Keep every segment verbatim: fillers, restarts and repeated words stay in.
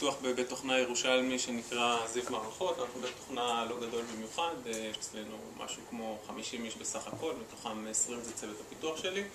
פיתוח בבית תוכנה ירושלמי שנקרא זיו מערכות. אנחנו בית תוכנה לא גדול במיוחד, אצלנו משהו כמו חמישים איש בסך הכל, מתוכם עשרים זה צוות הפיתוח שלי.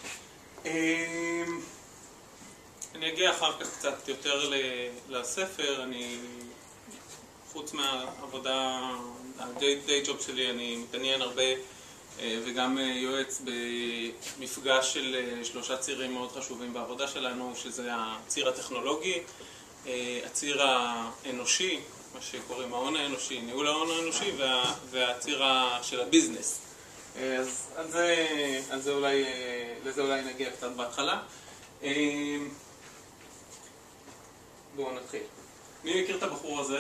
אני אגיע אחר כך קצת יותר לספר. אני, חוץ מהעבודה, הדיי ג'וב שלי, אני מתעניין הרבה וגם יועץ במפגש של שלושה צירים מאוד חשובים בעבודה שלנו, שזה הציר הטכנולוגי, הציר האנושי, מה שקוראים ההון האנושי, ניהול ההון האנושי, וה, והציר של הביזנס. אז על זה, על זה אולי, לזה אולי נגיע קצת בהתחלה. בואו נתחיל. מי מכיר את הבחור הזה?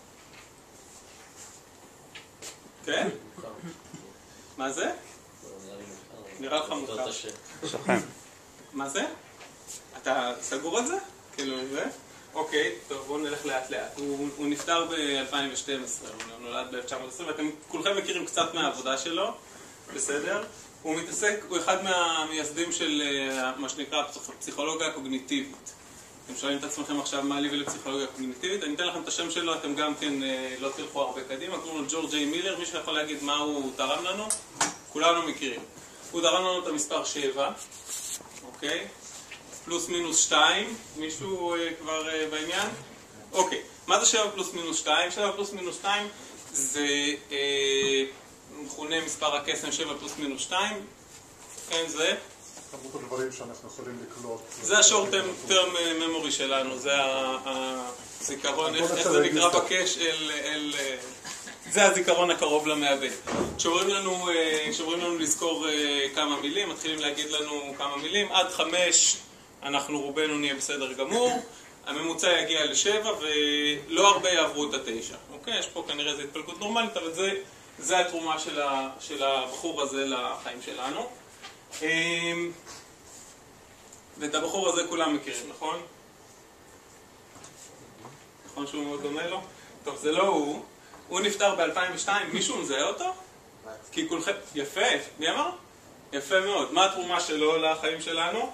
כן? מה זה? נראה לך מוכר. שכן. מה זה? אתה סגור על זה? כאילו זה? אוקיי, טוב, בואו נלך לאט לאט. הוא, הוא נפטר ב-אלפיים ושתים עשרה, הוא נולד ב-אלף תשע מאות ועשרים, ואתם כולכם מכירים קצת מהעבודה שלו, בסדר? הוא מתעסק, הוא אחד מהמייסדים של מה שנקרא פסיכולוגיה קוגניטיבית. אתם שואלים את עצמכם עכשיו מה לי ולפסיכולוגיה קוגניטיבית, אני אתן לכם את השם שלו, אתם גם כן לא תלכו הרבה קדימה, קוראים לו ג'ורג' איי מילר. מישהו יכול להגיד מה הוא תרם לנו? כולנו מכירים. הוא תרם לנו את המספר שבע, אוקיי? פלוס מינוס שתיים, מישהו כבר בעניין? אוקיי, מה זה שבע פלוס מינוס שתיים? שבע פלוס מינוס שתיים זה מכונה מספר הקסם שבע פלוס מינוס שתיים, כן זה? כמות הדברים שאנחנו יכולים לקלוט. זה השורט טרם ממורי שלנו, זה הזיכרון, איך זה נקרא בקש אל... זה הזיכרון הקרוב למעבד. כשאומרים לנו, כשאומרים לנו לזכור כמה מילים, מתחילים להגיד לנו כמה מילים, עד חמש אנחנו רובנו נהיה בסדר גמור, הממוצע יגיע לשבע ולא הרבה יעברו את התשע. אוקיי? יש פה כנראה איזו התפלגות נורמלית, אבל זה, זה התרומה של, ה, של הבחור הזה לחיים שלנו. ואת הבחור הזה כולם מכירים, נכון? נכון שהוא מאוד דומה לו? טוב, זה לא הוא. הוא נפטר ב-אלפיים ושתיים, מישהו מזהה אותו? כי כולכם... יפה, מי אמר? יפה מאוד. מה התרומה שלו לחיים שלנו?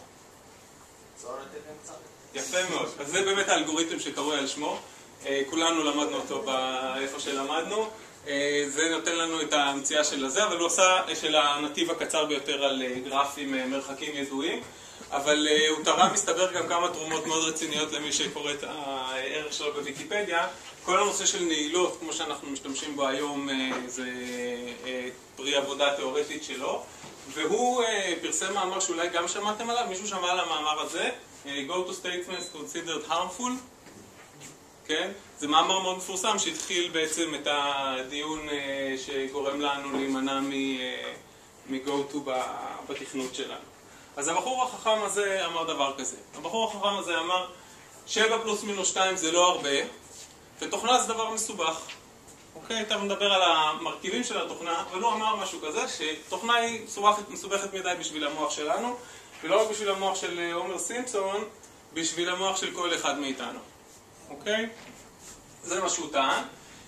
יפה מאוד. אז זה באמת האלגוריתם שקרוי על שמו. כולנו למדנו אותו באיפה שלמדנו. זה נותן לנו את המציאה של הזה, אבל הוא עושה של הנתיב הקצר ביותר על גרף עם מרחקים ידועים. אבל הוא תרם, מסתבר, גם כמה תרומות מאוד רציניות למי שקורא את הערך שלו בוויקיפדיה. כל הנושא של נעילות, כמו שאנחנו משתמשים בו היום, זה פרי עבודה תיאורטית שלו. והוא פרסם מאמר שאולי גם שמעתם עליו, מישהו שמע על המאמר הזה, Go to statements considered harmful. כן? זה מאמר מאוד מפורסם שהתחיל בעצם את הדיון שגורם לנו להימנע מ-go to בתכנות שלנו. אז הבחור החכם הזה אמר דבר כזה. הבחור החכם הזה אמר, שבע פלוס מינוס שתיים זה לא הרבה, ותוכנה זה דבר מסובך. אוקיי? אתה מדבר על המרכיבים של התוכנה, אבל הוא אמר משהו כזה, שתוכנה היא מסובכת, מסובכת מדי בשביל המוח שלנו, ולא רק בשביל המוח של עומר סימפסון, בשביל המוח של כל אחד מאיתנו. אוקיי? זה מה שהוא טען.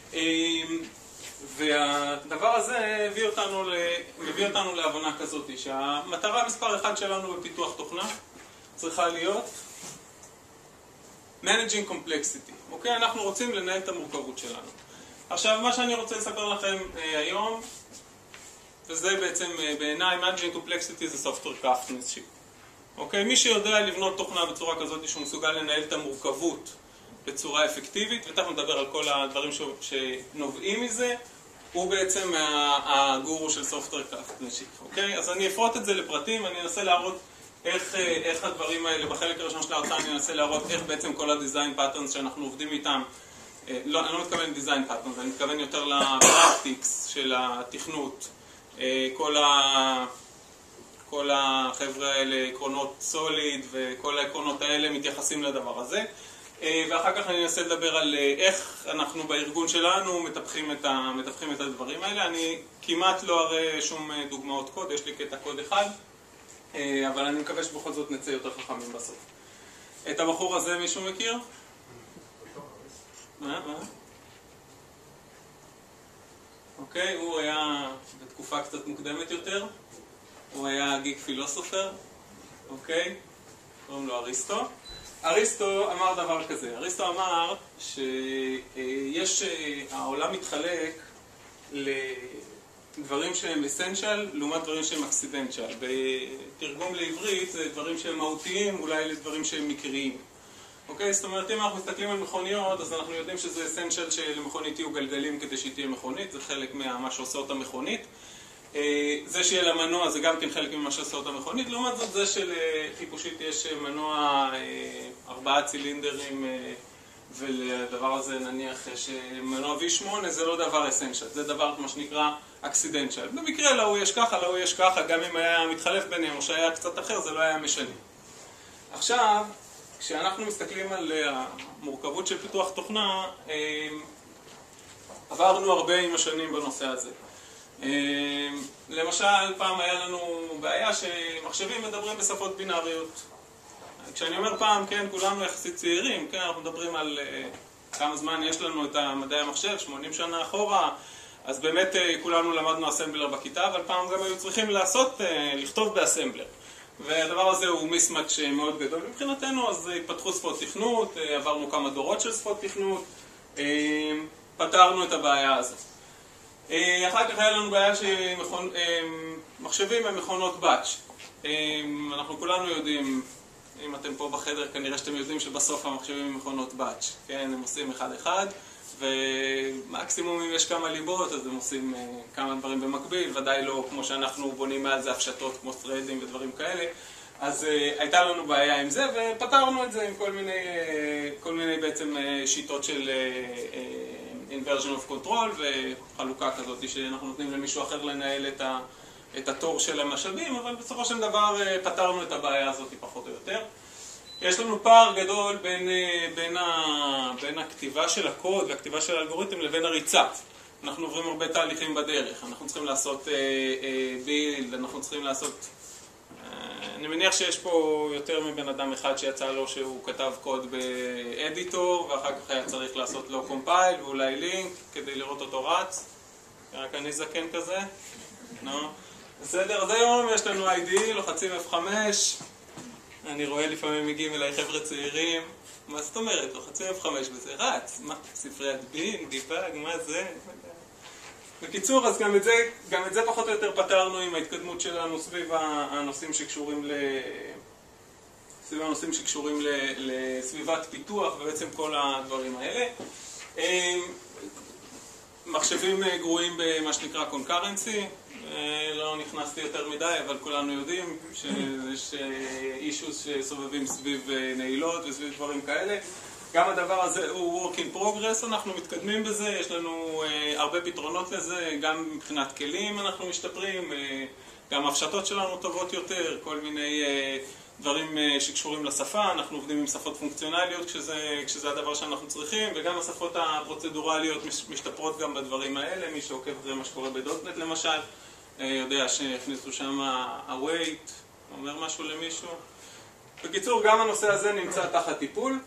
והדבר הזה הביא אותנו, הביא אותנו להבנה כזאת, שהמטרה מספר אחד שלנו בפיתוח תוכנה צריכה להיות Managing Complexity. אוקיי? אנחנו רוצים לנהל את המורכבות שלנו. עכשיו, מה שאני רוצה לספר לכם היום, וזה בעצם בעיניי, Managing Complexity זה Software Craftsmanship. אוקיי? מי שיודע לבנות תוכנה בצורה כזאת שהוא מסוגל לנהל את המורכבות בצורה אפקטיבית, ותכף נדבר על כל הדברים שנובעים מזה, הוא בעצם הגורו של Software Craftsmanship. אוקיי? אז אני אפרוט את זה לפרטים, אני אנסה להראות איך, איך הדברים האלה, בחלק הראשון של ההרצאה אני אנסה להראות איך בעצם כל ה-Design Patterns שאנחנו עובדים איתם, לא, אני לא מתכוון ל-Design Patterns, אני מתכוון יותר ל-Practice של התכנות, כל ה... כל החבר'ה האלה, עקרונות S O L I D וכל העקרונות האלה מתייחסים לדבר הזה. ואחר כך אני אנסה לדבר על איך אנחנו בארגון שלנו מטפחים את, ה, מטפחים את הדברים האלה. אני כמעט לא אראה שום דוגמאות קוד, יש לי קטע קוד אחד, אבל אני מקווה שבכל זאת נצא יותר חכמים בסוף. את הבחור הזה מישהו מכיר? מה? מה? אוקיי, הוא היה בתקופה קצת מוקדמת יותר. הוא היה גיק פילוסופר, אוקיי? קוראים לו אריסטו. אריסטו אמר דבר כזה, אריסטו אמר שיש, העולם מתחלק לדברים שהם אסנשל לעומת דברים שהם אקסידנשל. בתרגום לעברית זה דברים שהם מהותיים, אולי לדברים שהם מקריים. אוקיי? זאת אומרת, אם אנחנו מסתכלים על מכוניות, אז אנחנו יודעים שזה אסנשל שלמכונית יהיו גלגלים כדי שהיא תהיה מכונית, זה חלק ממה שעושה אותה מכונית. זה שיהיה לה מנוע זה גם כן חלק ממה שעושה אותה מכונית, לעומת זאת זה שלחיפושית יש מנוע ארבעה צילינדרים ולדבר הזה נניח שמנוע וי שמונה זה לא דבר אסנשל, זה דבר מה שנקרא אקסידנשל. במקרה להוא יש ככה, להוא יש ככה, גם אם היה מתחלף ביניהם או שהיה קצת אחר זה לא היה משנה. עכשיו, כשאנחנו מסתכלים על המורכבות של פיתוח תוכנה, עברנו הרבה עם השנים בנושא הזה. למשל, פעם היה לנו בעיה שמחשבים מדברים בשפות בינאריות. כשאני אומר פעם, כן, כולנו יחסית צעירים, כן, אנחנו מדברים על כמה זמן יש לנו את מדעי המחשב, שמונים שנה אחורה, אז באמת כולנו למדנו אסמבלר בכיתה, אבל פעם גם היו צריכים לעשות, לכתוב באסמבלר. והדבר הזה הוא מיסמץ' מאוד גדול מבחינתנו, אז התפתחו שפות תכנות, עברנו כמה דורות של שפות תכנות, פתרנו את הבעיה הזאת. אחר כך היה לנו בעיה שמחשבים הם מכונות באץ'. אנחנו כולנו יודעים, אם אתם פה בחדר כנראה שאתם יודעים שבסוף המחשבים הם מכונות באץ'. כן, הם עושים אחד אחד, ומקסימום אם יש כמה ליבות אז הם עושים כמה דברים במקביל, ודאי לא כמו שאנחנו בונים מעל זה הפשטות כמו threading ודברים כאלה. אז הייתה לנו בעיה עם זה ופתרנו את זה עם כל מיני, כל מיני בעצם שיטות של inversion of control וחלוקה כזאת שאנחנו נותנים למישהו אחר לנהל את, ה, את התור של המשאבים, אבל בסופו של דבר פתרנו את הבעיה הזאת פחות או יותר. יש לנו פער גדול בין, בין, ה, בין הכתיבה של הקוד והכתיבה של האלגוריתם לבין הריצה. אנחנו עוברים הרבה תהליכים בדרך, אנחנו צריכים לעשות בילד, אנחנו צריכים לעשות... אני מניח שיש פה יותר מבן אדם אחד שיצא לו שהוא כתב קוד באדיטור ואחר כך היה צריך לעשות לו קומפייל ואולי לינק כדי לראות אותו רץ. רק אני זקן כזה. נו. בסדר, אז היום יש לנו איי די, לוחצים אף חמש. אני רואה לפעמים מגיעים אליי חבר'ה צעירים. מה זאת אומרת? לוחצים אף חמש וזה רץ. מה? ספריית בין, דיבאג, מה זה? בקיצור, אז גם את זה, גם את זה פחות או יותר פתרנו עם ההתקדמות שלנו סביב הנושאים שקשורים ל... סביב הנושאים שקשורים ל... לסביבת פיתוח ובעצם כל הדברים האלה. מחשבים גרועים במה שנקרא concurrency, לא נכנסתי יותר מדי, אבל כולנו יודעים שיש אישוס שסובבים סביב נעילות וסביב דברים כאלה. גם הדבר הזה הוא work in progress, אנחנו מתקדמים בזה, יש לנו uh, הרבה פתרונות לזה, גם מבחינת כלים אנחנו משתפרים, uh, גם הפשטות שלנו טובות יותר, כל מיני uh, דברים uh, שקשורים לשפה, אנחנו עובדים עם שפות פונקציונליות כשזה, כשזה הדבר שאנחנו צריכים, וגם השפות הפרוצדורליות מש, משתפרות גם בדברים האלה, מי שעוקב אחרי מה שקורה בדוטנט למשל, uh, יודע שהכניסו שם ה-await, אומר משהו למישהו. בקיצור, גם הנושא הזה נמצא תחת טיפול.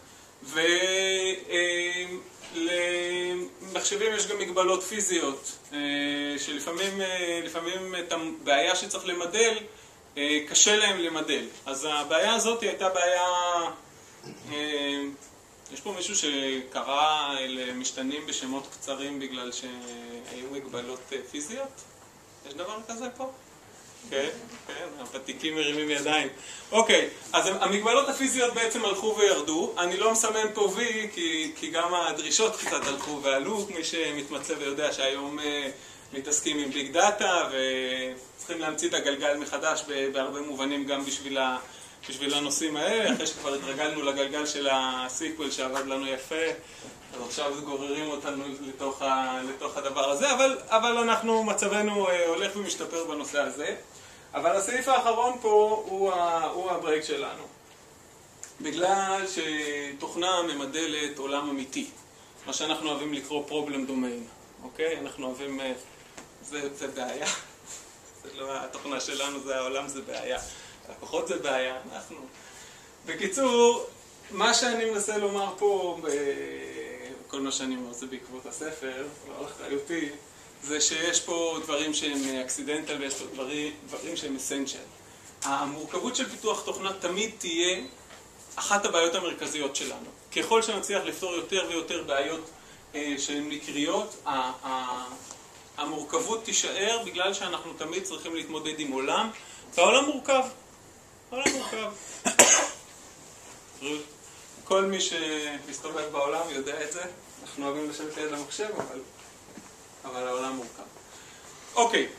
ולמחשבים יש גם מגבלות פיזיות שלפעמים לפעמים את הבעיה שצריך למדל קשה להם למדל. אז הבעיה הזאת הייתה בעיה, יש פה מישהו שקרא למשתנים בשמות קצרים בגלל שהיו מגבלות פיזיות? יש דבר כזה פה? כן, כן, הפתיקים מרימים ידיים. אוקיי, אז המגבלות הפיזיות בעצם הלכו וירדו. אני לא מסמן פה V כי, כי גם הדרישות קצת הלכו ועלו. מי שמתמצא ויודע שהיום אה, מתעסקים עם ביג דאטה וצריכים להמציא את הגלגל מחדש בהרבה מובנים גם בשביל, ה, בשביל הנושאים האלה. אחרי שכבר התרגלנו לגלגל של הסיקוול שעבד לנו יפה, אז עכשיו גוררים אותנו לתוך, ה, לתוך הדבר הזה, אבל, אבל אנחנו, מצבנו אה, הולך ומשתפר בנושא הזה. אבל הסעיף האחרון פה הוא, ה, הוא הברייק שלנו. בגלל שתוכנה ממדלת עולם אמיתי, מה שאנחנו אוהבים לקרוא problem domain, אוקיי? אנחנו אוהבים, אה, זה, זה בעיה. זה לא התוכנה שלנו, זה העולם, זה בעיה. הלקוחות זה בעיה, אנחנו. בקיצור, מה שאני מנסה לומר פה, ב... כל מה שאני אומר זה בעקבות הספר, לא אחריותי, זה שיש פה דברים שהם אקסידנטל ויש פה דברים, דברים שהם אסנצ'ל. המורכבות של פיתוח תוכנה תמיד תהיה אחת הבעיות המרכזיות שלנו. ככל שנצליח לפתור יותר ויותר בעיות שהן מקריות, המורכבות תישאר בגלל שאנחנו תמיד צריכים להתמודד עם עולם, והעולם מורכב. העולם מורכב. כל מי שמסתובב בעולם יודע את זה. אנחנו אוהבים לשבת ליד המחשב, אבל, אבל העולם מורכב. אוקיי.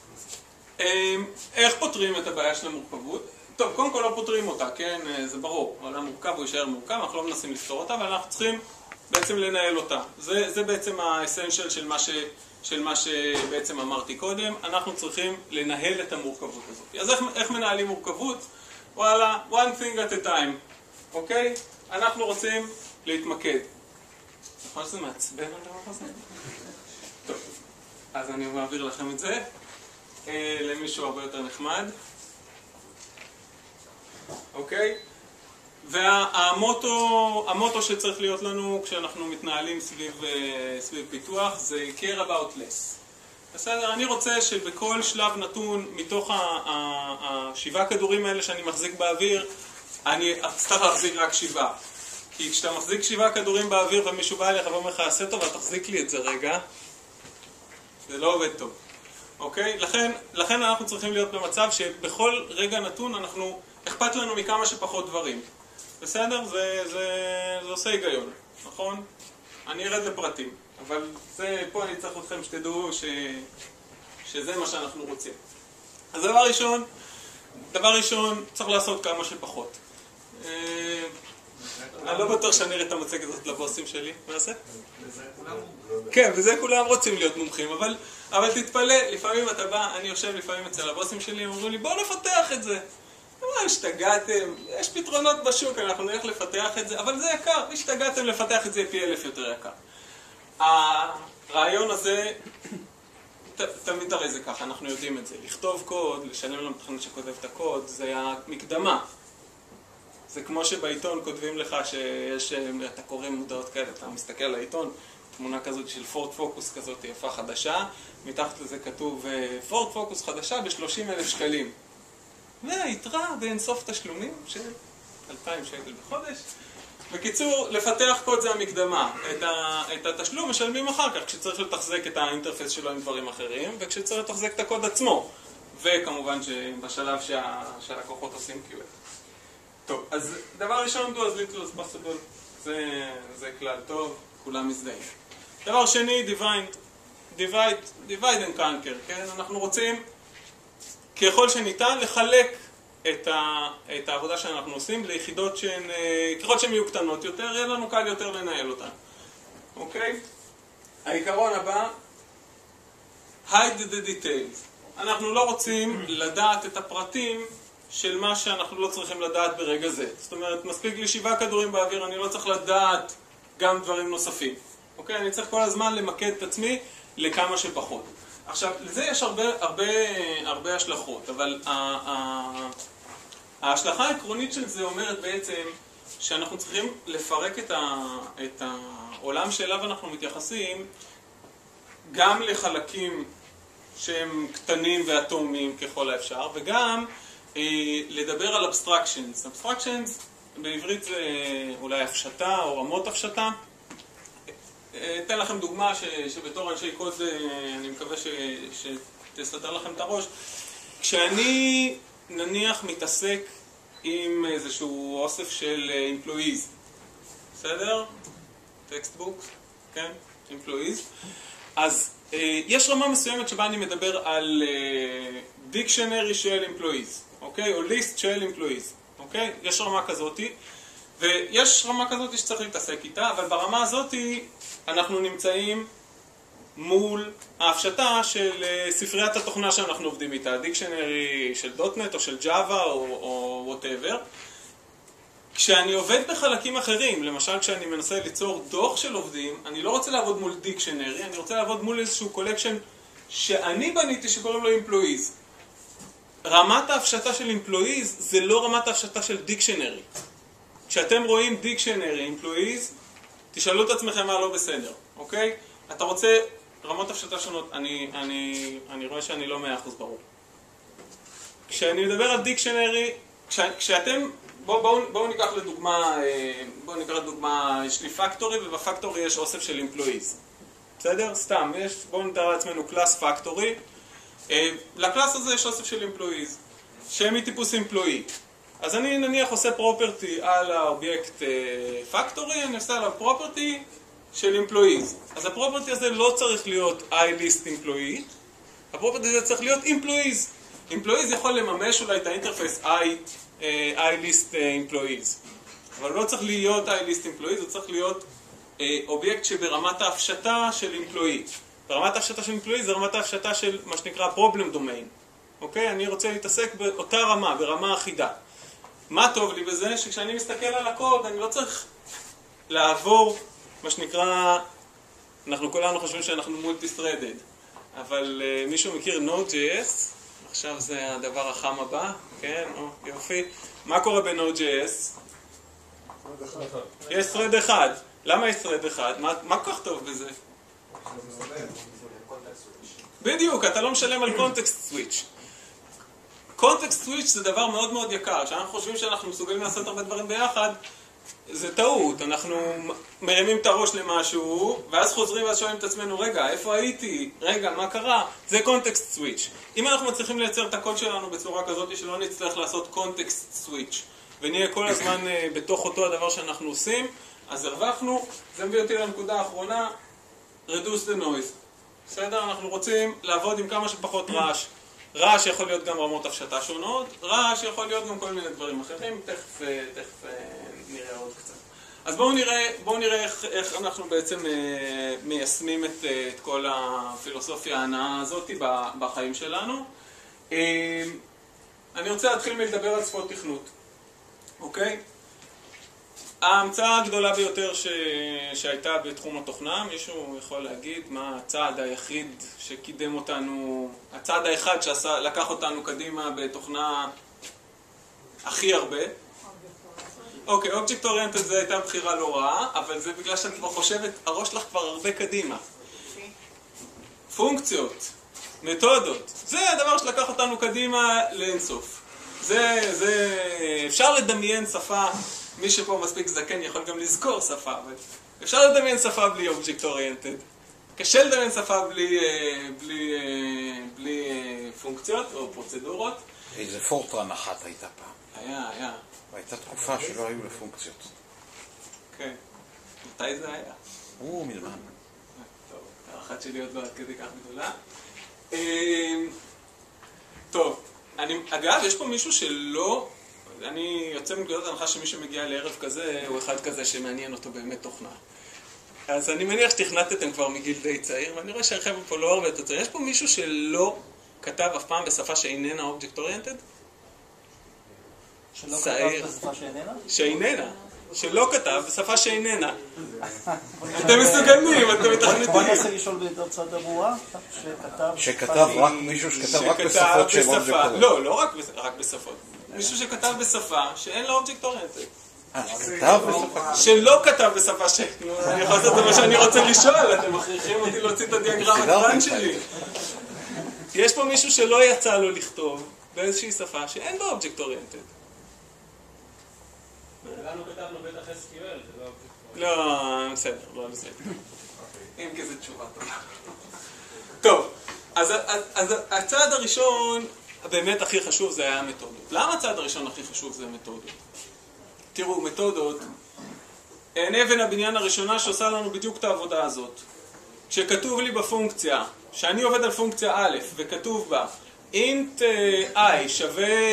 איך פותרים את הבעיה של המורכבות? טוב, קודם כל לא פותרים אותה, כן? זה ברור. העולם מורכב, הוא יישאר מורכב, אנחנו לא מנסים לפתור אותה, אבל אנחנו צריכים בעצם לנהל אותה. זה, זה בעצם האסנשל של מה ש, של מה שבעצם אמרתי קודם. אנחנו צריכים לנהל את המורכבות הזאת. אז איך, איך מנהלים מורכבות? וואלה, one thing at a time. אוקיי? אנחנו רוצים להתמקד. נכון שזה מעצבן הדבר הזה? טוב, אז אני מעביר לכם את זה. למישהו הרבה יותר נחמד. אוקיי? והמוטו, המוטו שצריך להיות לנו כשאנחנו מתנהלים סביב, סביב פיתוח זה care about less. בסדר? אני רוצה שבכל שלב נתון מתוך השבעה כדורים האלה שאני מחזיק באוויר, אני אצטרך להחזיק רק שבעה. כי כשאתה מחזיק שבעה כדורים באוויר ומישהו בא אליך ואומר לך, עשה טוב, תחזיק לי את זה רגע. זה לא עובד טוב. אוקיי? לכן, לכן אנחנו צריכים להיות במצב שבכל רגע נתון אנחנו, אכפת לנו מכמה שפחות דברים. בסדר? זה, זה, זה עושה היגיון, נכון? אני ארד לפרטים, אבל זה, פה אני צריך אתכם שתדעו ש, שזה מה שאנחנו רוצים. אז דבר ראשון, דבר ראשון, צריך לעשות כמה שפחות. אני לא בטוח שאני אראה את המצגת הזאת לבוסים שלי. מה זה? כן, וזה כולם רוצים להיות מומחים, אבל, אבל תתפלא, לפעמים אתה בא, אני יושב לפעמים אצל הבוסים שלי, הם אומרים לי, בואו נפתח את זה. מה, השתגעתם? יש פתרונות בשוק, אנחנו נלך לפתח את זה, אבל זה יקר, השתגעתם לפתח את זה פי אלף יותר יקר. הרעיון הזה, ת, תמיד הרי זה ככה, אנחנו יודעים את זה. לכתוב קוד, לשלם למתכנת שכותב את הקוד, זה המקדמה. זה כמו שבעיתון כותבים לך שיש, אתה קורא מודעות כאלה, אתה מסתכל על העיתון, תמונה כזאת של פורד פוקוס כזאת יפה חדשה, מתחת לזה כתוב פורד פוקוס חדשה ב-שלושים אלף שקלים. והיתרה באינסוף תשלומים של אלפיים שקל בחודש. בקיצור, לפתח קוד זה המקדמה. את, ה, את התשלום משלמים אחר כך, כשצריך לתחזק את האינטרפס שלו עם דברים אחרים, וכשצריך לתחזק את הקוד עצמו. וכמובן שבשלב שה, שהלקוחות עושים קיו איי. טוב, אז דבר ראשון, do as little as possible. זה, זה כלל טוב, כולם מזדהים. דבר שני, divide, divide, divide and conquer, כן? אנחנו רוצים ככל שניתן לחלק את, ה, את העבודה שאנחנו עושים ליחידות שהן, ככל שהן יהיו קטנות יותר, יהיה לנו קל יותר לנהל אותן. אוקיי? העיקרון הבא, hide the details. אנחנו לא רוצים לדעת את הפרטים של מה שאנחנו לא צריכים לדעת ברגע זה. זאת אומרת, מספיק לי שבעה כדורים באוויר, אני לא צריך לדעת גם דברים נוספים. אוקיי? אני צריך כל הזמן למקד את עצמי לכמה שפחות. עכשיו, לזה יש הרבה, הרבה, הרבה השלכות, אבל ההשלכה העקרונית של זה אומרת בעצם שאנחנו צריכים לפרק את, ה, את העולם שאליו אנחנו מתייחסים גם לחלקים שהם קטנים ואטומיים ככל האפשר, וגם אה, לדבר על abstractions. abstractions בעברית זה אולי הפשטה או רמות הפשטה. אתן לכם דוגמה ש, שבתור אנשי קוד אני מקווה ש, שתסתדר לכם את הראש. כשאני נניח מתעסק עם איזשהו אוסף של employees, בסדר? טקסטבוק, כן? employees. אז אה, יש רמה מסוימת שבה אני מדבר על אה, dictionary של employees, אוקיי? או list של employees, אוקיי? יש רמה כזאתי. ויש רמה כזאת שצריך להתעסק איתה, אבל ברמה הזאת אנחנו נמצאים מול ההפשטה של ספריית התוכנה שאנחנו עובדים איתה, דיקשנרי של דוט נט או של ג'אווה או, או whatever. כשאני עובד בחלקים אחרים, למשל כשאני מנסה ליצור דוח של עובדים, אני לא רוצה לעבוד מול דיקשנרי, אני רוצה לעבוד מול איזשהו קולקשן שאני בניתי שקוראים לו employees. רמת ההפשטה של employees זה לא רמת ההפשטה של דיקשנרי. כשאתם רואים דיקשנרי, employees, תשאלו את עצמכם מה לא בסדר, אוקיי? אתה רוצה רמות הפשטה שונות, אני, אני, אני רואה שאני לא מאה אחוז ברור. כשאני מדבר על דיקשנרי, כש, כשאתם בואו בוא, בוא ניקח לדוגמה, בואו ניקח לדוגמה, יש לי פקטורי, ובפקטורי יש אוסף של employees. בסדר? סתם, יש, בואו נתאר לעצמנו קלאס פקטורי. לקלאס הזה יש אוסף של employees, שהם מטיפוס employee. אז אני נניח עושה פרופרטי על האובייקט פקטורי, אני עושה עליו פרופרטי של employees. אז הפרופרטי הזה לא צריך להיות I-list employee, הפרופרטי הזה צריך להיות employees. employees יכול לממש אולי את האינטרפייס I-list employees. אבל לא צריך להיות I-list employees, זה צריך להיות אובייקט שברמת ההפשטה של employee. ברמת ההפשטה של employee זה רמת ההפשטה של מה שנקרא problem domain. אוקיי? אני רוצה להתעסק באותה רמה, ברמה אחידה. מה טוב לי בזה? שכשאני מסתכל על הקוד, אני לא צריך לעבור, מה שנקרא, אנחנו כולנו חושבים שאנחנו מולטי-threaded, אבל uh, מישהו מכיר Node.js? עכשיו זה הדבר החם הבא, כן? או, יופי. מה קורה ב-Node.js? יש thread אחד. למה יש thread אחד? מה, מה כל כך טוב בזה? בדיוק, אתה לא משלם על context switch. context switch זה דבר מאוד מאוד יקר. כשאנחנו חושבים שאנחנו מסוגלים לעשות הרבה דברים ביחד, זה טעות. אנחנו מרימים את הראש למשהו, ואז חוזרים ואז שואלים את עצמנו, רגע, איפה הייתי? רגע, מה קרה? זה context switch. אם אנחנו מצליחים לייצר את הקוד שלנו בצורה כזאת שלא נצטרך לעשות context switch, ונהיה כל הזמן בתוך אותו הדבר שאנחנו עושים, אז הרווחנו. זה מביא אותי לנקודה האחרונה, reduce the noise. בסדר? אנחנו רוצים לעבוד עם כמה שפחות רעש. רעש יכול להיות גם רמות הפשטה שונות, רעש יכול להיות גם כל מיני דברים אחרים, תכף, תכף נראה עוד קצת. אז בואו נראה, בואו נראה איך, איך אנחנו בעצם מיישמים את, את כל הפילוסופיה הנאה הזאת בחיים שלנו. אני רוצה להתחיל מלדבר על שפות תכנות, אוקיי? ההמצאה הגדולה ביותר ש... שהייתה בתחום התוכנה, מישהו יכול להגיד מה הצעד היחיד שקידם אותנו, הצעד האחד שלקח אותנו קדימה בתוכנה הכי הרבה? אוקיי, Object Oriented זה הייתה בחירה לא רעה, אבל זה בגלל שאת כבר חושבת, הראש לך כבר הרבה קדימה. פונקציות, מתודות, זה הדבר שלקח אותנו קדימה לאינסוף. זה, זה, אפשר לדמיין שפה, מי שפה מספיק זקן יכול גם לזכור שפה, אבל אפשר לדמיין שפה בלי Object Oriented. קשה לדמיין שפה בלי, בלי, בלי פונקציות או פרוצדורות. איזה פורטרן אחת הייתה פעם. היה, היה. והייתה תקופה שלא היו לפונקציות. כן. מתי זה היה? או, מזמן. טוב, הערכת שלי עוד לא עד כדי כך גדולה. טוב, אני, אגב, יש פה מישהו שלא... אני יוצא מנקודת הנחה שמי שמגיע לערב כזה הוא אחד כזה שמעניין אותו באמת תוכנה. אז אני מניח שתכנתתם כבר מגיל די צעיר, ואני רואה שהרחב פה לא הרבה יותר צעיר. יש פה מישהו שלא כתב אף פעם בשפה שאיננה Object Oriented? שלא כתב בשפה שאיננה? שאיננה. שלא כתב בשפה שאיננה. אתם מסוגלים, אתם מתכנתים. בוא ננסה לשאול ביותר צד הברורה, שכתב... שכתב רק מישהו שכתב רק בשפות שהם Object Oriented. לא, לא רק בשפות. מישהו שכתב בשפה שאין לה Object Oriented. אה, שכתב בשפה? שלא כתב בשפה ש... אני יכול לעשות את מה שאני רוצה לשאול, אתם מכריחים אותי להוציא את הדיאגרם הקטן שלי. יש פה מישהו שלא יצא לו לכתוב באיזושהי שפה שאין בה Object Oriented. לנו כתבנו בטח אס קיו אל, זה לא Object Oriented. לא, בסדר, לא בסדר. אם כזה תשובה טובה. טוב, אז הצעד הראשון... באמת הכי חשוב זה היה המתודות. למה הצעד הראשון הכי חשוב זה המתודות? תראו, מתודות, הן אבן הבניין הראשונה שעושה לנו בדיוק את העבודה הזאת. כשכתוב לי בפונקציה, שאני עובד על פונקציה א' וכתוב בה int i שווה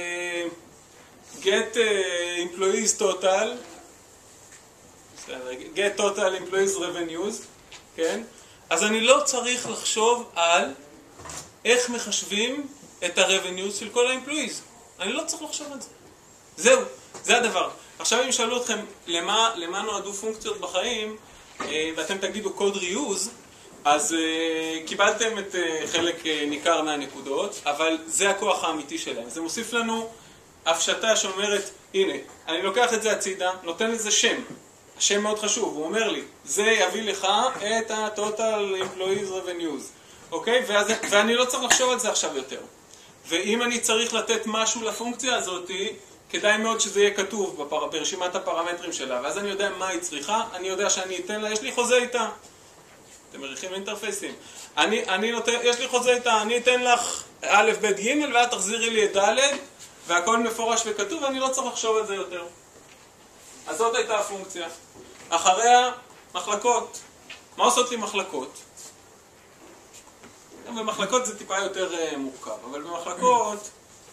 get employees total, get total employees revenues, כן? אז אני לא צריך לחשוב על איך מחשבים את ה-revenues של כל ה-employees. אני לא צריך לחשוב על זה. זהו, זה הדבר. עכשיו אם שאלו אתכם למה, למה נועדו פונקציות בחיים, ואתם תגידו code reuse, אז קיבלתם את חלק ניכר מהנקודות, אבל זה הכוח האמיתי שלהם. זה מוסיף לנו הפשטה שאומרת, הנה, אני לוקח את זה הצידה, נותן לזה שם. השם מאוד חשוב, הוא אומר לי, זה יביא לך את ה-total employees revenues. אוקיי? ואז, ואני לא צריך לחשוב על זה עכשיו יותר. ואם אני צריך לתת משהו לפונקציה הזאת, כדאי מאוד שזה יהיה כתוב בפר... ברשימת הפרמטרים שלה, ואז אני יודע מה היא צריכה, אני יודע שאני אתן לה, יש לי חוזה איתה. אתם מריחים אינטרפייסים. אני, אני נותן, יש לי חוזה איתה, אני אתן לך א', ב', ג', ואת תחזירי לי את ד', והכל מפורש וכתוב, ואני לא צריך לחשוב על זה יותר. אז זאת הייתה הפונקציה. אחריה, מחלקות. מה עושות לי מחלקות? במחלקות זה טיפה יותר uh, מורכב, אבל במחלקות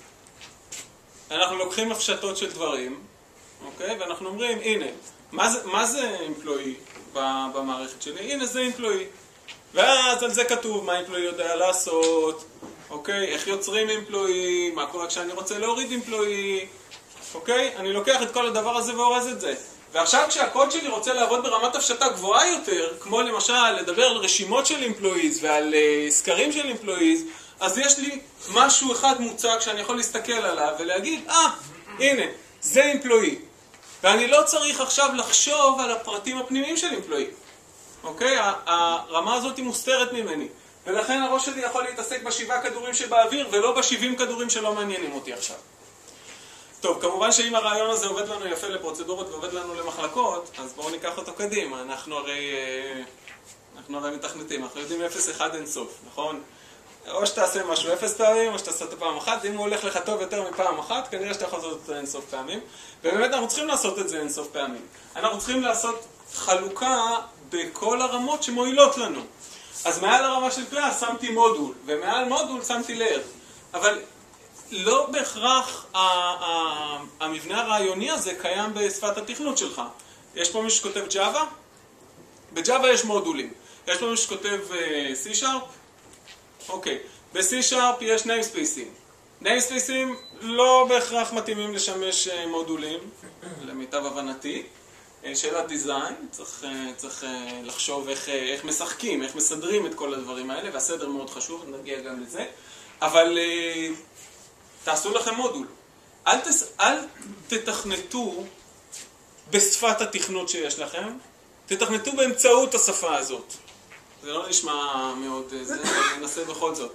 אנחנו לוקחים הפשטות של דברים, אוקיי? ואנחנו אומרים, הנה, מה זה, מה זה אמפלואי במערכת שלי? הנה, זה אמפלואי. ואז על זה כתוב מה אמפלואי יודע לעשות, אוקיי? איך יוצרים אמפלואי, מה קורה כשאני רוצה להוריד אמפלואי, אוקיי? אני לוקח את כל הדבר הזה ואורז את זה. ועכשיו כשהקוד שלי רוצה לעבוד ברמת הפשטה גבוהה יותר, כמו למשל לדבר על רשימות של אמפלואיז ועל uh, סקרים של אמפלואיז, אז יש לי משהו אחד מוצג שאני יכול להסתכל עליו ולהגיד, אה, ah, הנה, זה אמפלואי. ואני לא צריך עכשיו לחשוב על הפרטים הפנימיים של אמפלואי. אוקיי? הרמה הזאת היא מוסתרת ממני. ולכן הראש שלי יכול להתעסק בשבעה כדורים שבאוויר ולא בשבעים כדורים שלא מעניינים אותי עכשיו. טוב, כמובן שאם הרעיון הזה עובד לנו יפה לפרוצדורות ועובד לנו למחלקות, אז בואו ניקח אותו קדימה. אנחנו הרי, אנחנו הרי מתכנתים, אנחנו יודעים אפס אחד אין סוף, נכון? או שתעשה משהו אפס פעמים, או שתעשה אותו פעם אחת. אם הוא הולך לך טוב יותר מפעם אחת, כנראה שאתה יכול לעשות אותו אין סוף פעמים. ובאמת אנחנו צריכים לעשות את זה אין סוף פעמים. אנחנו צריכים לעשות חלוקה בכל הרמות שמועילות לנו. אז מעל הרמה של קלאס שמתי מודול, ומעל מודול שמתי לייר. אבל לא בהכרח המבנה הרעיוני הזה קיים בשפת התכנות שלך. יש פה מישהו שכותב ג'אווה? בג'אווה יש מודולים. יש פה מישהו שכותב סי שרפ? אוקיי. ב-סי שרפ יש namespace'ים. namespace'ים לא בהכרח מתאימים לשמש מודולים, למיטב הבנתי. שאלת דיזיין, צריך, צריך לחשוב איך, איך משחקים, איך מסדרים את כל הדברים האלה, והסדר מאוד חשוב, נגיע גם לזה. אבל תעשו לכם מודול. אל, תס, אל תתכנתו בשפת התכנות שיש לכם, תתכנתו באמצעות השפה הזאת. זה לא נשמע מאוד, זה ננסה בכל זאת.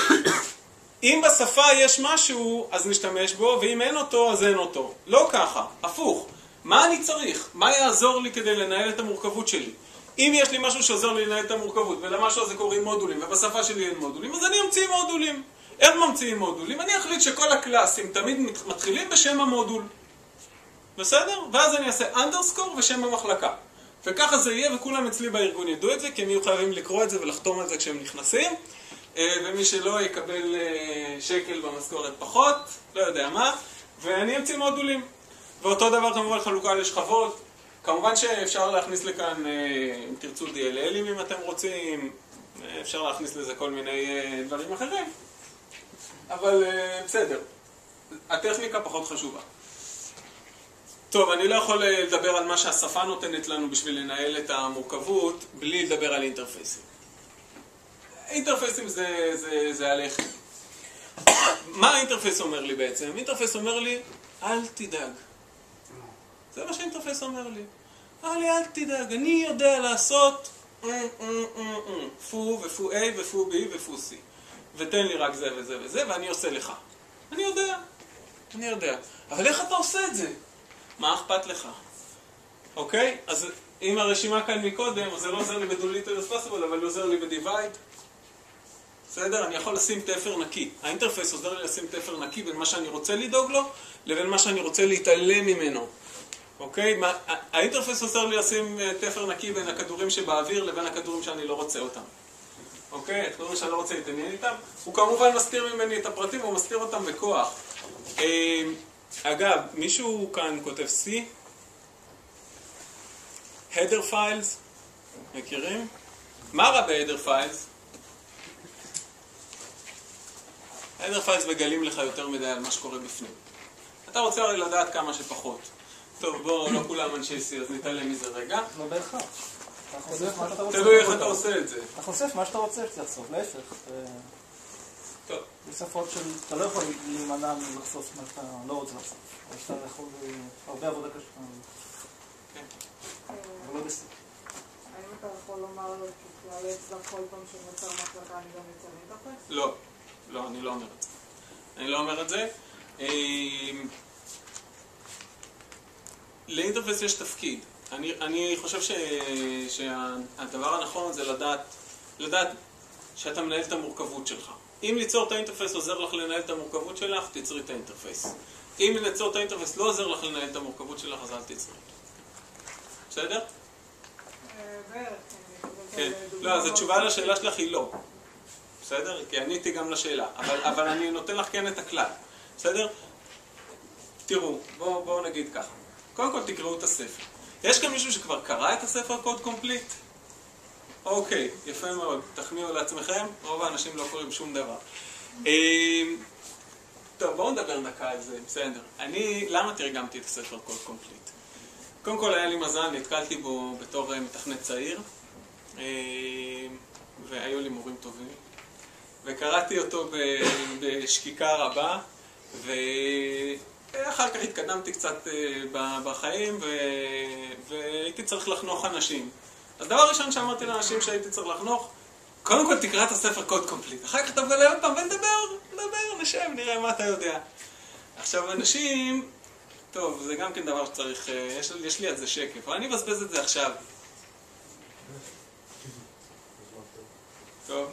אם בשפה יש משהו, אז נשתמש בו, ואם אין אותו, אז אין אותו. לא ככה, הפוך. מה אני צריך? מה יעזור לי כדי לנהל את המורכבות שלי? אם יש לי משהו שעוזר לי לנהל את המורכבות, ולמשהו הזה קוראים מודולים, ובשפה שלי אין מודולים, אז אני אמציא מודולים. איך ממציאים מודולים? אני אחליט שכל הקלאסים תמיד מתחילים בשם המודול. בסדר? ואז אני אעשה אנדרסקור ושם המחלקה. וככה זה יהיה, וכולם אצלי בארגון ידעו את זה, כי הם יהיו חייבים לקרוא את זה ולחתום על זה כשהם נכנסים. ומי שלא יקבל שקל במשכורת פחות, לא יודע מה, ואני אמציא מודולים. ואותו דבר כמובן חלוקה לשכבות. כמובן שאפשר להכניס לכאן, אם תרצו די אל אל'ים אם אתם רוצים, אפשר להכניס לזה כל מיני דברים אחרים. אבל בסדר, הטכניקה פחות חשובה. טוב, אני לא יכול לדבר על מה שהשפה נותנת לנו בשביל לנהל את המורכבות, בלי לדבר על אינטרפייסים. אינטרפייסים זה, זה, זה הלחם. מה האינטרפייס אומר לי בעצם? אינטרפייס אומר לי, אל תדאג. זה מה שהאינטרפייס אומר לי. אמר לי, אל תדאג, אני יודע לעשות פו ופו A ופו B ופו C. ותן לי רק זה וזה וזה, ואני עושה לך. אני יודע, אני יודע. אבל איך אתה עושה את זה? מה אכפת לך? אוקיי? אז אם הרשימה כאן מקודם, זה לא עוזר לי ב-do little as possible, אבל זה עוזר לי ב-divide. בסדר? אני יכול לשים תפר נקי. האינטרפייס עוזר לי לשים תפר נקי בין מה שאני רוצה לדאוג לו, לבין מה שאני רוצה להתעלם ממנו. אוקיי? האינטרפייס עוזר לי לשים תפר נקי בין הכדורים שבאוויר לבין הכדורים שאני לא רוצה אותם. אוקיי? הכדורים שאני לא רוצה להתעניין איתם. הוא כמובן מסתיר ממני את הפרטים, הוא מסתיר אותם בכוח. אגב, מישהו כאן כותב C? header files? מכירים? מה רע ב-header files? header files מגלים לך יותר מדי על מה שקורה בפנים. אתה רוצה הרי לדעת כמה שפחות. טוב, בוא, לא כולם אנשי C, אז נתעלם מזה רגע. לא בהכרח. אתה חושף מה שאתה רוצה. תלוי איך אתה עושה את זה. אתה חושף מה שאתה רוצה שתחשוף, להפך. טוב. בשפות של... אתה לא יכול להימנע מלחשוף מה שאתה לא רוצה לחשוף. אבל שאתה יכול... הרבה עבודה קשה. כן. אבל לא בסדר. האם אתה יכול לומר לו שתעלה אצלך כל פעם שנוצר מחלקה אני גם יצא אינטרפייס? לא. לא, אני לא אומר את זה. אני לא אומר את זה. לאינטרפייס יש תפקיד. אני, אני חושב ש, שהדבר הנכון זה לדעת, לדעת שאתה מנהל את המורכבות שלך. אם ליצור את האינטרפייס עוזר לך לנהל את המורכבות שלך, תצרי את האינטרפייס. אם ליצור את האינטרפייס לא עוזר לך לנהל את המורכבות שלך, אז אל תצרי. בסדר? כן. לא, אז התשובה לשאלה שלך היא לא. בסדר? כי עניתי גם לשאלה. אבל, אבל אני נותן לך כן את הכלל. בסדר? תראו, בואו בוא נגיד ככה. קודם כל תקראו את הספר. יש כאן מישהו שכבר קרא את הספר CodeComplete? אוקיי, יפה מאוד. תחמיאו לעצמכם, רוב האנשים לא קוראים שום דבר. טוב, בואו נדבר דקה על זה, בסדר. אני, למה תרגמתי את הספר CodeComplete? קודם כל היה לי מזל, נתקלתי בו בתור מתכנת צעיר, והיו לי מורים טובים. וקראתי אותו בשקיקה רבה, ואחר כך התקדמתי קצת בחיים, והייתי צריך לחנוך אנשים. אז דבר ראשון שאמרתי לאנשים שהייתי צריך לחנוך, קודם כל תקרא את הספר CodeComplete, אחר כך תבוא לי עוד פעם ונדבר, נדבר, נשב, נראה מה אתה יודע. עכשיו אנשים, טוב, זה גם כן דבר שצריך, יש, יש לי על זה שקף, אבל אני מבזבז את זה עכשיו. טוב.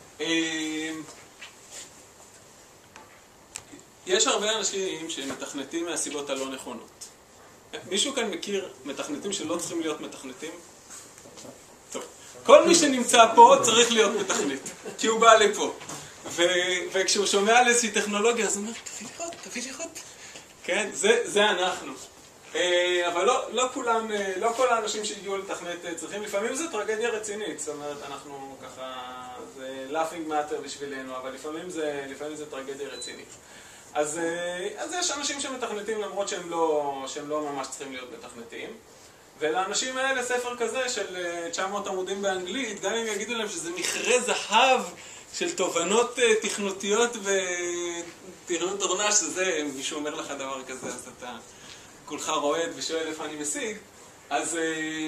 יש הרבה אנשים שמתכנתים מהסיבות הלא נכונות. מישהו כאן מכיר מתכנתים שלא צריכים להיות מתכנתים? טוב. כל מי שנמצא פה צריך להיות מתכנת, כי הוא בא לפה. וכשהוא שומע על איזושהי טכנולוגיה, אז הוא אומר, תביא לראות, תביא לראות. כן, זה, זה אנחנו. אבל לא, לא כולם, לא כל האנשים שהגיעו לתכנת צריכים, לפעמים זה טרגדיה רצינית, זאת אומרת, אנחנו ככה, זה laughing matter בשבילנו, אבל לפעמים זה, לפעמים זה טרגדיה רצינית. אז, אז יש אנשים שמתכנתים למרות שהם לא, שהם לא ממש צריכים להיות מתכנתים. ולאנשים האלה ספר כזה של תשע מאות עמודים באנגלית, גם אם יגידו להם שזה מכרה זהב של תובנות תכנותיות ותכנות תורנש, שזה, מישהו אומר לך דבר כזה, אז אתה כולך רועד ושואל איפה אני משיג, אז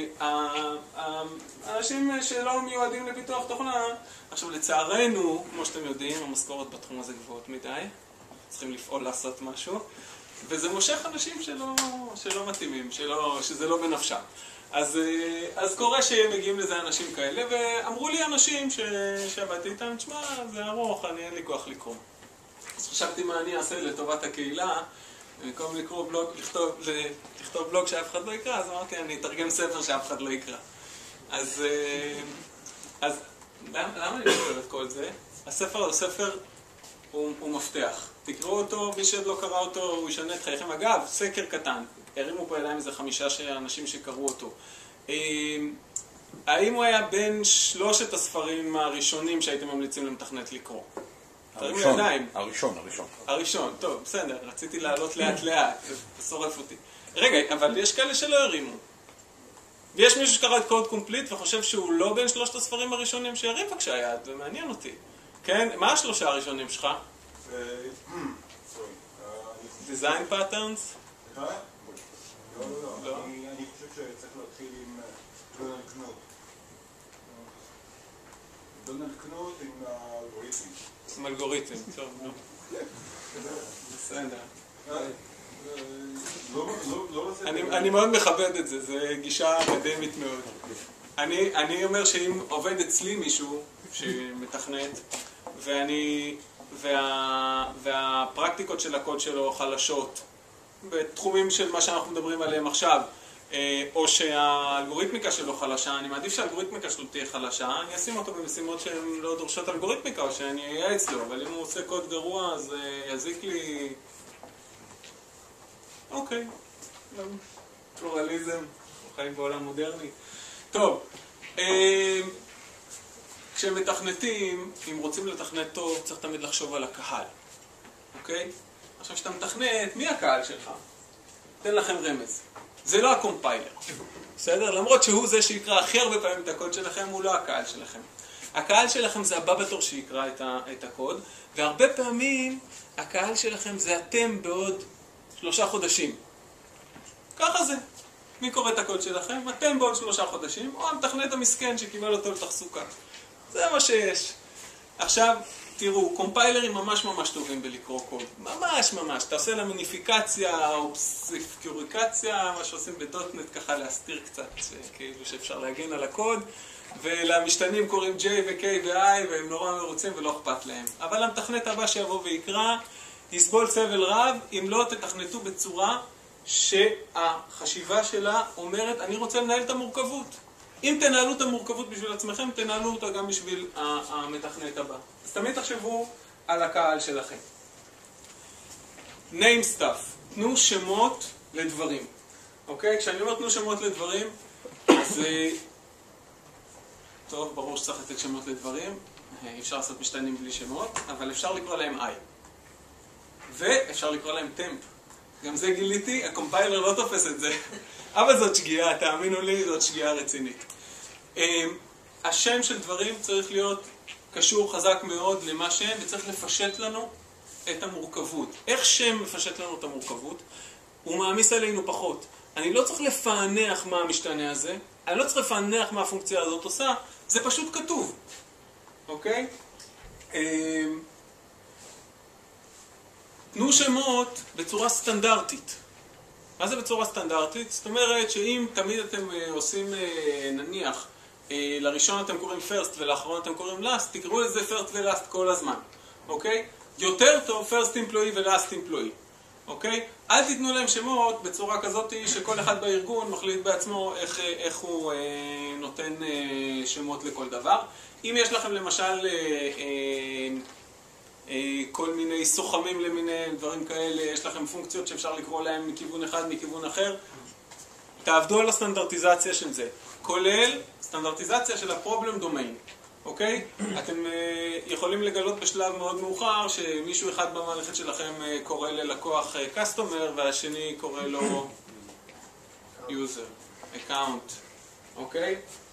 האנשים שלא מיועדים לפיתוח תוכנה, עכשיו לצערנו, כמו שאתם יודעים, המשכורות בתחום הזה גבוהות מדי, צריכים לפעול לעשות משהו, וזה מושך אנשים שלא, שלא מתאימים, שלא, שזה לא בנפשם. אז, אז קורה שמגיעים לזה אנשים כאלה, ואמרו לי אנשים ש, שעבדתי איתם, תשמע, זה ארוך, אני אין לי כוח לקרוא. אז חשבתי מה אני אעשה לטובת הקהילה, במקום לקרוא בלוג, לכתוב, לכתוב בלוג שאף אחד לא יקרא, אז אמרתי, אני אתרגם ספר שאף אחד לא יקרא. אז, אז למה, למה אני מכתוב את כל זה? הספר הוא ספר, הוא, הוא מפתח. תקראו אותו, מי שעוד לא קרא אותו, הוא ישנה את חייכם. אגב, סקר קטן, הרימו פה אליי איזה חמישה אנשים שקראו אותו. האם הוא היה בין שלושת הספרים הראשונים שהייתם ממליצים למתכנת לקרוא? הראשון, הראשון, הראשון. הראשון, טוב, בסדר, רציתי לעלות לאט לאט, זה שורף אותי. רגע, אבל יש כאלה שלא הרימו. ויש מישהו שקרא את CodeComplete וחושב שהוא לא בין שלושת הספרים הראשונים שהרים בבקשה יד, זה מעניין אותי. כן, מה השלושה הראשונים שלך? Design Patterns? לא, לא, לא. אני חושב שצריך להתחיל עם דונלד קנוט. דונלד קנוט עם האלגוריתמים. עם אלגוריתמים, טוב, נו. בסדר. אני מאוד מכבד את זה, זו גישה אקדמית מאוד. אני אומר שאם עובד אצלי מישהו שמתכנת, ואני... וה... והפרקטיקות של הקוד שלו חלשות, בתחומים של מה שאנחנו מדברים עליהם עכשיו, או שהאלגוריתמיקה שלו חלשה, אני מעדיף שהאלגוריתמיקה שלו תהיה חלשה, אני אשים אותו במשימות שהן לא דורשות אלגוריתמיקה, או שאני אהיה אצלו, אבל אם הוא עושה קוד גרוע, אז יזיק לי... אוקיי, פלורליזם, חיים בעולם מודרני. טוב, כשמתכנתים, אם רוצים לתכנת טוב, צריך תמיד לחשוב על הקהל. אוקיי? עכשיו, כשאתה מתכנת, מי הקהל שלך? תן לכם רמז. זה לא הקומפיילר. בסדר? למרות שהוא זה שיקרא הכי הרבה פעמים את הקוד שלכם, הוא לא הקהל שלכם. הקהל שלכם זה הבא בתור שיקרא את, ה- את הקוד, והרבה פעמים הקהל שלכם זה אתם בעוד שלושה חודשים. ככה זה. מי קורא את הקוד שלכם? אתם בעוד שלושה חודשים, או המתכנת המסכן שקיבל אותו לתחסוקה. זה מה שיש. עכשיו, תראו, קומפיילרים ממש ממש טובים בלקרוא קוד. ממש ממש. אתה עושה למיניפיקציה, אובסקוריקציה, מה שעושים בדוטנט ככה להסתיר קצת, כאילו שאפשר להגן על הקוד. ולמשתנים קוראים J ו-K ו-I והם נורא מרוצים ולא אכפת להם. אבל המתכנת הבא שיבוא ויקרא, יסבול סבל רב, אם לא תתכנתו בצורה שהחשיבה שלה אומרת, אני רוצה לנהל את המורכבות. אם תנהלו את המורכבות בשביל עצמכם, תנהלו אותה גם בשביל המתכנת הבא. אז תמיד תחשבו על הקהל שלכם. name stuff, תנו שמות לדברים. אוקיי? כשאני אומר תנו שמות לדברים, אז טוב, ברור שצריך לתת שמות לדברים. אי אפשר לעשות משתנים בלי שמות, אבל אפשר לקרוא להם I. ואפשר לקרוא להם temp. גם זה גיליתי, הקומפיילר לא תופס את זה. אבל זאת שגיאה, תאמינו לי, זאת שגיאה רצינית. השם של דברים צריך להיות קשור חזק מאוד למה שהם, וצריך לפשט לנו את המורכבות. איך שם מפשט לנו את המורכבות? הוא מעמיס עלינו פחות. אני לא צריך לפענח מה המשתנה הזה, אני לא צריך לפענח מה הפונקציה הזאת עושה, זה פשוט כתוב. אוקיי? תנו שמות בצורה סטנדרטית. מה זה בצורה סטנדרטית? זאת אומרת שאם תמיד אתם עושים, נניח, לראשון אתם קוראים first ולאחרון אתם קוראים last, תקראו לזה first ו-last כל הזמן. אוקיי? יותר טוב first employee ו-last employee. אוקיי? אל תיתנו להם שמות בצורה כזאת שכל אחד בארגון מחליט בעצמו איך, איך הוא אה, נותן אה, שמות לכל דבר. אם יש לכם למשל אה, אה, אה, כל מיני סוחמים למיניהם, דברים כאלה, יש לכם פונקציות שאפשר לקרוא להם מכיוון אחד, מכיוון אחר, תעבדו על הסטנדרטיזציה של זה, כולל סטנדרטיזציה של ה-problem domain. אוקיי? אתם uh, יכולים לגלות בשלב מאוד מאוחר שמישהו אחד במערכת שלכם uh, קורא ללקוח uh, customer והשני קורא לו user, account. אוקיי?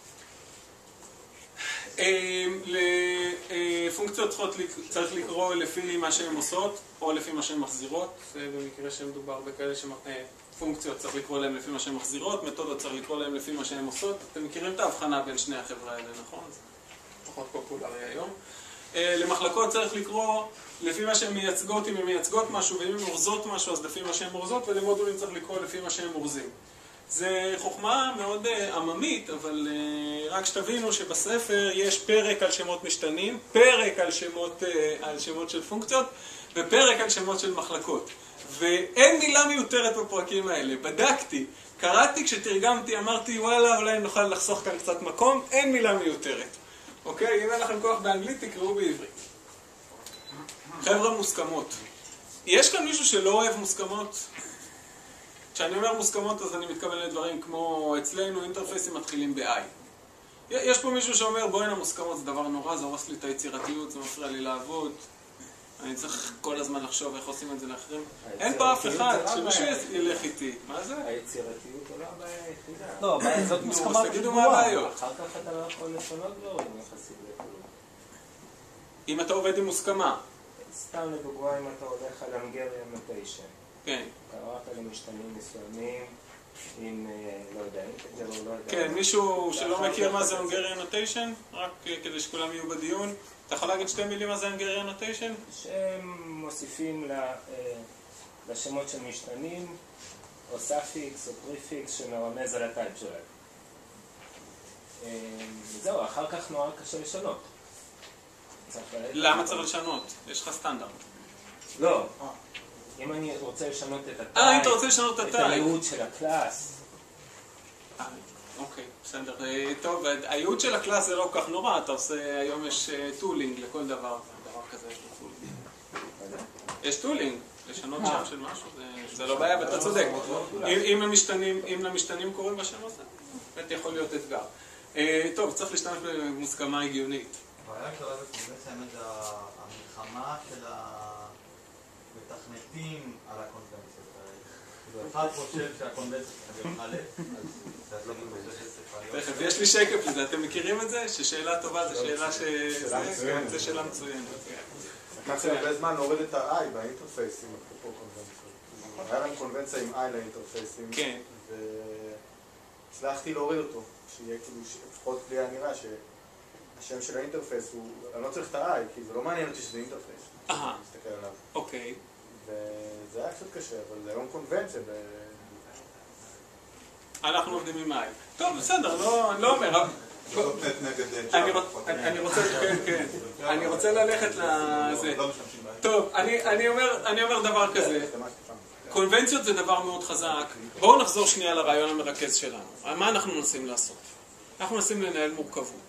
Uh, לפונקציות צריכות צריך לקרוא לפי מה שהן עושות או לפי מה שהן מחזירות. במקרה שמדובר בכאלה שפונקציות צריך לקרוא להם לפי מה שהן מחזירות, מתודות צריך לקרוא להם לפי מה שהן עושות. אתם מכירים את ההבחנה בין שני החברה האלה, נכון? פחות פופולרי היום. למחלקות צריך לקרוא לפי מה שהן מייצגות, אם הן מייצגות משהו, ואם הן מורזות משהו, אז לפי מה שהן מורזות, ולמודולים צריך לקרוא לפי מה שהן מורזים. זה חוכמה מאוד עממית, אבל רק שתבינו שבספר יש פרק על שמות משתנים, פרק על שמות, על שמות של פונקציות, ופרק על שמות של מחלקות. ואין מילה מיותרת בפרקים האלה. בדקתי, קראתי, כשתרגמתי, אמרתי, וואלה, אולי נוכל לחסוך כאן קצת מקום, אין מילה מיותרת. אוקיי? אם אין לכם כוח באנגלית, תקראו בעברית. חבר'ה, מוסכמות. יש כאן מישהו שלא אוהב מוסכמות? כשאני אומר מוסכמות, אז אני מתכוון לדברים כמו אצלנו, אינטרפייסים מתחילים ב-I. יש פה מישהו שאומר, בואי, המוסכמות זה דבר נורא, זה הורס לי את היצירתיות, זה מפריע לי לעבוד. אני צריך כל הזמן לחשוב איך עושים את זה לאחרים. אין פה אף אחד, שמישהו ילך איתי. מה זה? היצירתיות היא לא הבעיה היחידה. לא, הבעיה זאת מוסכמה. תגידו מה הבעיות. אחר כך אתה לא יכול לשנות דברים יחסית לכלום. אם אתה עובד עם מוסכמה. סתם לדוגמה, אם אתה הולך על הנגריה נוטיישן. כן. קראת למשתנים מסוימים, עם, לא יודע, זה לא יודע. כן, מישהו שלא מכיר מה זה Hungarian Notation, רק כדי שכולם יהיו בדיון. אתה יכול להגיד שתי מילים מה זה Hungarian Notation? שהם מוסיפים לשמות של משתנים, או סאפיקס או פריפיקס שמרמז על הטייפ שלהם. זהו, אחר כך נורא קשה לשנות. למה צריך לשנות? יש לך סטנדרט. לא. אם אני רוצה לשנות את הטייפ, אה, אם אתה רוצה לשנות את הטייפ. את הייעוד של הקלאס. אוקיי, בסדר. טוב, הייעוד של הקלאס זה לא כל כך נורא, אתה עושה, היום יש טולינג לכל דבר, דבר כזה יש לו טולינג. יש טולינג, לשנות שם של משהו, זה לא בעיה, ואתה צודק. אם למשתנים קוראים בשם הזה, זה יכול להיות אתגר. טוב, צריך להשתמש במוסכמה הגיונית. הבעיה הגדולה בעצם זה המלחמה של המתכנתים על הקונבנציות האלה. אחד חושב שהקונבנציות היא א', אז זה לא מבוששת. תכף, יש לי שקף לזה, אתם מכירים את זה? ששאלה טובה זה שאלה ש... זה שאלה מצוינת. לקחתי הרבה זמן להוריד את ה-I באינטרפייסים, אפרופו קונבנציות. היה להם קונבנציה עם I לאינטרפייסים, והצלחתי להוריד אותו, שיהיה כאילו, לפחות לי היה נראה השם של האינטרפייס הוא, אני לא צריך את ה-I, כי זה לא מעניין אותי שזה אינטרפייס. אהה. אני מסתכל עליו. אוקיי. וזה היה קצת קשה, אבל זה היום קונבנציה. אנחנו עובדים עם I. טוב, בסדר, לא, אני לא אומר. אני רוצה, כן, כן. אני רוצה ללכת לזה. טוב, אני אומר דבר כזה. קונבנציות זה דבר מאוד חזק. בואו נחזור שנייה לרעיון המרכז שלנו. מה אנחנו מנסים לעשות? אנחנו מנסים לנהל מורכבות.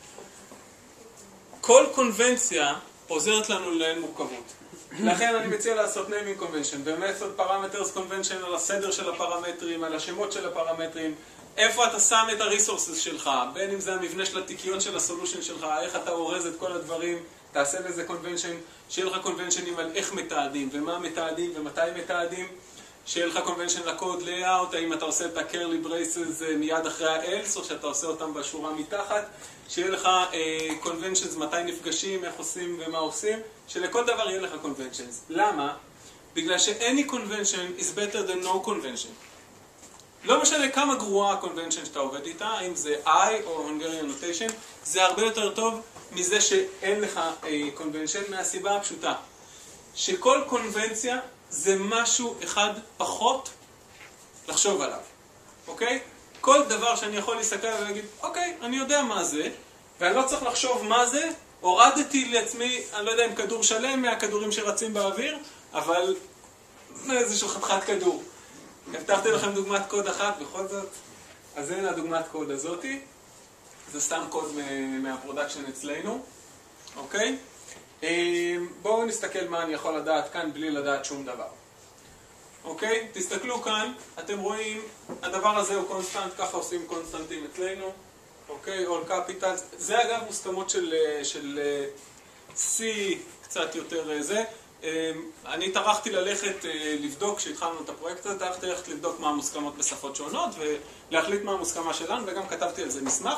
כל קונבנציה עוזרת לנו לנהל מורכבות. לכן אני מציע לעשות naming convention ו-method parameters convention על הסדר של הפרמטרים, על השמות של הפרמטרים, איפה אתה שם את הריסורסס שלך, בין אם זה המבנה של התיקיון של הסולושן שלך, איך אתה אורז את כל הדברים, תעשה לזה convention, שיהיה לך conventionים על איך מתעדים ומה מתעדים ומתי מתעדים, שיהיה לך convention לקוד layout, האם אתה עושה את ה-curly braces מיד אחרי ה-else או שאתה עושה אותם בשורה מתחת, שיהיה לך uh, conventions מתי נפגשים, איך עושים ומה עושים, שלכל דבר יהיה לך conventions. למה? בגלל ש-any convention is better than no convention. לא משנה כמה גרועה ה-convention שאתה עובד איתה, אם זה I או Hungarian notation, זה הרבה יותר טוב מזה שאין לך uh, convention, מהסיבה הפשוטה. שכל קונבנציה זה משהו אחד פחות לחשוב עליו. אוקיי? כל דבר שאני יכול להסתכל ולהגיד, אוקיי, אני יודע מה זה, ואני לא צריך לחשוב מה זה, הורדתי לעצמי, אני לא יודע אם כדור שלם מהכדורים שרצים באוויר, אבל איזשהו חתיכת כדור. הבטחתי לכם דוגמת קוד אחת, בכל זאת, אז הנה הדוגמת קוד הזאתי. זה סתם קוד מהפרודקשן אצלנו, אוקיי? בואו נסתכל מה אני יכול לדעת כאן בלי לדעת שום דבר. אוקיי? תסתכלו כאן, אתם רואים, הדבר הזה הוא קונסטנט, ככה עושים קונסטנטים אצלנו. אוקיי? all capitals. זה אגב מוסכמות של, של C קצת יותר זה. אני טרחתי ללכת לבדוק, כשהתחלנו את הפרויקט הזה, טרחתי ללכת לבדוק מה המוסכמות בשפות שונות ולהחליט מה המוסכמה שלנו, וגם כתבתי על זה מסמך.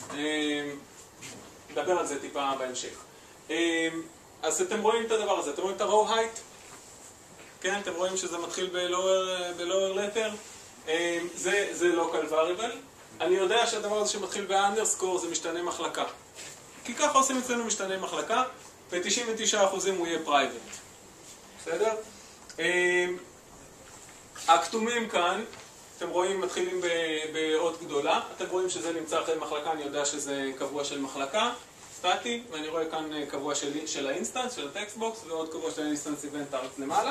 נדבר על זה טיפה בהמשך. אז אתם רואים את הדבר הזה, אתם רואים את ה-row height? כן, אתם רואים שזה מתחיל ב-lower letter? זה, זה local variable. אני יודע שהדבר הזה שמתחיל ב-underscore זה משתנה מחלקה. כי ככה עושים אצלנו משתנה מחלקה, ב-תשעים ותשעה אחוז הוא יהיה private. בסדר? הכתומים כאן, אתם רואים, מתחילים באות גדולה. אתם רואים שזה נמצא אחרי מחלקה, אני יודע שזה קבוע של מחלקה, סטטי, ואני רואה כאן קבוע של, של האינסטנס, של הטקסטבוקס, ועוד קבוע של האינסטנס איבנט ארץ למעלה.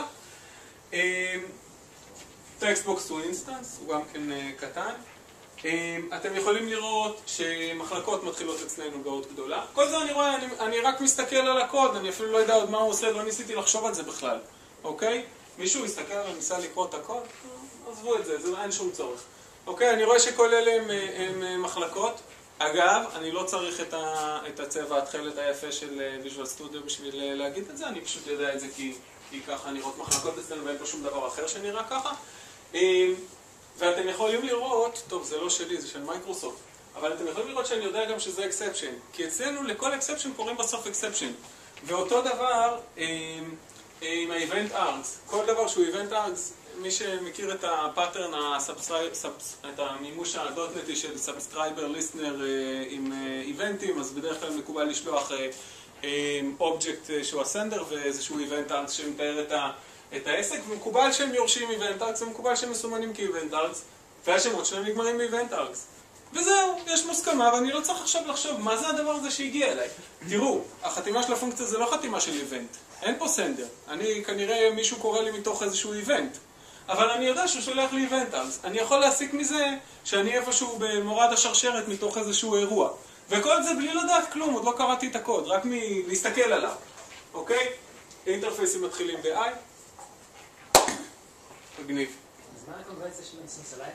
טקסטבוקס הוא אינסטנס, הוא גם כן קטן. אתם יכולים לראות שמחלקות מתחילות אצלנו באות גדולה. כל זה אני רואה, אני, אני רק מסתכל על הקוד, אני אפילו לא יודע עוד מה הוא עושה, לא ניסיתי לחשוב על זה בכלל. אוקיי? מישהו יסתכל וניסה לקרוא את הקוד? עזבו את זה, זה אין שום צורך. אוקיי, אני רואה שכל אלה הם, הם מחלקות. אגב, אני לא צריך את, ה, את הצבע התכלת היפה של Visual Studio בשביל להגיד את זה, אני פשוט יודע את זה כי, כי ככה נראות מחלקות אצלנו ואין פה שום דבר אחר שנראה ככה. ואתם יכולים לראות, טוב זה לא שלי, זה של מייקרוסופט, אבל אתם יכולים לראות שאני יודע גם שזה exception, כי אצלנו לכל exception קוראים בסוף exception. ואותו דבר עם ה-event args, כל דבר שהוא event args, מי שמכיר את הפאטרן, את המימוש הדוטנטי של subscriber listener עם איבנטים, אז בדרך כלל מקובל לשלוח אובייקט שהוא הסנדר ואיזשהו event args שמתאר את ה... את העסק, ומקובל שהם יורשים איבנט ארקס, ומקובל שהם מסומנים כאיבנט ארקס, והשמות שלהם נגמרים באיבנט ארקס. וזהו, יש מוסכמה, ואני לא צריך עכשיו לחשוב מה זה הדבר הזה שהגיע אליי. תראו, החתימה של הפונקציה זה לא חתימה של איבנט, אין פה סנדר. אני, כנראה מישהו קורא לי מתוך איזשהו איבנט, אבל אני יודע שהוא שולח לי איבנט ארקס. אני יכול להסיק מזה שאני איפשהו במורד השרשרת מתוך איזשהו אירוע. וכל זה בלי לדעת כלום, עוד לא קראתי את הקוד, רק מלהסתכל עליו. אוקיי? אינטרפייסים מתחילים ב-I. מגניב. אז מה הקונבנציה של מסולסליים?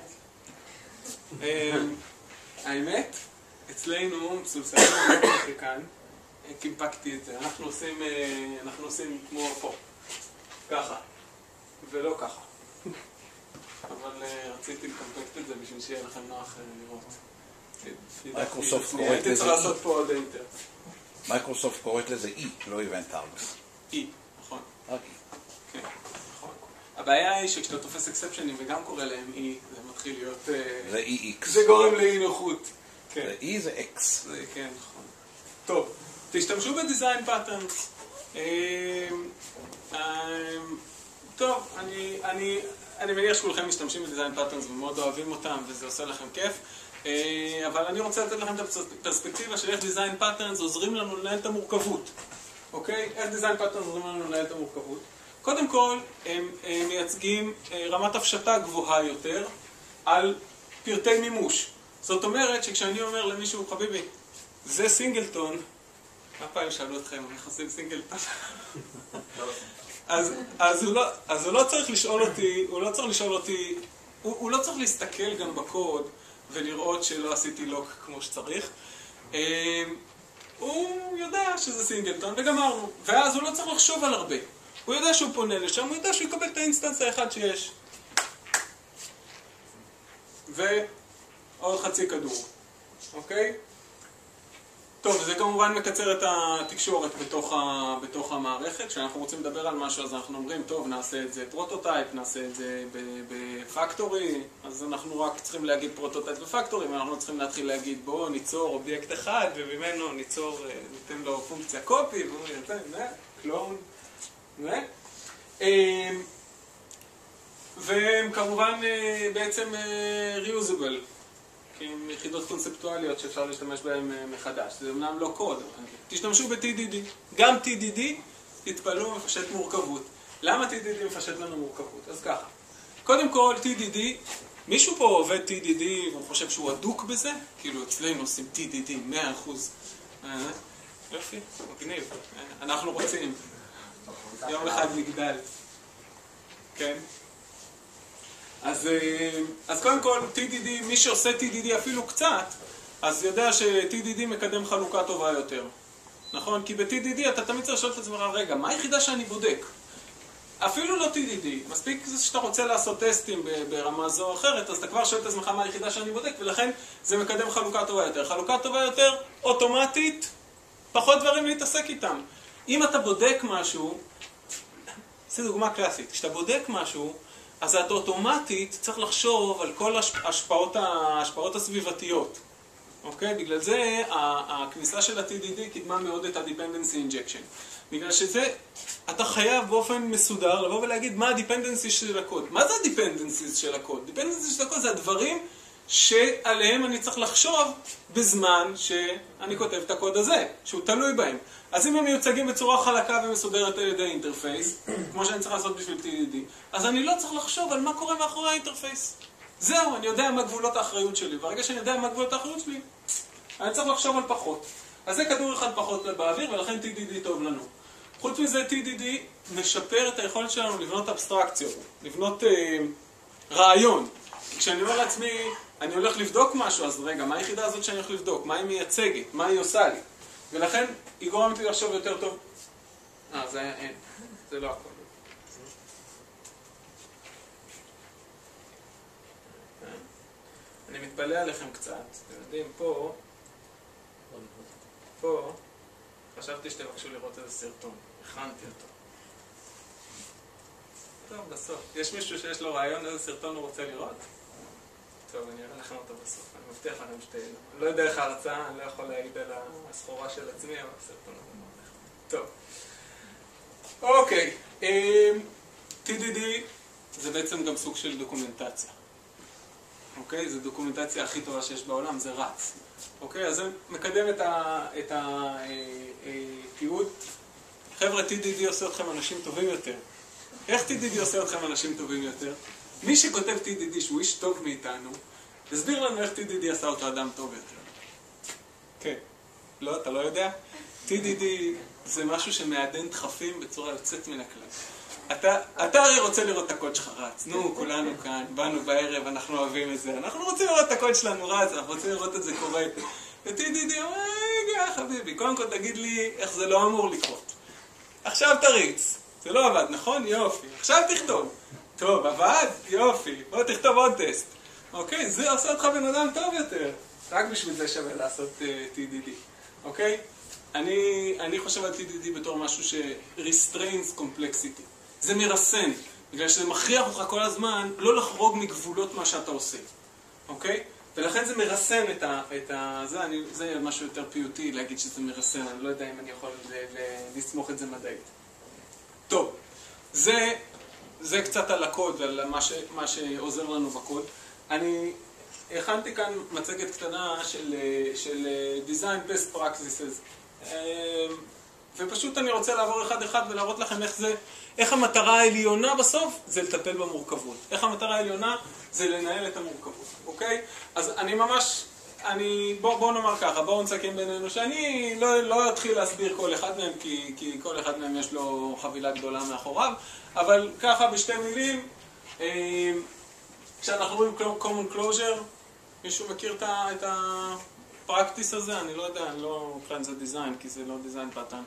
האמת, אצלנו מסולסליים לא ככה כאן, קימפקתי את זה. אנחנו עושים, אנחנו עושים כמו פה, ככה, ולא ככה. אבל רציתי לקמפקט את זה בשביל שיהיה לכם נוח לראות. מייקרוסופט קוראת הייתי לזה צריך לעשות פה עוד אינטר. מייקרוסופט קוראת לזה E, לא איבנט ארקס. E, נכון. רק E. כן, נכון. הבעיה היא שכשאתה תופס אקספשנים וגם קורא להם E, זה מתחיל להיות... זה E X. זה גורם לאי נוחות. זה E זה X. זה כן, נכון. טוב, תשתמשו בדיזיין פאטרנס. טוב, אני, אני, אני מניח שכולכם משתמשים בדיזיין פאטרנס ומאוד אוהבים אותם וזה עושה לכם כיף. אבל אני רוצה לתת לכם את הפרספקטיבה של איך דיזיין פאטרנס עוזרים לנו לנהל את המורכבות. אוקיי? איך דיזיין פאטרנס עוזרים לנו לנהל את המורכבות? קודם כל, הם, הם מייצגים רמת הפשטה גבוהה יותר על פרטי מימוש. זאת אומרת שכשאני אומר למישהו, חביבי, זה סינגלטון, מה פעם שאלו אתכם, איך עושים סינגלטון? אז, אז, הוא לא, אז הוא לא צריך לשאול אותי, הוא לא צריך לשאול אותי, הוא, הוא לא צריך להסתכל גם בקוד ולראות שלא עשיתי לוק כמו שצריך. הוא יודע שזה סינגלטון וגמרנו, ואז הוא לא צריך לחשוב על הרבה. הוא יודע שהוא פונה לשם, הוא יודע שהוא יקבל את האינסטנס האחד שיש. ועוד חצי כדור, אוקיי? טוב, זה כמובן מקצר את התקשורת בתוך, ה, בתוך המערכת. כשאנחנו רוצים לדבר על משהו, אז אנחנו אומרים, טוב, נעשה את זה פרוטוטייפ, נעשה את זה בפקטורי, אז אנחנו רק צריכים להגיד פרוטוטייפ בפקטורי, ואנחנו צריכים להתחיל להגיד, בואו ניצור אובייקט אחד, וממנו ניצור, ניתן לו פונקציה קופי, והוא יצא, נה, קלון, נה. והם כמובן בעצם reusable. עם יחידות קונספטואליות שאפשר להשתמש בהן מחדש. זה אמנם לא קוד. תשתמשו ב-טי די די. גם טי די די, תתפלאו, מפשט מורכבות. למה טי די די מפשט לנו מורכבות? אז ככה. קודם כל, טי די די, מישהו פה עובד טי די די והוא חושב שהוא עדוק בזה? כאילו, אצלנו עושים טי די די, מאה אחוז. יופי, מגניב. אנחנו רוצים. יום אחד נגדל. כן? אז, אז קודם כל, טי די די, מי שעושה טי די די אפילו קצת, אז יודע ש-טי די די מקדם חלוקה טובה יותר. נכון? כי ב-טי די די אתה תמיד צריך לשאול את עצמך, רגע, מה היחידה שאני בודק? אפילו לא טי די די. מספיק זה שאתה רוצה לעשות טסטים ברמה זו או אחרת, אז אתה כבר שואל את עצמך מה היחידה שאני בודק, ולכן זה מקדם חלוקה טובה יותר. חלוקה טובה יותר, אוטומטית, פחות דברים להתעסק איתם. אם אתה בודק משהו, זו דוגמה קלאסית, כשאתה בודק משהו, אז אתה אוטומטית צריך לחשוב על כל ההשפעות, ההשפעות הסביבתיות. אוקיי? בגלל זה הכניסה של ה-טי די די קידמה מאוד את ה-Dependency Injection. בגלל שזה, אתה חייב באופן מסודר לבוא ולהגיד מה ה-Dependency של הקוד. מה זה ה-Dependency של הקוד? Dependency של הקוד זה הדברים שעליהם אני צריך לחשוב בזמן שאני כותב את הקוד הזה, שהוא תלוי בהם. אז אם הם מיוצגים בצורה חלקה ומסודרת על ידי אינטרפייס, כמו שאני צריך לעשות בשביל טי די די, אז אני לא צריך לחשוב על מה קורה מאחורי האינטרפייס. זהו, אני יודע מה גבולות האחריות שלי, וברגע שאני יודע מה גבולות האחריות שלי, אני צריך לחשוב על פחות. אז זה כדור אחד פחות באוויר, ולכן טי די די טוב לנו. חוץ מזה, טי די די משפר את היכולת שלנו לבנות אבסטרקציות, לבנות אה, רעיון. כשאני אומר לעצמי, אני הולך לבדוק משהו, אז רגע, מה היחידה הזאת שאני הולך לבדוק? מה היא מייצגת? מה היא עושה לי? ולכן היא גורמת לי לחשוב יותר טוב. אה, זה אין. זה לא הכל. אני מתפלא עליכם קצת. אתם יודעים, פה, פה, חשבתי שתבקשו לראות איזה סרטון. הכנתי אותו. טוב, בסוף. יש מישהו שיש לו רעיון איזה סרטון הוא רוצה לראות? טוב, אני אראה לכם אותו בסוף. אני מבטיח לכם שתהיינו. אני לא יודע איך ההרצאה, אני לא יכול להעיד על הסחורה של עצמי, אבל סרטון הזה מאוד. טוב. אוקיי. טי די די זה בעצם גם סוג של דוקומנטציה. אוקיי? זו דוקומנטציה הכי טובה שיש בעולם, זה רץ. אוקיי? אז זה מקדם את התיעוד. חבר'ה, טי די די עושה אתכם אנשים טובים יותר. איך טי די די עושה אתכם אנשים טובים יותר? מי שכותב טי די די שהוא איש טוב מאיתנו, תסביר לנו איך טי די די עשה אותו אדם טוב יותר. כן. לא, אתה לא יודע? טי די די זה משהו שמעדן דחפים בצורה יוצאת מן הכלל. אתה, אתה הרי רוצה לראות את הקוד שלך רץ. נו, כולנו כאן, באנו בערב, אנחנו אוהבים את זה. אנחנו רוצים לראות את הקוד שלנו רץ, אנחנו רוצים לראות את זה קורה. וטי די די אומר, רגע, חביבי, קודם כל תגיד לי איך זה לא אמור לקרות. עכשיו תריץ. זה לא עבד, נכון? יופי. עכשיו תכתוב. טוב, עבד? יופי. בוא תכתוב עוד טסט. אוקיי? זה עושה אותך בן אדם טוב יותר. רק בשביל זה שווה לעשות טי די די. אוקיי? אני, אני חושב על טי די די בתור משהו ש-restrains complexity. זה מרסן. בגלל שזה מכריח אותך כל הזמן לא לחרוג מגבולות מה שאתה עושה. אוקיי? ולכן זה מרסן את ה... את ה זה, אני, זה משהו יותר פיוטי להגיד שזה מרסן, אני לא יודע אם אני יכול ל, ל, לסמוך את זה מדעית. טוב, זה, זה קצת על הקוד, על מה, ש, מה שעוזר לנו בקוד. אני הכנתי כאן מצגת קטנה של, של Design Best Practices. ופשוט אני רוצה לעבור אחד אחד ולהראות לכם איך זה, איך המטרה העליונה בסוף זה לטפל במורכבות. איך המטרה העליונה זה לנהל את המורכבות, אוקיי? אז אני ממש, אני, בוא, בוא נאמר ככה, בואו נסכם בינינו שאני לא, לא אתחיל להסביר כל אחד מהם, כי, כי כל אחד מהם יש לו חבילה גדולה מאחוריו, אבל ככה בשתי מילים, כשאנחנו רואים common closure, מישהו מכיר את הפרקטיס הזה? אני לא יודע, אני לא כאן זה דיזיין, כי זה לא דיזיין פאטרן.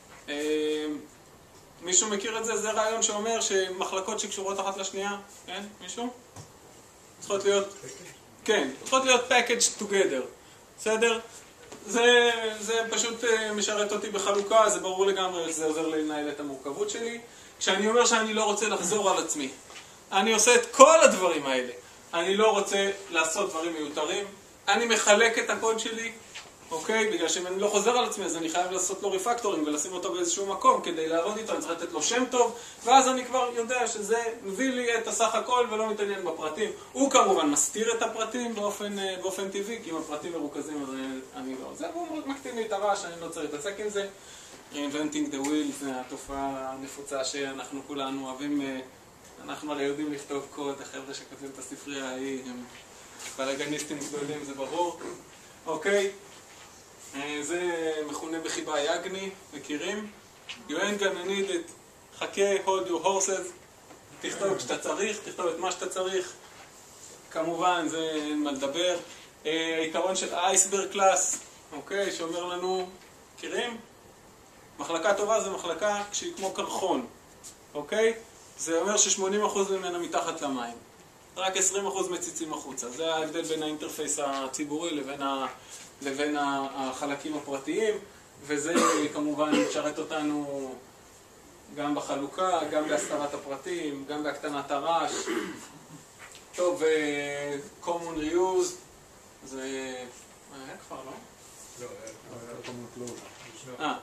מישהו מכיר את זה? זה רעיון שאומר שמחלקות שקשורות אחת לשנייה, כן? מישהו? צריכות להיות, כן, צריכות להיות packaged together, בסדר? זה, זה פשוט משרת אותי בחלוקה, זה ברור לגמרי, זה עוזר לי לנהל את המורכבות שלי. כשאני אומר שאני לא רוצה לחזור על עצמי, אני עושה את כל הדברים האלה. אני לא רוצה לעשות דברים מיותרים, אני מחלק את הקוד שלי, אוקיי? בגלל שאם אני לא חוזר על עצמי, אז אני חייב לעשות לו ריפקטורים ולשים אותו באיזשהו מקום כדי לעבוד איתו, אני צריך לתת לו שם טוב, ואז אני כבר יודע שזה מביא לי את הסך הכל ולא מתעניין בפרטים. הוא כמובן מסתיר את הפרטים באופן, באופן טבעי, כי אם הפרטים מרוכזים אז אני, אני לא. זה הוא מקטין לי את הרעש, אני לא צריך להתעסק עם זה. Reinventing the wheel זה התופעה הנפוצה שאנחנו כולנו אוהבים. אנחנו הרי יודעים לכתוב קוד, החבר'ה שכותבים את הספרייה ההיא הם בלגניסטים גדולים, זה ברור. אוקיי, זה מכונה בחיבה Y A G N I, מכירים? You ain't gonna need it, חכה, hold your horses, תכתוב כשאתה צריך, תכתוב את מה שאתה צריך. כמובן, זה אין מה לדבר. העיקרון של אייסברג קלאס, אוקיי, שאומר לנו, מכירים? מחלקה טובה זה מחלקה כשהיא כמו קרחון, אוקיי? זה אומר ש-שמונים אחוז ממנה מתחת למים. רק עשרים אחוז מציצים החוצה. זה ההבדל בין האינטרפייס הציבורי לבין, ה... לבין החלקים הפרטיים, וזה כמובן משרת אותנו גם בחלוקה, גם בהסתרת הפרטים, גם בהקטנת הרעש. טוב, common reuse, זה... היה כבר, לא? לא, היה common closure. אה.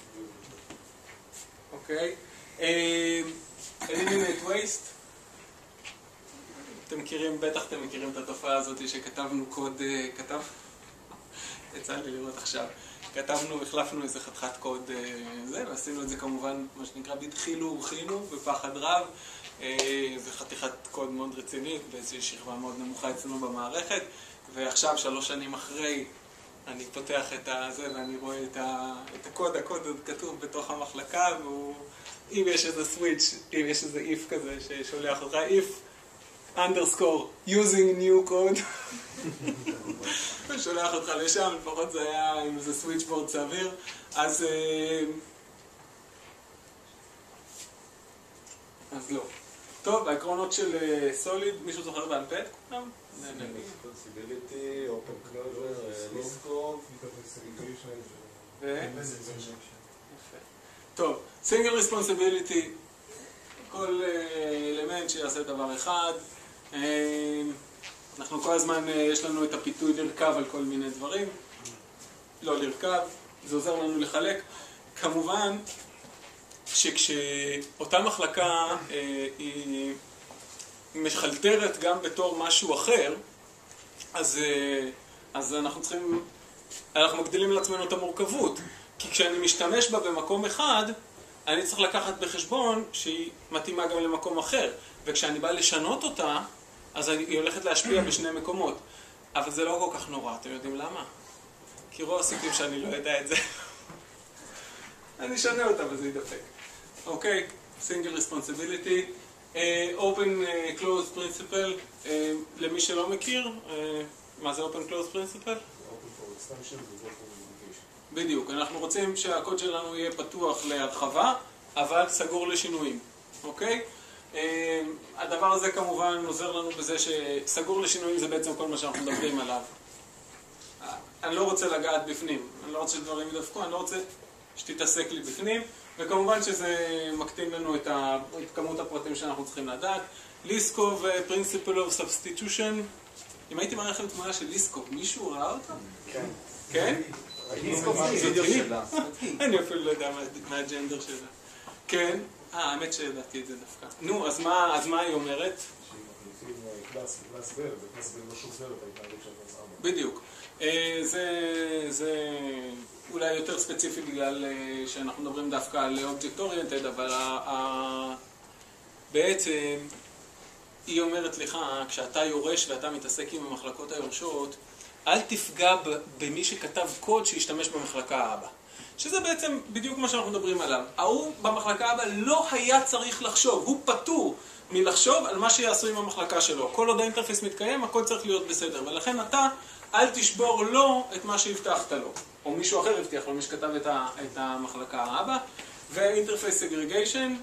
אוקיי. Eliminate waste. אתם מכירים, בטח אתם מכירים את התופעה הזאת שכתבנו קוד, כתב, יצא לי לראות עכשיו, כתבנו, החלפנו איזה חתיכת קוד זה, ועשינו את זה כמובן, מה שנקרא, בדחילו ורחינו, בפחד רב. זה חתיכת קוד מאוד רצינית, באיזושהי שכבה מאוד נמוכה אצלנו במערכת, ועכשיו, שלוש שנים אחרי, אני פותח את זה ואני רואה את, ה, את הקוד, הקוד עוד כתוב בתוך המחלקה, והוא, אם יש איזה סוויץ', אם יש איזה if כזה ששולח אותך, if underscore using new code, ושולח אותך לשם, לפחות זה היה עם איזה סוויץ' בורד סביר, אז, אז לא. טוב, העקרונות של S O L I D, מישהו זוכר בעל פה? Responsibility, Open Closure, Lisco, ו... טוב, Single Responsibility, כל אלמנט שיעשה דבר אחד. אנחנו כל הזמן, יש לנו את הפיתוי לרכב על כל מיני דברים. לא לרכב, זה עוזר לנו לחלק. כמובן שכשאותה מחלקה היא מחלטרת גם בתור משהו אחר, אז, אז אנחנו צריכים, אנחנו מגדילים לעצמנו את המורכבות. כי כשאני משתמש בה במקום אחד, אני צריך לקחת בחשבון שהיא מתאימה גם למקום אחר. וכשאני בא לשנות אותה, אז היא הולכת להשפיע בשני מקומות. אבל זה לא כל כך נורא, אתם יודעים למה? כי רוב הסיכויים שאני לא יודע את זה. אני אשנה אותה וזה ידפק. אוקיי, Single Responsibility. Open Closed Principle, למי שלא מכיר, מה זה Open Closed Principle? בדיוק, אנחנו רוצים שהקוד שלנו יהיה פתוח להרחבה, אבל סגור לשינויים, אוקיי? הדבר הזה כמובן עוזר לנו בזה שסגור לשינויים זה בעצם כל מה שאנחנו מדברים עליו. אני לא רוצה לגעת בפנים, אני לא רוצה שדברים ידפקו, אני לא רוצה שתתעסק לי בפנים, וכמובן שזה מקטין לנו את, ה... את כמות הפרטים שאנחנו צריכים לדעת. ליסקו ו-Principle of Substitution, אם הייתי מראה לכם תמונה של ליסקוב, מישהו ראה אותה? כן. כן? ליסקוב זה וידאו שלה. אני אפילו לא יודע מה הג'נדר שלה. כן? אה, האמת שידעתי את זה דווקא. נו, אז מה היא אומרת? קלאס, קלאס בר, וקלאס בר לא שובר את ההתנהלות של קלאס ארבע. בדיוק. זה אולי יותר ספציפי בגלל שאנחנו מדברים דווקא על Object Oriented, אבל בעצם היא אומרת לך, כשאתה יורש ואתה מתעסק עם המחלקות היורשות, אל תפגע במי שכתב קוד שישתמש במחלקה הבאה. שזה בעצם בדיוק מה שאנחנו מדברים עליו. ההוא במחלקה הבאה לא היה צריך לחשוב, הוא פטור מלחשוב על מה שיעשו עם המחלקה שלו. כל עוד האינטרפייס מתקיים, הכל צריך להיות בסדר. ולכן אתה, אל תשבור לו את מה שהבטחת לו. או מישהו אחר הבטיח לו, מי שכתב את, ה, את המחלקה הבאה. ואינטרפייס סגרגיישן.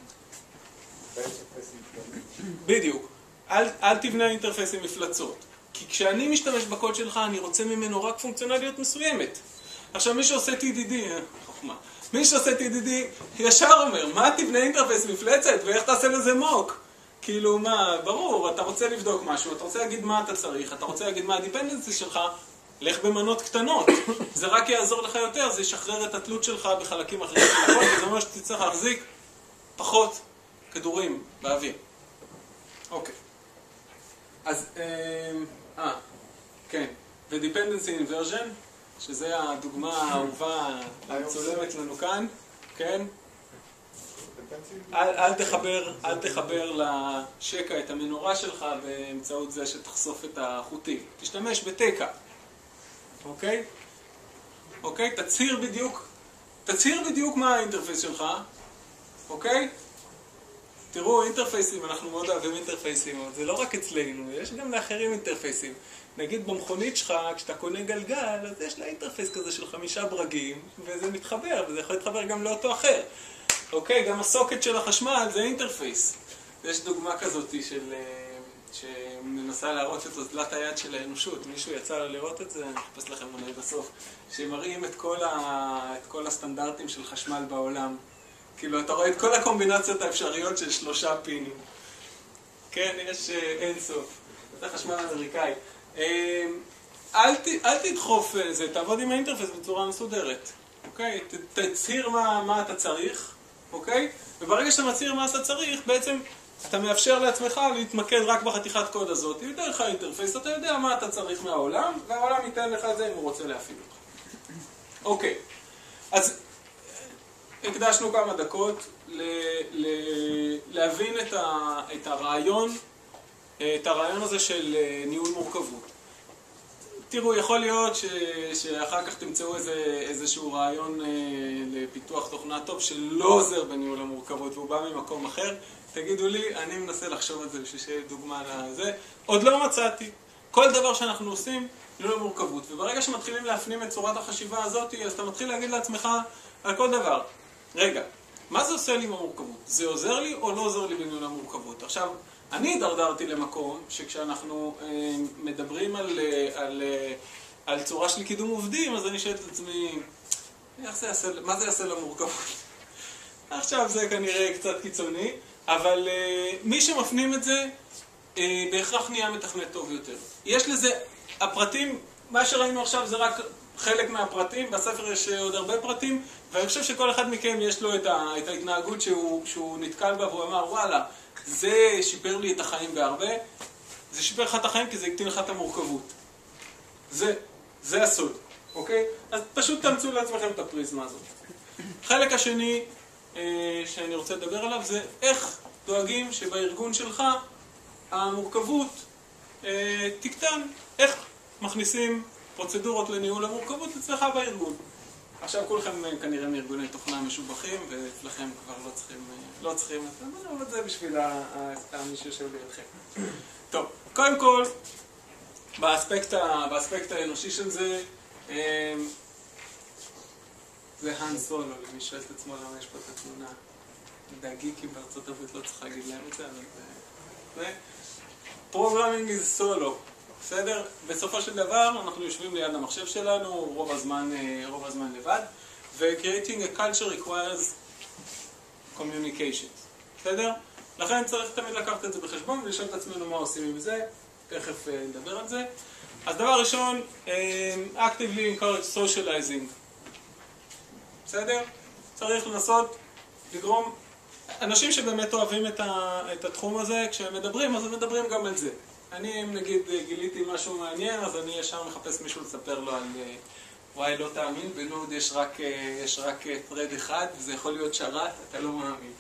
בדיוק. אל, אל תבנה אינטרפייס עם מפלצות. כי כשאני משתמש בקוד שלך, אני רוצה ממנו רק פונקציונליות מסוימת. עכשיו, מי שעושה טי די די, חוכמה, מי שעושה טי די די ישר אומר, מה תבנה אינטרפייס מפלצת ואיך תעשה לזה מוק? כאילו, מה, ברור, אתה רוצה לבדוק משהו, אתה רוצה להגיד מה אתה צריך, אתה רוצה להגיד מה הדיפנדנסי שלך, לך במנות קטנות. זה רק יעזור לך יותר, זה ישחרר את התלות שלך בחלקים אחרים של הקוד, וזה אומר שתצטרך להחזיק פחות כדורים באוויר. אוקיי. אז, אה, כן, ו-dependency inversion, שזה הדוגמה האהובה המצולמת לנו כאן, כן? אל, אל תחבר, אל תחבר לשקע את המנורה שלך באמצעות זה שתחשוף את החוטים. תשתמש בטקה, אוקיי? אוקיי? תצהיר בדיוק, תצהיר בדיוק מה האינטרפייס שלך, אוקיי? תראו, אינטרפייסים, אנחנו מאוד אוהבים אינטרפייסים, אבל זה לא רק אצלנו, יש גם לאחרים אינטרפייסים. נגיד במכונית שלך, כשאתה קונה גלגל, אז יש לה אינטרפייס כזה של חמישה ברגים, וזה מתחבר, וזה יכול להתחבר גם לאותו אחר. אוקיי, גם הסוקט של החשמל זה אינטרפייס. יש דוגמה כזאת של, שמנסה להראות את אוזלת היד של האנושות. מישהו יצא לה לראות את זה, אני אחפש לכם אולי בסוף, שמראים את כל, ה, את כל הסטנדרטים של חשמל בעולם. כאילו, אתה רואה את כל הקומבינציות האפשריות של שלושה פינים. כן, יש אין סוף. זה חשמל אמריקאי. אל, ת, אל תדחוף זה, תעבוד עם האינטרפייס בצורה מסודרת. אוקיי? ת, תצהיר מה, מה אתה צריך, אוקיי? וברגע שאתה מצהיר מה אתה צריך, בעצם אתה מאפשר לעצמך להתמקד רק בחתיכת קוד הזאת. יותר לך האינטרפייס, אתה יודע מה אתה צריך מהעולם, והעולם ייתן לך את זה אם הוא רוצה להפעיל אותך. אוקיי. אז הקדשנו כמה דקות ל, ל, להבין את, ה, את הרעיון, את הרעיון הזה של ניהול מורכבות. תראו, יכול להיות ש, שאחר כך תמצאו איזה, איזשהו רעיון אה, לפיתוח תוכנה טוב שלא עוזר בניהול המורכבות והוא בא ממקום אחר. תגידו לי, אני מנסה לחשוב על זה בשביל שיהיה דוגמה לזה. עוד לא מצאתי. כל דבר שאנחנו עושים, ניהול המורכבות. וברגע שמתחילים להפנים את צורת החשיבה הזאת, אז אתה מתחיל להגיד לעצמך על כל דבר. רגע, מה זה עושה לי עם המורכבות? זה עוזר לי או לא עוזר לי בניהול המורכבות? עכשיו, אני דרדרתי למקום שכשאנחנו אה, מדברים על, על, על צורה של קידום עובדים, אז אני שואל את עצמי, איך זה יעשה, מה זה יעשה למורכבות? עכשיו זה כנראה קצת קיצוני, אבל אה, מי שמפנים את זה, אה, בהכרח נהיה מתכנת טוב יותר. יש לזה, הפרטים, מה שראינו עכשיו זה רק חלק מהפרטים, בספר יש עוד הרבה פרטים, ואני חושב שכל אחד מכם יש לו את, ה, את ההתנהגות שהוא, שהוא נתקל בה והוא אמר, וואלה, זה שיפר לי את החיים בהרבה, זה שיפר לך את החיים כי זה הקטין לך את המורכבות. זה, זה הסוד, אוקיי? אז פשוט תמצאו לעצמכם את הפריזמה הזאת. חלק השני אה, שאני רוצה לדבר עליו זה איך דואגים שבארגון שלך המורכבות אה, תקטן, איך מכניסים פרוצדורות לניהול המורכבות אצלך בארגון. עכשיו כולכם כנראה מארגוני תוכנה משובחים, ואצלכם כבר לא צריכים, לא צריכים, אבל זה בשביל מי שיושב לידכם. טוב, קודם כל, באספקט, באספקט האנושי של זה, זה האן סולו, למי שואל את עצמו למה יש פה את התמונה. הגיקים בארצות הברית לא צריך להגיד להם את זה, אבל זה... Programming is solo. בסדר? בסופו של דבר אנחנו יושבים ליד המחשב שלנו רוב הזמן, רוב הזמן לבד, ו-creating a culture requires communication. בסדר? לכן צריך תמיד לקחת את זה בחשבון ולשאול את עצמנו מה עושים עם זה. תכף נדבר על זה. אז דבר ראשון, actively encourage socializing. בסדר? צריך לנסות לגרום, אנשים שבאמת אוהבים את, ה, את התחום הזה, כשהם מדברים, אז הם מדברים גם על זה. אני, אם נגיד, גיליתי משהו מעניין, אז אני ישר מחפש מישהו לספר לו על וואי, לא תאמין, בלוד יש רק, יש רק thread אחד, וזה יכול להיות שרת, אתה לא מאמין.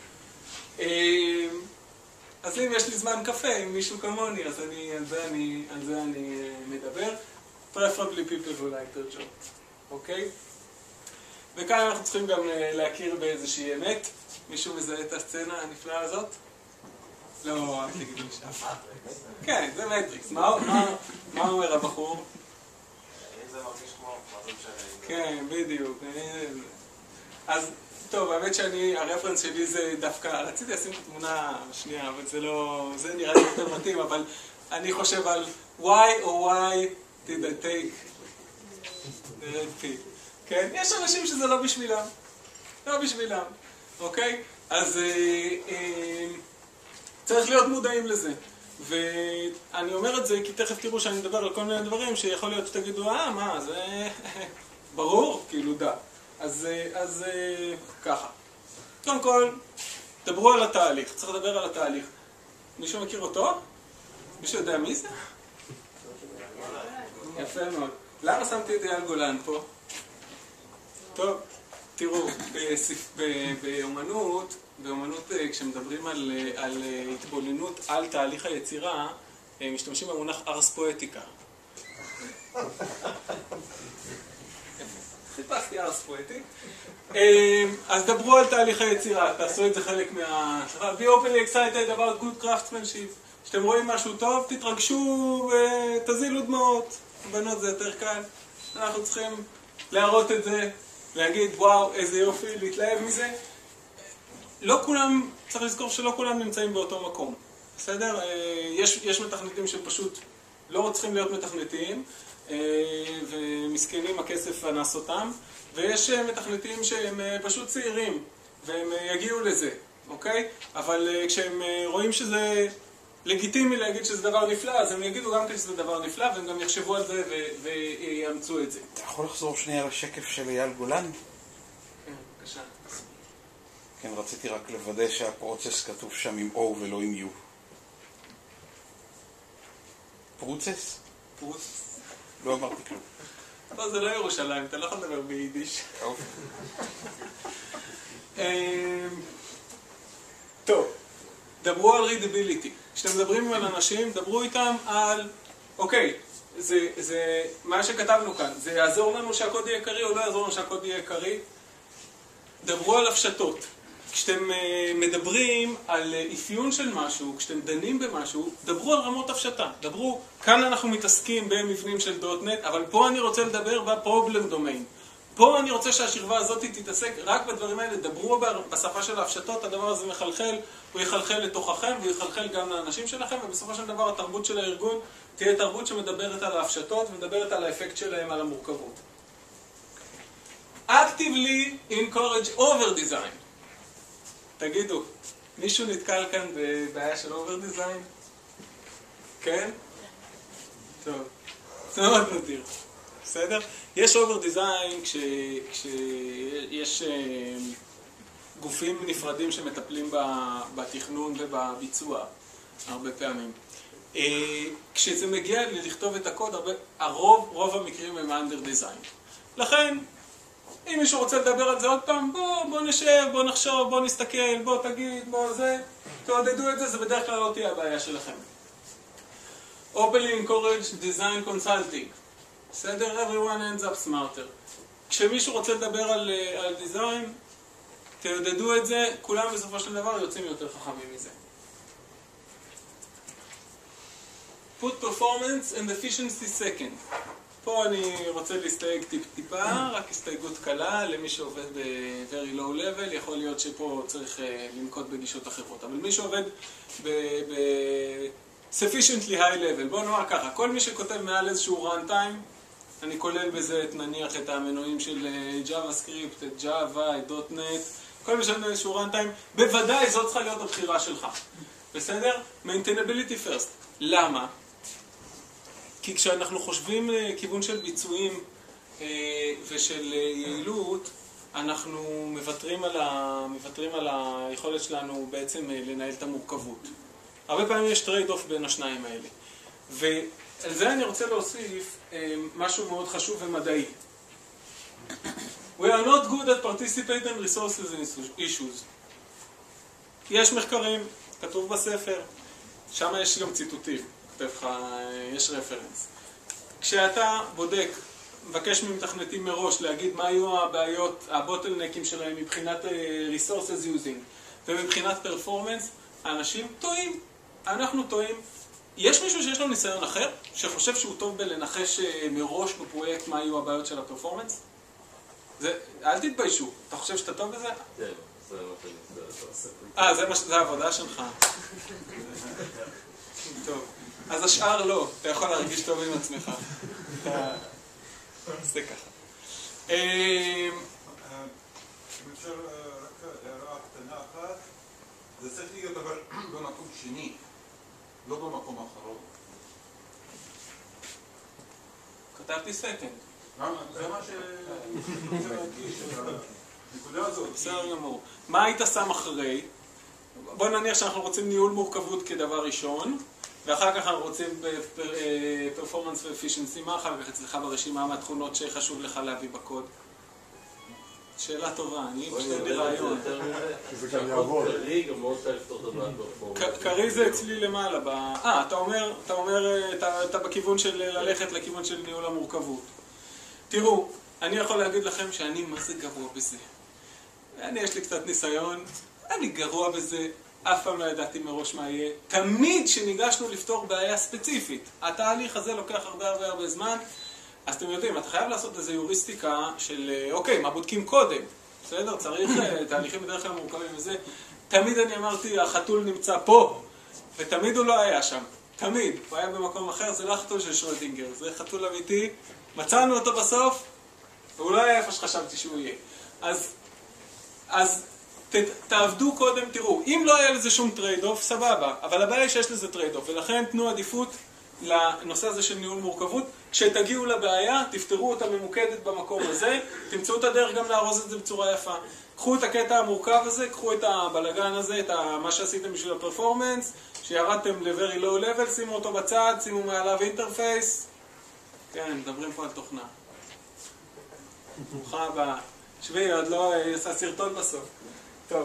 אז אם יש לי זמן קפה עם מישהו כמוני, אז אני, על זה אני, על זה אני מדבר. Preferably people who like their job. אוקיי? וכאן אנחנו צריכים גם להכיר באיזושהי אמת. מישהו מזהה את הסצנה הנפלאה הזאת? לא, אל תגיד לי שם. כן, זה מטריקס. מה אומר הבחור? אם זה מרגיש כמו, מה זה משנה? כן, בדיוק. אז, טוב, האמת שאני, הרפרנס שלי זה דווקא, רציתי לשים את התמונה השנייה, אבל זה לא, זה נראה לי יותר מתאים, אבל אני חושב על why or why did I take the red pill. כן, יש אנשים שזה לא בשבילם. לא בשבילם. אוקיי? אז אה, אה, צריך להיות מודעים לזה. ואני אומר את זה כי תכף תראו שאני מדבר על כל מיני דברים שיכול להיות שתגידו, אה, מה, זה ברור, כאילו דה. אז, אז ככה. קודם כל, דברו על התהליך. צריך לדבר על התהליך. מישהו מכיר אותו? מישהו יודע מי זה? יפה מאוד. למה שמתי את אייל גולן פה? טוב, תראו, באומנות, באומנות כשמדברים על, על התבוננות על תהליך היצירה, משתמשים במונח ארס פואטיקה. חיפשתי ארס פואטיק. אז דברו על תהליך היצירה, תעשו את זה חלק מה... be openly excited about good craftsmanship. כשאתם רואים משהו טוב, תתרגשו ותזילו דמעות. בנות זה יותר קל. אנחנו צריכים להראות את זה, להגיד וואו, איזה יופי, להתלהב מזה. לא כולם, צריך לזכור שלא כולם נמצאים באותו מקום. בסדר? יש, יש מתכנתים שפשוט לא צריכים להיות מתכנתים, ומסכנים הכסף אנס אותם, ויש מתכנתים שהם פשוט צעירים, והם יגיעו לזה, אוקיי? אבל כשהם רואים שזה לגיטימי להגיד שזה דבר נפלא, אז הם יגידו גם שזה דבר נפלא, והם גם יחשבו על זה ויאמצו את זה. אתה יכול לחזור שנייה לשקף של אייל גולן? כן, בבקשה. כן, רציתי רק לוודא שהפרוצס כתוב שם עם O ולא עם U. פרוצס? פרוצס. לא אמרתי כלום. לא, זה לא ירושלים, אתה לא יכול לדבר ביידיש. טוב, דברו על readability. כשאתם מדברים על אנשים, דברו איתם על, אוקיי, זה, זה מה שכתבנו כאן, זה יעזור לנו שהקוד יהיה קרי או לא יעזור לנו שהקוד יהיה קרי? דברו על הפשטות. כשאתם מדברים על אפיון של משהו, כשאתם דנים במשהו, דברו על רמות הפשטה. דברו, כאן אנחנו מתעסקים במבנים של דוט נט, אבל פה אני רוצה לדבר בפרובלם דומיין. פה אני רוצה שהשכבה הזאת תתעסק רק בדברים האלה. דברו בשפה של ההפשטות, הדבר הזה מחלחל, הוא יחלחל לתוככם, והוא יחלחל גם לאנשים שלכם, ובסופו של דבר התרבות של הארגון תהיה תרבות שמדברת על ההפשטות, ומדברת על האפקט שלהם על המורכבות. Actively encourage over design. תגידו, מישהו נתקל כאן בבעיה של אובר דיזיין? כן? טוב, זה מאוד נדיר. בסדר? יש אובר דיזיין כשיש גופים נפרדים שמטפלים בתכנון ובביצוע הרבה פעמים. כשזה מגיע לכתוב את הקוד, הרוב, רוב המקרים הם אנדר דיזיין. לכן, אם מישהו רוצה לדבר על זה עוד פעם, בוא, בוא נשב, בוא נחשוב, בוא נסתכל, בוא תגיד, בוא זה, תעודדו את זה, זה בדרך כלל לא תהיה הבעיה שלכם. Openly encourage design consulting. בסדר? Everyone ends up smarter. כשמישהו רוצה לדבר על, על design, תעודדו את זה, כולם בסופו של דבר יוצאים יותר חכמים מזה. Put performance and efficiency second. פה אני רוצה להסתייג טיפ-טיפה, רק הסתייגות קלה למי שעובד ב-very low level, יכול להיות שפה צריך לנקוט בגישות אחרות, אבל מי שעובד ב-sufficiently high level, בואו נאמר ככה, כל מי שכותב מעל איזשהו runtime, אני כולל בזה את נניח את המנועים של JavaScript, את Java, את דוט נט, כל מי שעובד באיזשהו runtime, בוודאי זאת צריכה להיות הבחירה שלך, בסדר? Maintainability first. למה? כי כשאנחנו חושבים כיוון של ביצועים ושל יעילות, אנחנו מוותרים על, ה... מוותרים על היכולת שלנו בעצם לנהל את המורכבות. הרבה פעמים יש טרייד אוף בין השניים האלה. ועל זה אני רוצה להוסיף משהו מאוד חשוב ומדעי. We are not good at participating in resources issues. יש מחקרים, כתוב בספר, שם יש גם ציטוטים, כתב לך, יש רפרנס. כשאתה בודק, מבקש ממתכנתים מראש להגיד מה היו הבעיות, הבוטלנקים שלהם מבחינת resources using ומבחינת performance, האנשים טועים, אנחנו טועים. יש מישהו שיש לו ניסיון אחר, שחושב שהוא טוב בלנחש מראש בפרויקט מה היו הבעיות של הפרפורמנס? זה, אל תתביישו, אתה חושב שאתה טוב בזה? כן, זה מה שאני עושה. אה, זה, זה העבודה שלך. טוב, אז השאר לא, אתה יכול להרגיש טוב עם עצמך. זה ככה. אם אפשר רק הערה קטנה אחת, זה צריך להיות אבל במקום שני, לא במקום האחרון. כתבתי סקנד. זה מה שאני רוצה להדגיש, הנקודה הזאת. בסדר גמור. מה היית שם אחרי? בוא נניח שאנחנו רוצים ניהול מורכבות כדבר ראשון, ואחר כך אנחנו רוצים פרפורמנס ואפישנסי. מה אחר כך אצלך ברשימה מהתכונות שחשוב לך להביא בקוד? שאלה טובה, אני פשוט לי רעיון. זה גם יעבוד. קרי גם מאוד קל לפתור את הבעיה בפרפורמנס. קרי זה אצלי למעלה. אה, אתה אומר, אתה אומר, אתה בכיוון של ללכת לכיוון של ניהול המורכבות. תראו, אני יכול להגיד לכם שאני מה זה גרוע בזה. אני, יש לי קצת ניסיון, אני גרוע בזה, אף פעם לא ידעתי מראש מה יהיה. תמיד שניגשנו לפתור בעיה ספציפית, התהליך הזה לוקח הרבה הרבה הרבה זמן, אז אתם יודעים, אתה חייב לעשות איזו יוריסטיקה של, אוקיי, מה בודקים קודם? בסדר? צריך תהליכים בדרך כלל מורכבים וזה. תמיד אני אמרתי, החתול נמצא פה, ותמיד הוא לא היה שם. תמיד. הוא היה במקום אחר, זה לא החתול של שרודינגר, זה חתול אמיתי. מצאנו אותו בסוף, והוא לא היה איפה שחשבתי שהוא יהיה. אז, אז ת, תעבדו קודם, תראו, אם לא היה לזה שום טרייד-אוף, סבבה, אבל הבעיה היא שיש לזה טרייד-אוף, ולכן תנו עדיפות לנושא הזה של ניהול מורכבות. כשתגיעו לבעיה, תפתרו אותה ממוקדת במקום הזה, תמצאו את הדרך גם להרוז את זה בצורה יפה. קחו את הקטע המורכב הזה, קחו את הבלגן הזה, את מה שעשיתם בשביל הפרפורמנס, שירדתם ל-very low level, שימו אותו בצד, שימו מעליו אינטרפייס. כן, מדברים פה על תוכנה. ברוכה הבאה. שבי, עוד לא עשה סרטון בסוף. טוב.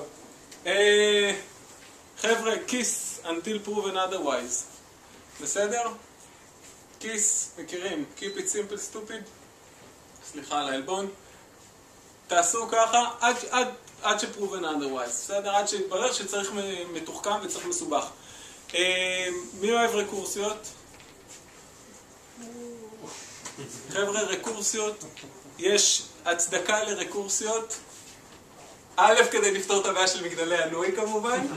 חבר'ה, K I S until proven otherwise. בסדר? K I S, מכירים? Keep it simple stupid. סליחה על העלבון. תעשו ככה עד, עד, עד ש-proven otherwise. בסדר? עד שהתברר שצריך מתוחכם וצריך מסובך. מי אוהב רקורסיות? חבר'ה, רקורסיות, יש הצדקה לרקורסיות. א', כדי לפתור את הבעיה של מגדלי הנוי כמובן.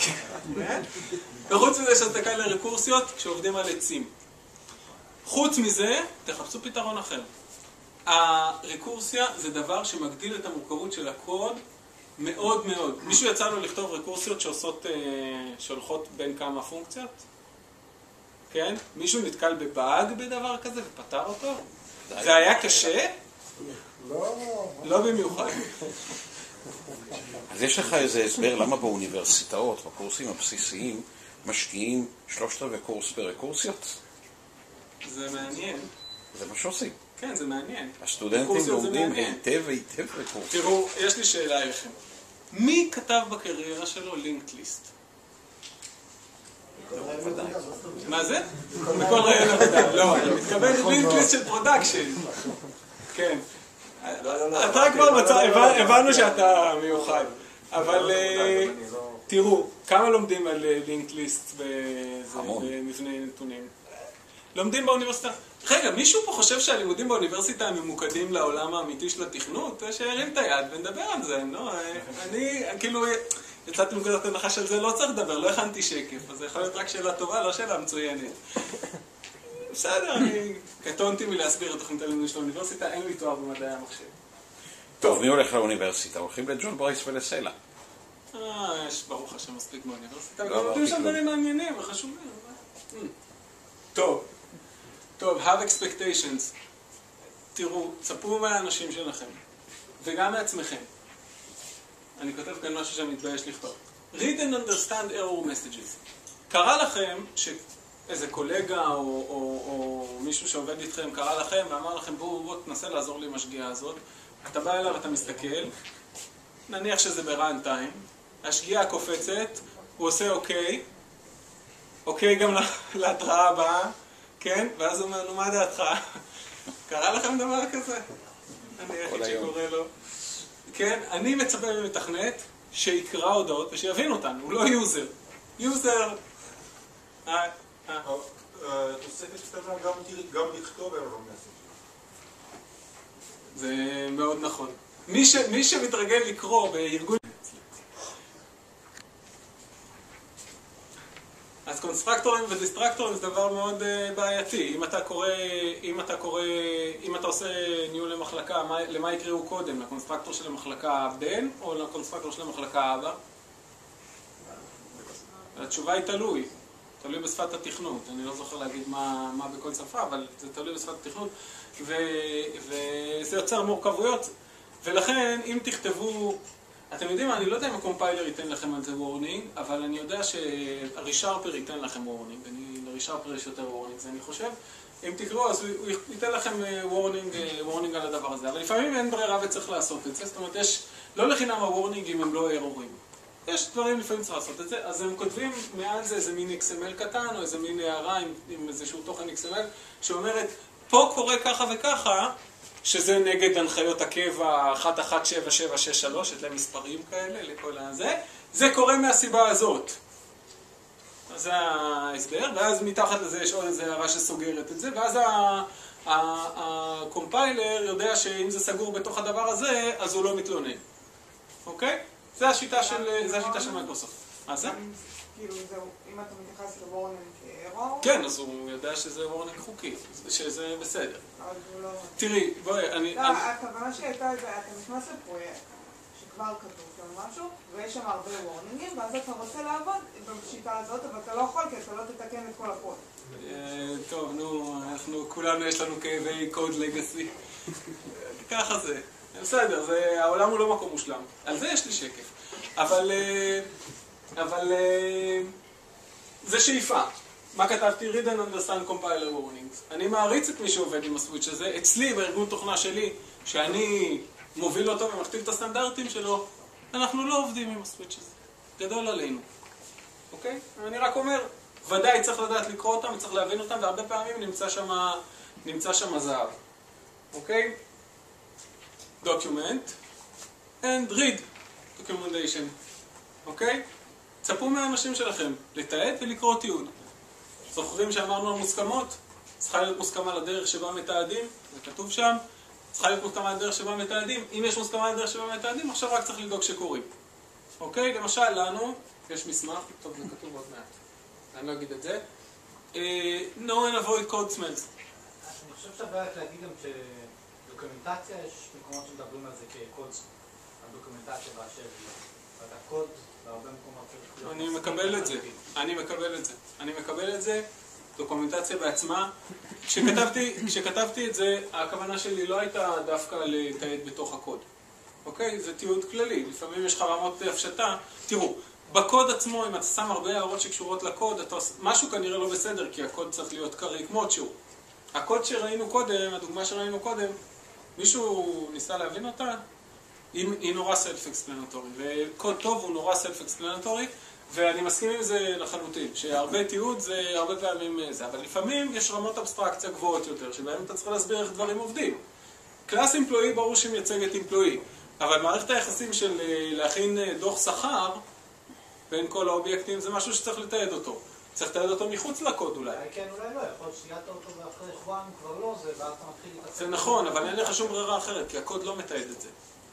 וחוץ מזה יש הצדקה לרקורסיות כשעובדים על עצים. חוץ מזה, תחפשו פתרון אחר. הרקורסיה זה דבר שמגדיל את המורכבות של הקוד מאוד מאוד. מישהו יצא לו לכתוב רקורסיות שעושות, שהולכות בין כמה פונקציות? כן? מישהו נתקל בבאג בדבר כזה ופתר אותו? זה היה קשה? לא. לא במיוחד. אז יש לך איזה הסבר למה באוניברסיטאות, בקורסים הבסיסיים, משקיעים שלושת רבעי קורס ברקורסיות? זה מעניין. זה מה שעושים. כן, זה מעניין. הסטודנטים לומדים היטב היטב רקורסיות. תראו, יש לי שאלה אליכם. מי כתב בקריירה שלו לינקד ליסט? מה זה? בכל רעיון עבודה. לא, אני מתכוון לינקד ליסט של פרודקשן. כן. אתה כבר מצא, הבנו שאתה מיוחד. אבל תראו, כמה לומדים על לינקד ליסט במבנה נתונים? לומדים באוניברסיטה. רגע, מישהו פה חושב שהלימודים באוניברסיטה הם ממוקדים לעולם האמיתי של התכנות? שירים את היד ונדבר על זה, לא? אני, כאילו, יצאתי מנקודת הנחה של זה, לא צריך לדבר, לא הכנתי שקף, אז זה יכול להיות רק שאלה טובה, לא שאלה מצוינת. בסדר, אני קטונתי מלהסביר את תוכנית הלימודים של האוניברסיטה, אין לי תואר במדעי המחשב. טוב, מי הולך לאוניברסיטה? הולכים לג'ון ברייס ולסלע. אה, יש ברוך השם מספיק באוניברסיטה, אבל לומדים שם דברים מעניינים וחשובים. טוב. טוב, have expectations. תראו, צפו מהאנשים שלכם, וגם מעצמכם. אני כותב כאן משהו שאני מתבייש לכתוב. read and understand error messages. קרא לכם שאיזה קולגה או, או, או מישהו שעובד איתכם קרא לכם ואמר לכם בואו בוא תנסה לעזור לי עם השגיאה הזאת. אתה בא אליו, אתה מסתכל, נניח שזה ברן טיים, השגיאה קופצת, הוא עושה אוקיי, אוקיי גם להתראה הבאה, כן? ואז הוא אומר, נו מה דעתך? קרה לכם דבר כזה? אני היחיד שקורא לו. כן, אני מצפה ממתכנת שיקרא הודעות ושיבין אותנו, הוא לא יוזר. יוזר... תוספת קטנה גם לכתוב error message. זה מאוד נכון. מי שמתרגל לקרוא בארגון... אז קונסטרקטורים ודיסטרקטורים זה דבר מאוד בעייתי. אם אתה קורא, אם אתה קורא, אם אתה עושה ניהול למחלקה, למה יקראו קודם? לקונסטרקטור של המחלקה הבן או לקונסטרקטור של המחלקה האבא? התשובה היא תלוי. תלוי בשפת התכנות. אני לא זוכר להגיד מה, מה בכל שפה, אבל זה תלוי בשפת התכנות. ו, וזה יוצר מורכבויות. ולכן, אם תכתבו... אתם יודעים מה, אני לא יודע אם הקומפיילר ייתן לכם על זה וורנינג, אבל אני יודע שהרישרפר ייתן לכם וורנינג. לרישרפר יש יותר וורנינג, זה אני חושב. אם תקראו, אז הוא ייתן לכם וורנינג, וורנינג על הדבר הזה. אבל לפעמים אין ברירה וצריך לעשות את זה. זאת אומרת, יש לא לחינם הוורנינגים הם לא ארורים. יש דברים לפעמים צריך לעשות את זה, אז הם כותבים מעל זה איזה מין אקס אם אל קטן, או איזה מין הערה עם, עם איזשהו תוכן אקס אם אל, שאומרת, פה קורה ככה וככה, שזה נגד הנחיות הקבע אחת אחת שבע שבע שש שלוש, יש להם מספרים כאלה לכל הזה, זה קורה מהסיבה הזאת. אז זה ההסבר, ואז מתחת לזה יש עוד איזו הערה שסוגרת את זה, ואז הקומפיילר יודע שאם זה סגור בתוך הדבר הזה, אז הוא לא מתלונן. אוקיי? זה השיטה של, זה השיטה של מייקרוסופט. מה זה? כאילו, אם אתה מתייחס לוורנינג כארור... כן, אז הוא יודע שזה וורנינג חוקי, שזה בסדר. אבל הוא לא... תראי, בואי, אני... לא, הכוונה שהייתה, אתה נכנס לפרויקט שכבר כתוב שם משהו, ויש שם הרבה וורנינגים, ואז אתה רוצה לעבוד בשיטה הזאת, אבל אתה לא יכול, כי אתה לא תתקן את כל הקוד. טוב, נו, אנחנו, כולנו יש לנו כאבי קוד לגאסי. ככה זה. בסדר, זה, העולם הוא לא מקום מושלם. על זה יש לי שקף. אבל, אבל, זה שאיפה. מה כתבתי? read and understand compiler warnings. אני מעריץ את מי שעובד עם הסוויץ' הזה. אצלי, בארגון תוכנה שלי, שאני מוביל אותו ומכתיב את הסטנדרטים שלו, אנחנו לא עובדים עם הסוויץ' הזה. גדול עלינו. אוקיי? אני רק אומר, ודאי צריך לדעת לקרוא אותם, צריך להבין אותם, והרבה פעמים נמצא שם, נמצא שם זהב. אוקיי? document and read documentation. אוקיי? צפו מהאנשים שלכם לתעד ולקרוא תיעוד. זוכרים שאמרנו על מוסכמות? צריכה להיות מוסכמה לדרך שבה מתעדים, זה כתוב שם. צריכה להיות מוסכמה לדרך שבה מתעדים. אם יש מוסכמה לדרך שבה מתעדים, עכשיו רק צריך לדאוג שקוראים. אוקיי? למשל, לנו יש מסמך, טוב, זה כתוב עוד מעט. אני לא אגיד את זה. Uh, no and avoid code smells. אני חושב שווה רק להגיד גם שדוקומנטציה, יש מקומות שמדברים על זה כקוד, הדוקומנטציה באשר היא. ואתה קוד בהרבה מקומות צריך... אני מקבל את זה, אני מקבל את זה. אני מקבל את זה, דוקומנטציה בעצמה. כשכתבתי, כשכתבתי את זה, הכוונה שלי לא הייתה דווקא לתעד בתוך הקוד. אוקיי? זה תיעוד כללי. לפעמים יש לך רמות הפשטה. תראו, בקוד עצמו, אם אתה שם הרבה הערות שקשורות לקוד, אתה... משהו כנראה לא בסדר, כי הקוד צריך להיות קריא כמות שהוא. הקוד שראינו קודם, הדוגמה שראינו קודם, מישהו ניסה להבין אותה? היא, היא נורא סלף-אקספלנטורי, וקוד טוב הוא נורא סלף-אקספלנטורי, ואני מסכים עם זה לחלוטין, שהרבה תיעוד זה הרבה פעמים זה, אבל לפעמים יש רמות אבסטרקציה גבוהות יותר, שבהם אתה צריך להסביר איך דברים עובדים. קלאס אמפלואי ברור שמייצגת אמפלואי, אבל מערכת היחסים של להכין דוח שכר בין כל האובייקטים זה משהו שצריך לתעד אותו. צריך לתעד אותו מחוץ לקוד אולי. כן, אולי לא, יכול שייעת אותו ואחרי שבועיים כבר לא, זה ואז אתה מתחיל להתעסק. זה נכון, אבל אין לך שום ברירה אחרת, כי הקוד לא מתעד את זה.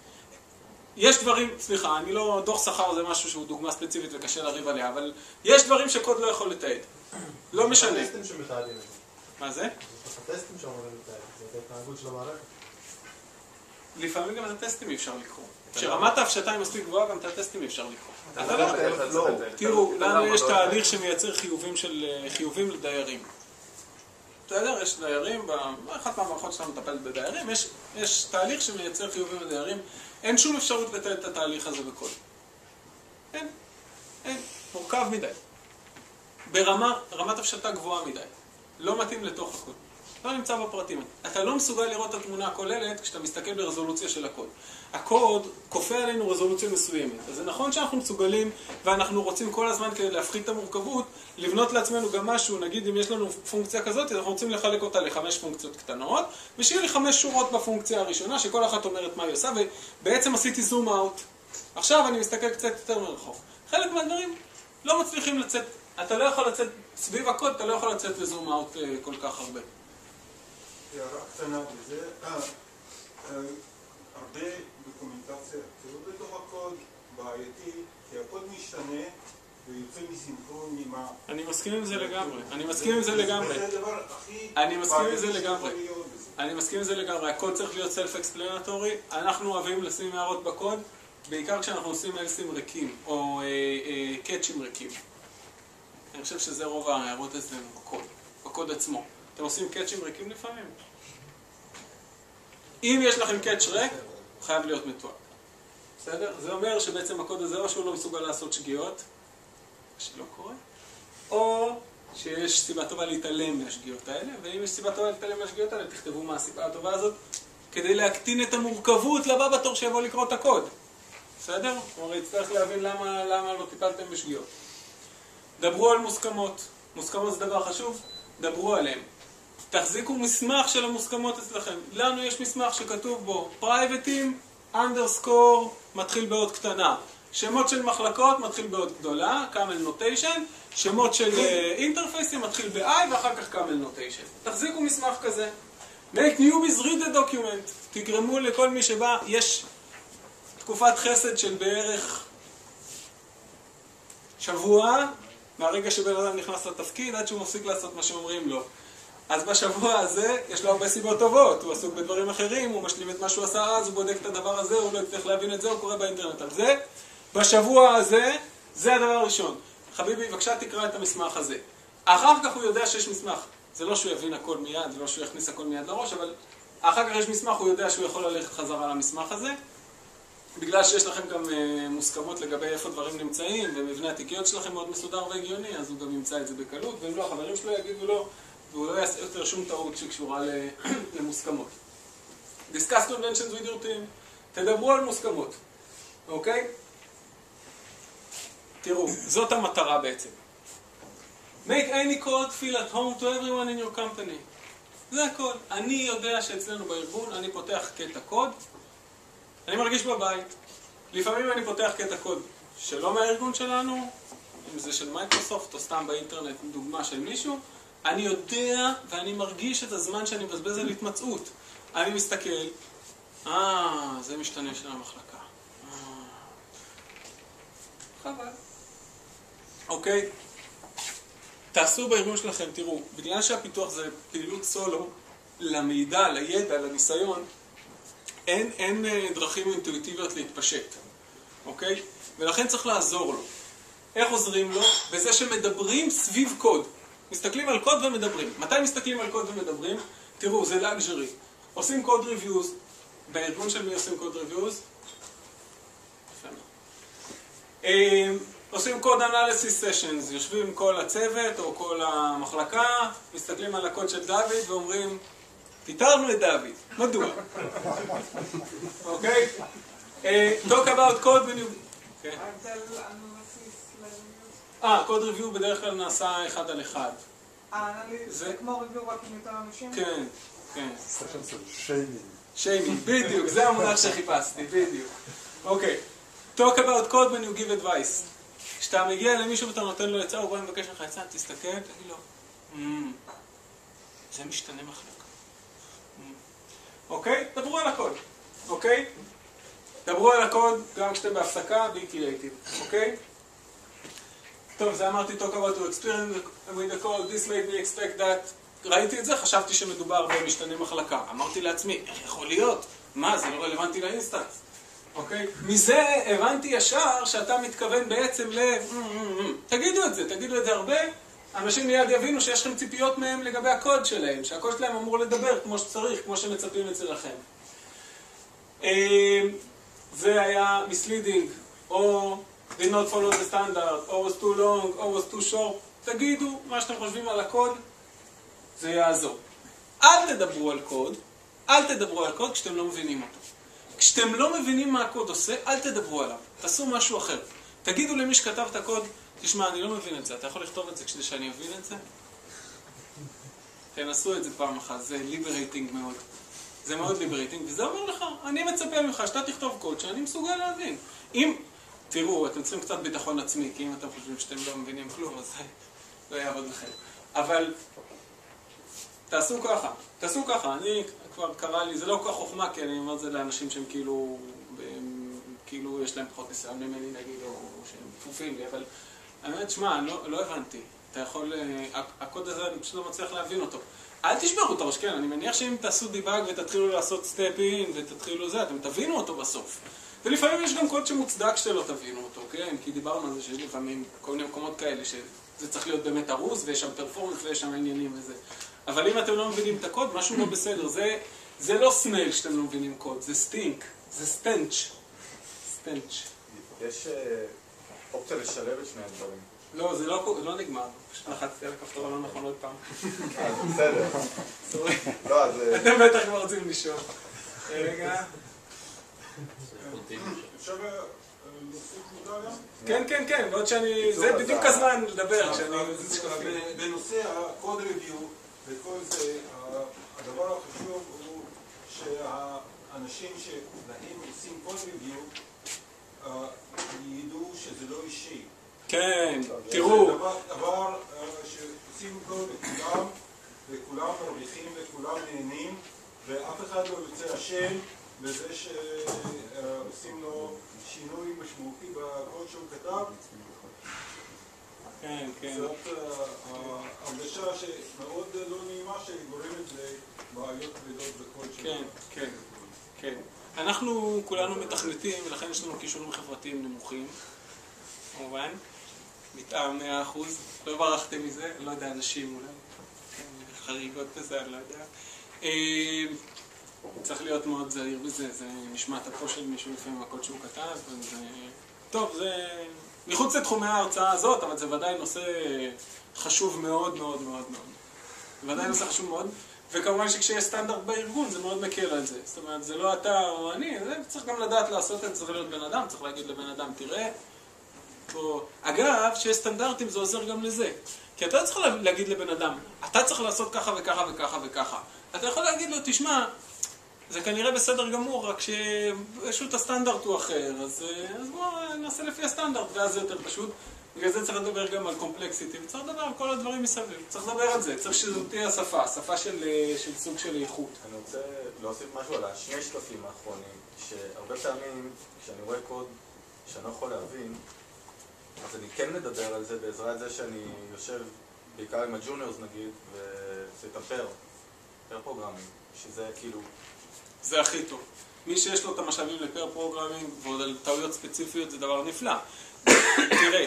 יש דברים, סליחה, אני לא, דוח שכר זה משהו שהוא דוגמה ספציפית וקשה לריב עליה, אבל יש דברים שקוד לא יכול לתעד. לא משנה. זה הטסטים שמתעדים את זה. מה זה? זה הטסטים שאומרים לתעד, זה ההתנהגות של המערכת. לפעמים גם את הטסטים אי אפשר לקרוא. כשרמת ההפשטה היא מספיק גבוהה, גם את הטסטים אי אפשר לקרוא. תראו, לנו יש תהליך שמייצר חיובים לדיירים. בסדר? יש דיירים, באחת מהמערכות שלנו מטפלת בדיירים, יש, יש תהליך שמייצר חיובים לדיירים, אין שום אפשרות לתת את התהליך הזה בקוד. אין, אין, מורכב מדי. ברמה, רמת הפשטה גבוהה מדי. לא מתאים לתוך הקוד. לא נמצא בפרטים. אתה לא מסוגל לראות את התמונה הכוללת כשאתה מסתכל ברזולוציה של הקוד. הקוד כופה עלינו רזולוציה מסוימת. אז זה נכון שאנחנו מסוגלים, ואנחנו רוצים כל הזמן כדי להפחית את המורכבות, לבנות לעצמנו גם משהו, נגיד אם יש לנו פונקציה כזאת, אז אנחנו רוצים לחלק אותה לחמש פונקציות קטנות, ושיהיה לי חמש שורות בפונקציה הראשונה, שכל אחת אומרת מה היא עושה, ובעצם עשיתי זום אאוט. עכשיו אני מסתכל קצת יותר מרחוק. חלק מהדברים לא מצליחים לצאת, אתה לא יכול לצאת סביב הקוד, אתה לא יכול לצאת לזום אאוט כל כך הרבה. הערה קטנה בזה, הרבה דוקומנטציה, כאילו בתוך הקוד בעייתי, כי הקוד משתנה ויוצא מסינכרון עם ה... אני מסכים עם זה לגמרי, אני מסכים עם זה לגמרי. זה הדבר הכי... אני מסכים עם זה לגמרי. אני מסכים עם זה לגמרי, הקוד צריך להיות self-explanatory, אנחנו אוהבים לשים הערות בקוד, בעיקר כשאנחנו עושים אלסים ריקים, או קאצ'ים ריקים. אני חושב שזה רוב ההערות אצלנו בקוד, בקוד עצמו. אתם עושים קאצ'ים ריקים לפעמים? אם יש לכם קאצ' ריק, חייב להיות מתואר. בסדר? זה אומר שבעצם הקוד הזה או שהוא לא מסוגל לעשות שגיאות, שלא קורה, או שיש סיבה טובה להתעלם מהשגיאות האלה, ואם יש סיבה טובה להתעלם מהשגיאות האלה, תכתבו מה הסיבה הטובה הזאת, כדי להקטין את המורכבות לבא בתור שיבוא לקרוא את הקוד. בסדר? כלומר, יצטרך להבין למה, למה לא טיפלתם בשגיאות. דברו על מוסכמות. מוסכמות זה דבר חשוב, דברו עליהם. תחזיקו מסמך של המוסכמות אצלכם. לנו יש מסמך שכתוב בו פרייבטים, אנדרסקור, מתחיל בעוד קטנה. שמות של מחלקות מתחיל בעוד גדולה, קאמל נוטיישן. שמות של אינטרפייסים מתחיל ב-I ואחר כך קאמל נוטיישן. תחזיקו מסמך כזה. make newbies read the document. תגרמו לכל מי שבא, יש תקופת חסד של בערך שבוע, מהרגע שבן אדם נכנס לתפקיד, עד שהוא מפסיק לעשות מה שאומרים לו. אז בשבוע הזה יש לו הרבה סיבות טובות, הוא עסוק בדברים אחרים, הוא משלים את מה שהוא עשה אז, הוא בודק את הדבר הזה, הוא לא יצטרך להבין את זה, הוא קורא באינטרנט על זה. בשבוע הזה, זה הדבר הראשון. חביבי, בבקשה תקרא את המסמך הזה. אחר כך הוא יודע שיש מסמך. זה לא שהוא יבין הכל מיד, זה לא שהוא יכניס הכל מיד לראש, אבל אחר כך יש מסמך, הוא יודע שהוא יכול ללכת חזרה למסמך הזה. בגלל שיש לכם גם מוסכמות לגבי איפה דברים נמצאים, ומבנה התיקיות שלכם מאוד מסודר והגיוני, אז הוא גם ימצא את זה בקלות, ואם לא, החברים שלו יגידו לו, והוא לא יעשה יותר שום טעות שקשורה למוסכמות. Discuss conventions with your team. תדברו על מוסכמות. אוקיי? תראו, זאת המטרה בעצם. Make any code feel at home to everyone in your company. זה הכל. אני יודע שאצלנו בארגון, אני פותח קטע קוד, אני מרגיש בבית. לפעמים אני פותח קטע קוד שלא מהארגון שלנו, אם זה של מייקרוסופט או סתם באינטרנט, דוגמה של מישהו, אני יודע ואני מרגיש את הזמן שאני מבזבז על התמצאות. אני מסתכל, אה, זה משתנה של המחלקה. חבל. אוקיי? תעשו בארגון שלכם, תראו, בגלל שהפיתוח זה פעילות סולו, למידע, לידע, לניסיון, אין, אין דרכים אינטואיטיביות להתפשט. אוקיי? ולכן צריך לעזור לו. איך עוזרים לו? בזה שמדברים סביב קוד. מסתכלים על קוד ומדברים. מתי מסתכלים על קוד ומדברים? תראו, זה לאגז'רי. עושים קוד ריוויוז. בארגון של מי עושים קוד ריוויוז? עושים קוד אנליסיס סשנס. יושבים כל הצוות או כל המחלקה, מסתכלים על הקוד של דוד ואומרים, פיתרנו את דוד. מדוע? אוקיי? Talk about code when you... אה, קוד ריוויו בדרך כלל נעשה אחד על אחד. אה, זה כמו ריוויו רק עם יותר אנשים? כן, כן. סשן של שיימינג. שיימינג, בדיוק, זה המונח שחיפשתי, בדיוק. אוקיי. Talk about code when you give advice. כשאתה מגיע למישהו ואתה נותן לו עצה, הוא בא מבקש לך עצה, תסתכל, תגיד לו, זה משתנה מחלק. אוקיי? דברו על הקוד. אוקיי? דברו על הקוד גם כשאתם בהפסקה, be creative. אוקיי? טוב, זה אמרתי, talk about your experience with the code, this made me expect that. ראיתי את זה, חשבתי שמדובר במשתנה מחלקה. אמרתי לעצמי, איך יכול להיות? מה, זה לא רלוונטי לאינסטנס. אוקיי? מזה הבנתי ישר שאתה מתכוון בעצם ל... תגידו את זה, תגידו את זה הרבה, אנשים מיד יבינו שיש לכם ציפיות מהם לגבי הקוד שלהם, שהקוד שלהם אמור לדבר כמו שצריך, כמו שמצפים אצלכם. זה היה misleading, או did not follow the standard, או was too long, או was too short. תגידו מה שאתם חושבים על הקוד, זה יעזור. אל תדברו על קוד, אל תדברו על קוד כשאתם לא מבינים אותו. כשאתם לא מבינים מה הקוד עושה, אל תדברו עליו. תעשו משהו אחר. תגידו למי שכתב את הקוד, תשמע, אני לא מבין את זה, אתה יכול לכתוב את זה כדי שאני אבין את זה? תנסו את זה פעם אחת, זה ליברייטינג מאוד. זה מאוד ליברייטינג, וזה אומר לך, אני מצפה ממך שאתה תכתוב קוד שאני מסוגל להבין. אם, תראו, אתם צריכים קצת ביטחון עצמי, כי אם אתם חושבים שאתם לא מבינים כלום, אז זה לא יעבוד לכם. אבל תעשו ככה, תעשו ככה, אני כבר קרא לי, זה לא כל כך חוכמה, כי אני אומר את זה לאנשים שהם כאילו, כאילו יש להם פחות ניסיון ממני נגיד, או שהם כפופים לי, אבל אני אומרת, שמע, אני לא, לא הבנתי. אתה יכול, הקוד הזה, אני פשוט לא מצליח להבין אותו. אל תשברו את הראש, כן, אני מניח שאם תעשו דיבאג ותתחילו לעשות סטפ אין ותתחילו זה, אתם תבינו אותו בסוף. ולפעמים יש גם קוד שמוצדק שלא תבינו אותו, כן? כי דיברנו על זה שיש לפעמים כל מיני מקומות כאלה שזה צריך להיות באמת ארוז ויש שם פרפורמנס ויש שם עניינים וזה. אבל אם אתם לא מבינים את הקוד, משהו לא בסדר. זה, זה לא סמל שאתם לא מבינים קוד, זה סטינק, זה סטנץ'. סטנץ'. יש אופציה לשלב את שני הדברים. לא, זה לא, לא נגמר. פשוט לחצתי על הכפתור הלא נכון עוד פעם. אז בסדר. סורי. לא, אז... אתם בטח כבר רוצים לשאול. רגע. אפשר להוסיף מידע גם? כן, כן, כן, בעוד שאני... זה בדיוק הזמן לדבר, כשאני... בנושא ה-code review וכל זה, הדבר החשוב הוא שהאנשים שלהם עושים code review ידעו שזה לא אישי. כן, תראו. זה דבר שעושים אותו לכולם, וכולם מרוויחים וכולם נהנים, ואף אחד לא יוצא אשם בזה שעושים לו שינוי משמעותי בקוד שהוא כתב. כן, כן. זאת הרגשה שמאוד לא נעימה שגורמת לבעיות כבדות בקוד שלנו. כן, כן, כן. אנחנו כולנו מתכנתים, ולכן יש לנו כישורים חברתיים נמוכים, כמובן. מתאם מאה אחוז, לא ברחתם מזה, לא יודע, אנשים אולי, חריגות כזה, אני לא יודע. צריך להיות מאוד זהיר בזה, זה נשמעת הפה של מישהו לפעמים הקוד שהוא כתב, וזה... טוב, זה מחוץ לתחומי ההרצאה הזאת, אבל זה ודאי נושא חשוב מאוד מאוד מאוד מאוד. ודאי נושא חשוב מאוד, וכמובן שכשיש סטנדרט בארגון זה מאוד מקל על זה. זאת אומרת, זה לא אתה או אני, זה צריך גם לדעת לעשות את זה, צריך להיות בן אדם, צריך להגיד לבן אדם, תראה, או... אגב, שיש סטנדרטים זה עוזר גם לזה. כי אתה צריך להגיד לבן אדם, אתה צריך לעשות ככה וככה וככה וככה. אתה יכול להגיד לו, תשמע, זה כנראה בסדר גמור, רק שפשוט הסטנדרט הוא אחר, אז, אז בואו נעשה לפי הסטנדרט, ואז זה יותר פשוט. בגלל זה צריך לדבר גם על קומפלקסיטי, וצריך לדבר על כל הדברים מסביב. צריך לדבר על זה, צריך שזו תהיה השפה, שפה של, של סוג של איכות. אני רוצה להוסיף משהו על השני שקפים האחרונים, שהרבה פעמים כשאני רואה קוד שאני לא יכול להבין, אז אני כן מדבר על זה בעזרת זה שאני יושב בעיקר עם הג'וניורס נגיד, ועושה את הפר, פר פרוגרמינג, שזה כאילו... זה הכי טוב. מי שיש לו את המשאבים לפר פרוגרמינג, ועוד על טעויות ספציפיות, זה דבר נפלא. תראה.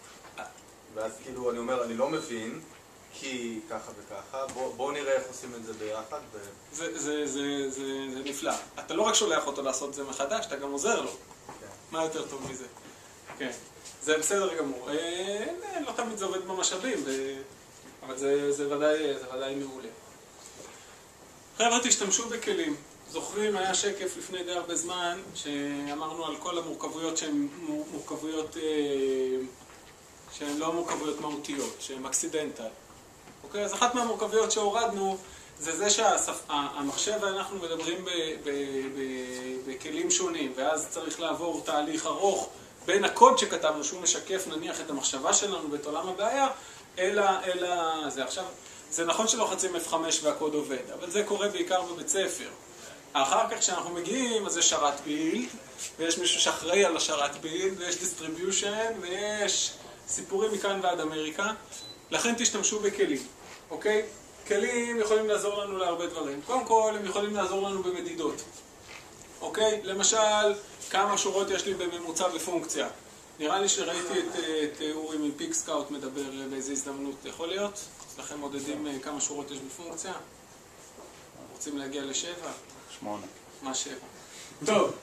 ואז כאילו אני אומר, אני לא מבין, כי ככה וככה, בואו בוא נראה איך עושים את זה ביחד. ו... זה, זה, זה, זה, זה נפלא. אתה לא רק שולח אותו לעשות את זה מחדש, אתה גם עוזר לו. כן. מה יותר טוב מזה? כן. זה בסדר גמור. אה, לא תמיד זה עובד במשאבים, ו... אבל זה, זה, ודאי, זה ודאי מעולה. חבר'ה, תשתמשו בכלים. זוכרים, היה שקף לפני די הרבה זמן, שאמרנו על כל המורכבויות שהן מורכבויות, שהן לא מורכבויות מהותיות, שהן אקסידנטל. אוקיי? אז אחת מהמורכבויות שהורדנו, זה זה שהמחשב ואנחנו מדברים בכלים שונים, ואז צריך לעבור תהליך ארוך בין הקוד שכתבנו, שהוא משקף נניח את המחשבה שלנו ואת עולם הבעיה, אלא, אלא זה. עכשיו, זה נכון שלוחצים אף חמש והקוד עובד, אבל זה קורה בעיקר בבית ספר. אחר כך כשאנחנו מגיעים, אז יש שרת בילד, ויש מישהו שאחראי על השרת בילד, ויש דיסטריביושן, ויש סיפורים מכאן ועד אמריקה. לכן תשתמשו בכלים, אוקיי? כלים יכולים לעזור לנו להרבה דברים. קודם כל, הם יכולים לעזור לנו במדידות, אוקיי? למשל, כמה שורות יש לי בממוצע בפונקציה. נראה לי שראיתי את אורי מפיק סקאוט מדבר באיזו הזדמנות. יכול להיות? אצלכם מודדים כמה שורות יש בפונקציה? רוצים להגיע לשבע? שמונה. מה שבע? טוב.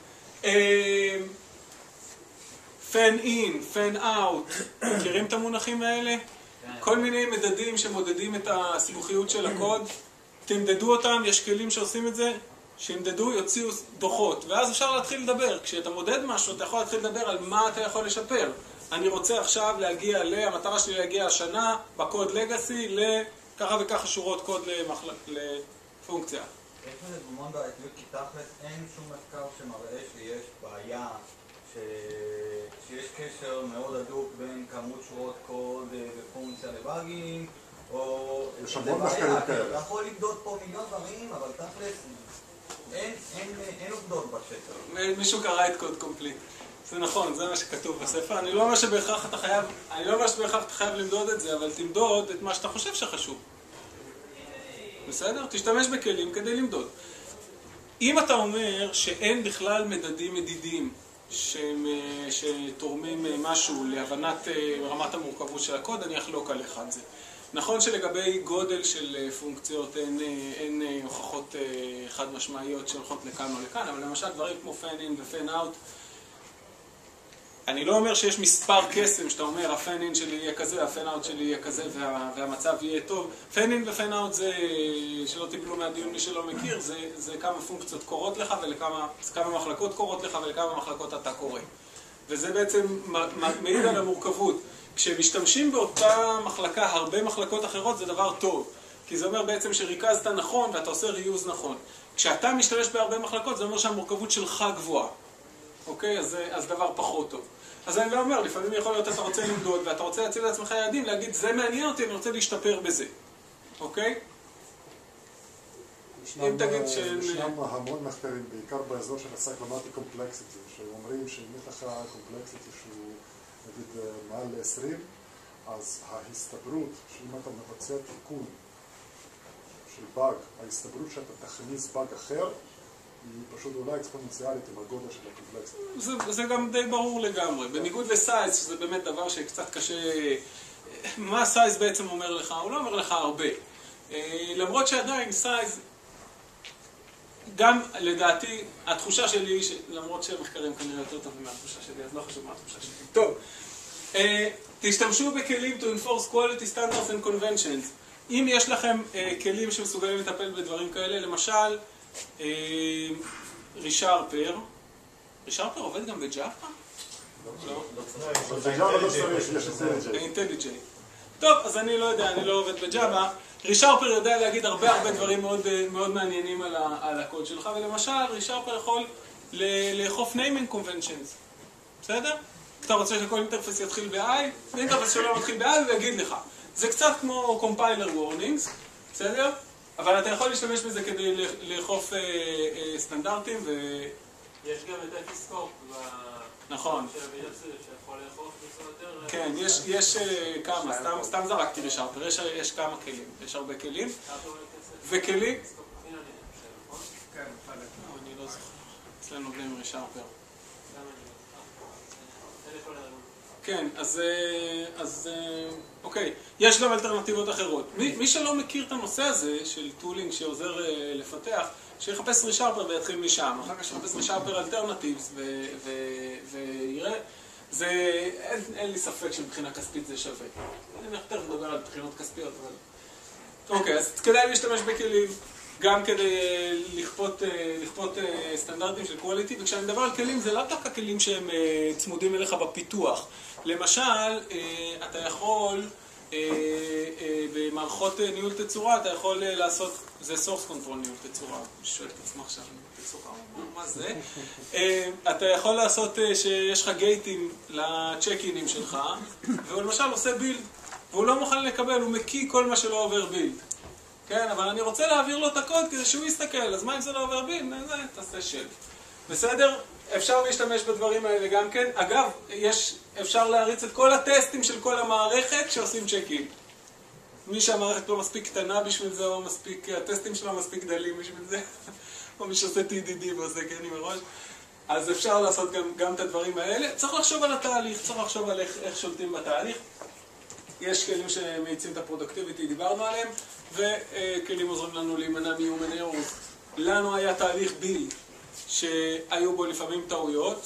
fan in, fan out, מכירים את המונחים האלה? כל מיני מדדים שמודדים את הסיבוכיות של הקוד. תמדדו אותם, יש כלים שעושים את זה, שימדדו, יוציאו דוחות, ואז אפשר להתחיל לדבר. כשאתה מודד משהו, אתה יכול להתחיל לדבר על מה אתה יכול לשפר. אני רוצה עכשיו להגיע ל... המטרה שלי להגיע השנה בקוד לגאסי לככה וככה שורות קוד למחל... לפונקציה. יש מזה דוגמון בעצמיות, כי תכלס אין שום מחקר שמראה שיש בעיה, ש... שיש קשר מאוד הדוק בין כמות שורות קוד ופונקציה לבאגים, או... יש המון מחקרים כאלה. אתה יכול לבדות פה מיליון דברים, אבל תכלס אין, אין, אין עובדות בשטח. מישהו קרא את CodeComplete. זה נכון, זה מה שכתוב בספר. אני לא אומר שבהכרח אתה חייב, אני לא אומר שבהכרח אתה חייב למדוד את זה, אבל תמדוד את מה שאתה חושב שחשוב. בסדר? תשתמש בכלים כדי למדוד. אם אתה אומר שאין בכלל מדדים מדידים שהם, שתורמים משהו להבנת רמת המורכבות של הקוד, אני אחלוק עליך על זה. נכון שלגבי גודל של פונקציות אין, אין הוכחות חד משמעיות שהולכות לכאן או לכאן, אבל למשל דברים כמו fan in ו-fan out, אני לא אומר שיש מספר קסם שאתה אומר ה-fan in שלי יהיה כזה, ה-fan out שלי יהיה כזה וה, והמצב יהיה טוב. fan in ו-fan out זה, שלא תיפלו מהדיון מי שלא מכיר, זה, זה כמה פונקציות קורות לך ולכמה כמה מחלקות קורות לך ולכמה מחלקות אתה קורא. וזה בעצם מעיד על המורכבות. כשמשתמשים באותה מחלקה הרבה מחלקות אחרות זה דבר טוב. כי זה אומר בעצם שריכזת נכון ואתה עושה ריוז נכון. כשאתה משתמש בהרבה מחלקות זה אומר שהמורכבות שלך גבוהה. אוקיי? אז זה אז דבר פחות טוב. אז אני לא אומר, לפעמים יכול להיות אתה רוצה למדוד ואתה רוצה להציב לעצמך יעדים, להגיד זה מעניין אותי, אני רוצה להשתפר בזה. אוקיי? אם תגיד ש... ישנם המון מחקרים, בעיקר באזור של ה-Cyclomatic Complexity, שאומרים שאם יש לך Complexity שהוא נגיד מעל ל-עשרים, אז ההסתברות שאם אתה מבצע תיקון של באג, ההסתברות שאתה תכניס באג אחר, היא פשוט אולי אקספוננציאלית עם הגודל של הקומפלקסית. זה, זה גם די ברור לגמרי. בניגוד לסייז, שזה באמת דבר שקצת קשה... מה סייז בעצם אומר לך? הוא לא אומר לך הרבה. למרות שעדיין סייז, גם לדעתי, התחושה שלי היא, למרות שהמחקרים כנראה יותר טובים מהתחושה שלי, אז לא חשוב מה התחושה שלי. טוב, תשתמשו בכלים to enforce quality standards and conventions. אם יש לכם כלים שמסוגלים לטפל בדברים כאלה, למשל, רישרפר. רישרפר עובד גם בג'אווה? לא. בג'אווה לא צריך, יש אינטליג'יי. טוב, אז אני לא יודע, אני לא עובד בג'אווה. רישרפר יודע להגיד הרבה הרבה דברים מאוד מעניינים על הקוד שלך, ולמשל, רישרפר יכול לאכוף naming conventions. בסדר? אתה רוצה שכל אינטרפס יתחיל ב-I, ואינטרפס שלא מתחיל ב-I הוא יגיד לך. זה קצת כמו compiler warnings, בסדר? אבל אתה יכול להשתמש בזה כדי לאכוף סטנדרטים ו... יש גם את אפיסקופ נכון. שיכול לאכוף בצורה יותר... כן, יש כמה, סתם זרקתי רישרפר, יש כמה כלים, יש הרבה כלים. וכלים... כן, אני לא זוכר, אצלנו עובדים רישרפר. כן, אז, אז, אוקיי, יש גם אלטרנטיבות אחרות. מי, מי שלא מכיר את הנושא הזה של טולינג שעוזר לפתח, שיחפש רישרפר ויתחיל משם. אחר כך שיחפש רישרפר אלטרנטיבס ויראה, זה, אין, אין לי ספק שמבחינה כספית זה שווה. אני תכף מדבר על בחינות כספיות, אבל... אוקיי, אז כדאי להשתמש בכלים, גם כדי לכפות, לכפות סטנדרטים של קואליטי, וכשאני מדבר על כלים זה לא דווקא כלים שהם צמודים אליך בפיתוח. למשל, אתה יכול, במערכות ניהול תצורה, אתה יכול לעשות, זה source control ניהול תצורה, שואל את עצמך עכשיו ניהול תצורה, מה זה? אתה יכול לעשות שיש לך גייטים לצ'ק-אינים שלך, והוא למשל עושה בילד, והוא לא מוכן לקבל, הוא מקיא כל מה שלא עובר בילד. כן, אבל אני רוצה להעביר לו את הקוד כדי שהוא יסתכל, אז מה אם זה לא עובר בין? זה תעשה של. בסדר? אפשר להשתמש בדברים האלה גם כן. אגב, יש, אפשר להריץ את כל הטסטים של כל המערכת שעושים צ'קים. מי שהמערכת לא מספיק קטנה בשביל זה, או מספיק, הטסטים שלה מספיק גדלים בשביל זה, או מי שעושה טי די די ועושה גני מראש. אז אפשר לעשות גם, גם את הדברים האלה. צריך לחשוב על התהליך, צריך לחשוב על איך, איך שולטים בתהליך. יש כלים שמאיצים את הפרודקטיביטי, דיברנו עליהם, וכלים עוזרים לנו להימנע מ-human errors. לנו היה תהליך ביל, שהיו בו לפעמים טעויות,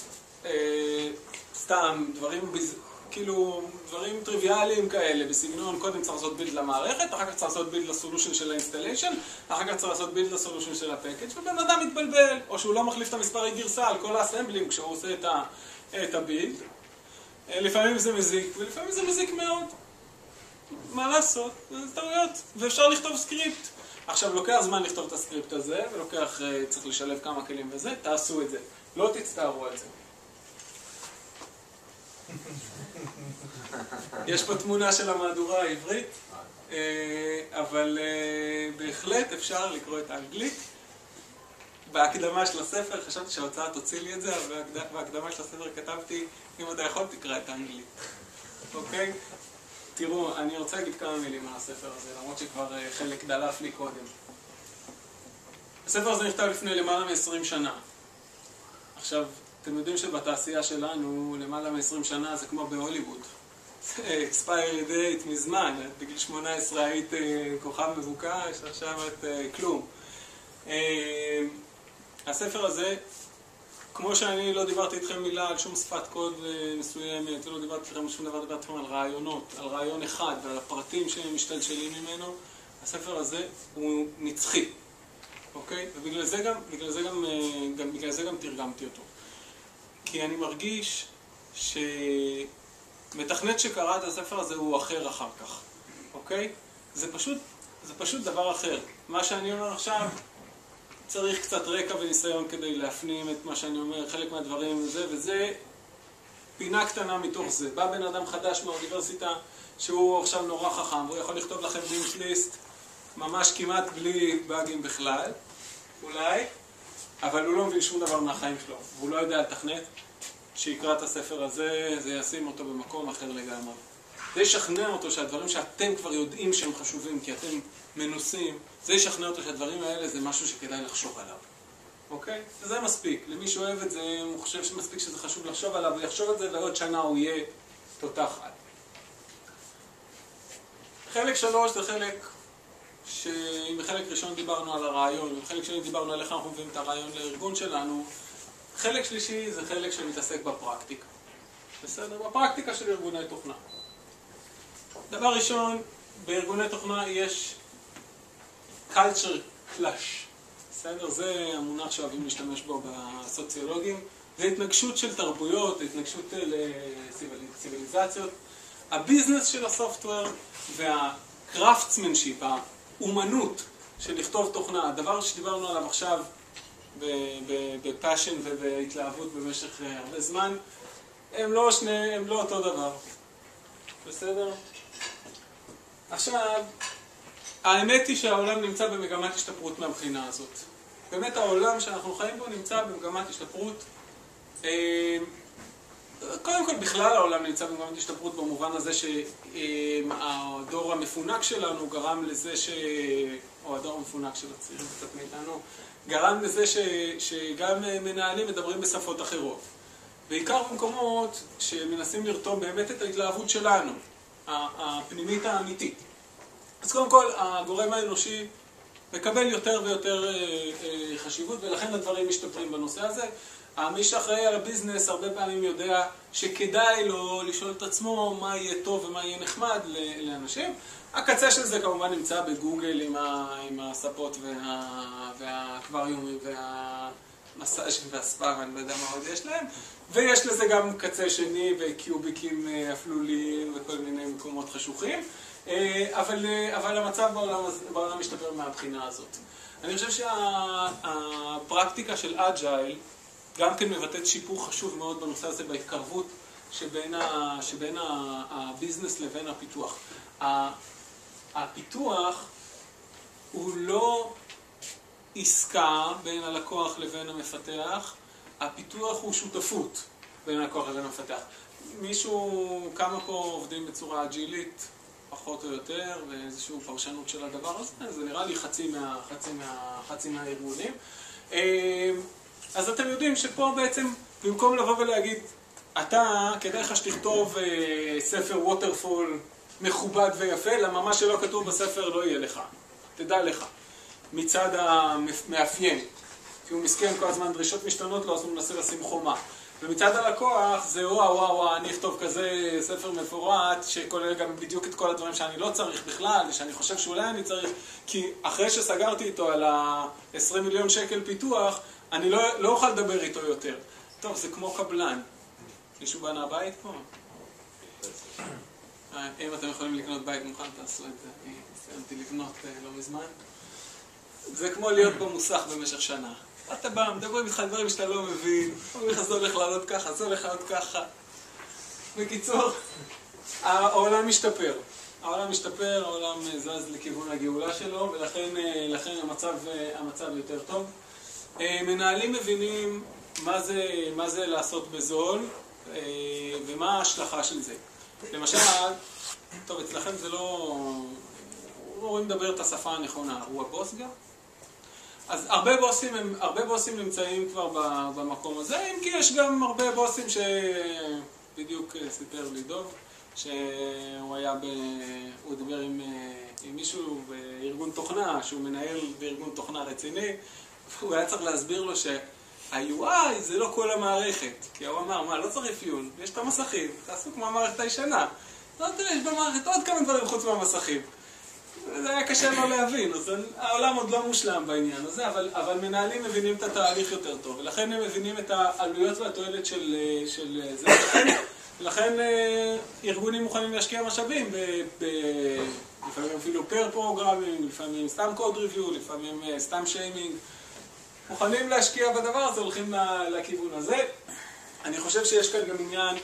סתם דברים, כאילו דברים טריוויאליים כאלה, בסגנון, קודם צריך לעשות בילד למערכת, אחר כך צריך לעשות בילד לסולושן של האינסטליישן, אחר כך צריך לעשות בילד לסולושן של הפקאג', ובן אדם מתבלבל, או שהוא לא מחליף את המספרי גרסה על כל האסמבלים כשהוא עושה את, ה, את הבילד. לפעמים זה מזיק, ולפעמים זה מזיק מאוד. מה לעשות? זה טעויות, ואפשר לכתוב סקריפט. עכשיו, לוקח זמן לכתוב את הסקריפט הזה, ולוקח, צריך לשלב כמה כלים וזה, תעשו את זה. לא תצטערו על זה. יש פה תמונה של המהדורה העברית, אבל בהחלט אפשר לקרוא את האנגלית. בהקדמה של הספר, חשבתי שההוצאה תוציא לי את זה, אבל בהקדמה של הספר כתבתי, אם אתה יכול תקרא את האנגלית. אוקיי? תראו, אני רוצה להגיד כמה מילים על הספר הזה, למרות שכבר חלק דלף לי קודם. הספר הזה נכתב לפני למעלה מ-עשרים שנה. עכשיו, אתם יודעים שבתעשייה שלנו, למעלה מ-עשרים שנה זה כמו בהוליווד. expiry date מזמן, בגיל שמונה עשרה היית כוכב מבוקש, עכשיו את כלום. הספר הזה, כמו שאני לא דיברתי איתכם מילה על שום שפת קוד מסוימת, ולא דיברתי איתכם שום דבר, דיברתי איתכם על רעיונות, על רעיון אחד ועל הפרטים שמשתלשלים ממנו, הספר הזה הוא נצחי, אוקיי? ובגלל זה גם, בגלל זה גם, גם, בגלל זה גם תרגמתי אותו. כי אני מרגיש שמתכנת שקרא את הספר הזה הוא אחר אחר כך, אוקיי? זה פשוט, זה פשוט דבר אחר. מה שאני אומר עכשיו, צריך קצת רקע וניסיון כדי להפנים את מה שאני אומר, חלק מהדברים וזה, וזה פינה קטנה מתוך זה. בא בן אדם חדש מהאוניברסיטה שהוא עכשיו נורא חכם, והוא יכול לכתוב לכם ליסט ליסט ממש כמעט בלי באגים בכלל, אולי, אבל הוא לא מבין שום דבר מהחיים שלו, והוא לא יודע לתכנת. שיקרא את הספר הזה, זה ישים אותו במקום אחר לגמרי. זה ישכנע אותו שהדברים שאתם כבר יודעים שהם חשובים, כי אתם מנוסים, זה ישכנע אותו שהדברים האלה זה משהו שכדאי לחשוב עליו. אוקיי? וזה מספיק. למי שאוהב את זה, הוא חושב שמספיק שזה חשוב לחשוב עליו, הוא יחשוב את זה ועוד שנה הוא יהיה תותח על. חלק שלוש זה חלק שאם בחלק ראשון דיברנו על הרעיון, ובחלק שני דיברנו על איך אנחנו מביאים את הרעיון לארגון שלנו, חלק שלישי זה חלק שמתעסק בפרקטיקה. בסדר? בפרקטיקה של ארגוני תוכנה. דבר ראשון, בארגוני תוכנה יש culture clash. בסדר? זה המונח שאוהבים להשתמש בו בסוציולוגים. זה התנגשות של תרבויות, התנגשות לציוויליזציות. הביזנס של הסופטוור וה-Craftsmanship, האומנות של לכתוב תוכנה, הדבר שדיברנו עליו עכשיו, בפאשן ובהתלהבות במשך הרבה זמן, הם לא שני, הם לא אותו דבר. בסדר? עכשיו, האמת היא שהעולם נמצא במגמת השתפרות מהבחינה הזאת. באמת העולם שאנחנו חיים בו נמצא במגמת השתפרות. קודם כל בכלל העולם נמצא במגמת השתפרות במובן הזה שהדור המפונק שלנו גרם לזה ש... או הדור המפונק של הצעירים קצת מאיתנו, גרם לזה ש... שגם מנהלים מדברים בשפות אחרות. בעיקר במקומות שמנסים לרתום באמת את ההתלהבות שלנו, הפנימית האמיתית. אז קודם כל, הגורם האנושי מקבל יותר ויותר חשיבות, ולכן הדברים משתפרים בנושא הזה. מי שאחראי על הביזנס הרבה פעמים יודע שכדאי לו לשאול את עצמו מה יהיה טוב ומה יהיה נחמד לאנשים. הקצה של זה כמובן נמצא בגוגל עם, ה, עם הספות וה, והאקווריומים והמסאז' והספא, אני לא יודע מה עוד יש להם. ויש לזה גם קצה שני וקיוביקים אפלוליים וכל מיני מקומות חשוכים. אבל, אבל המצב בעולם, בעולם משתפר מהבחינה הזאת. אני חושב שהפרקטיקה של אג'ייל גם כן מבטאת שיפור חשוב מאוד בנושא הזה בהתקרבות שבין, ה, שבין ה, הביזנס לבין הפיתוח. הפיתוח הוא לא עסקה בין הלקוח לבין המפתח, הפיתוח הוא שותפות בין הלקוח לבין המפתח. מישהו, כמה פה עובדים בצורה אג'ילית, פחות או יותר, ואיזושהי פרשנות של הדבר הזה, זה נראה לי חצי מה, חצי מה, חצי מהארגונים. אז אתם יודעים שפה בעצם, במקום לבוא ולהגיד, אתה, כדאי לך שתכתוב אה, ספר ווטרפול מכובד ויפה, למה מה שלא כתוב בספר לא יהיה לך. תדע לך. מצד המאפיין. כי הוא מסכן כל הזמן דרישות משתנות לו, אז הוא מנסה לשים חומה. ומצד הלקוח זה וואו וואו וואו, אני אכתוב כזה ספר מפורט, שכולל גם בדיוק את כל הדברים שאני לא צריך בכלל, ושאני חושב שאולי אני צריך, כי אחרי שסגרתי איתו על ה-עשרים מיליון שקל פיתוח, אני לא, לא אוכל לדבר איתו יותר. טוב, זה כמו קבלן. מישהו בנה בית פה? אם אתם יכולים לקנות בית מוכן, תעשו את זה. אני סיימתי לקנות לא מזמן. זה כמו להיות במוסך במשך שנה. אתה בא, מדברים איתך דברים שאתה לא מבין, אומרים לך זה הולך לעלות ככה, זה הולך לעלות ככה. בקיצור, העולם משתפר. העולם משתפר, העולם זז לכיוון הגאולה שלו, ולכן לכן המצב, המצב יותר טוב. מנהלים מבינים מה זה, מה זה לעשות בזול, ומה ההשלכה של זה. למשל, טוב, אצלכם זה לא... הוא רואים לדבר את השפה הנכונה, הוא הבוס גם? אז הרבה בוסים, הם, הרבה בוסים נמצאים כבר במקום הזה, אם כי יש גם הרבה בוסים שבדיוק סיפר לי דוב, שהוא היה ב... הוא דיבר עם, עם מישהו בארגון תוכנה, שהוא מנהל בארגון תוכנה רציני, והוא היה צריך להסביר לו שה-יו איי זה לא כל המערכת, כי הוא אמר, מה, לא צריך אפיון, יש את המסכים, תעשו כמו המערכת הישנה. לא תראה, יש במערכת עוד כמה דברים חוץ מהמסכים. זה היה קשה לא להבין, אז העולם עוד לא מושלם בעניין הזה, אבל, אבל מנהלים מבינים את התהליך יותר טוב, ולכן הם מבינים את העלויות והתועלת של, של זה, ולכן, ולכן ארגונים מוכנים להשקיע משאבים, ב, ב, לפעמים אפילו פר פרוגרמינג, לפעמים סתם קוד ריוויו, לפעמים סתם שיימינג, מוכנים להשקיע בדבר הזה, הולכים לכיוון הזה. אני חושב שיש כאן גם עניין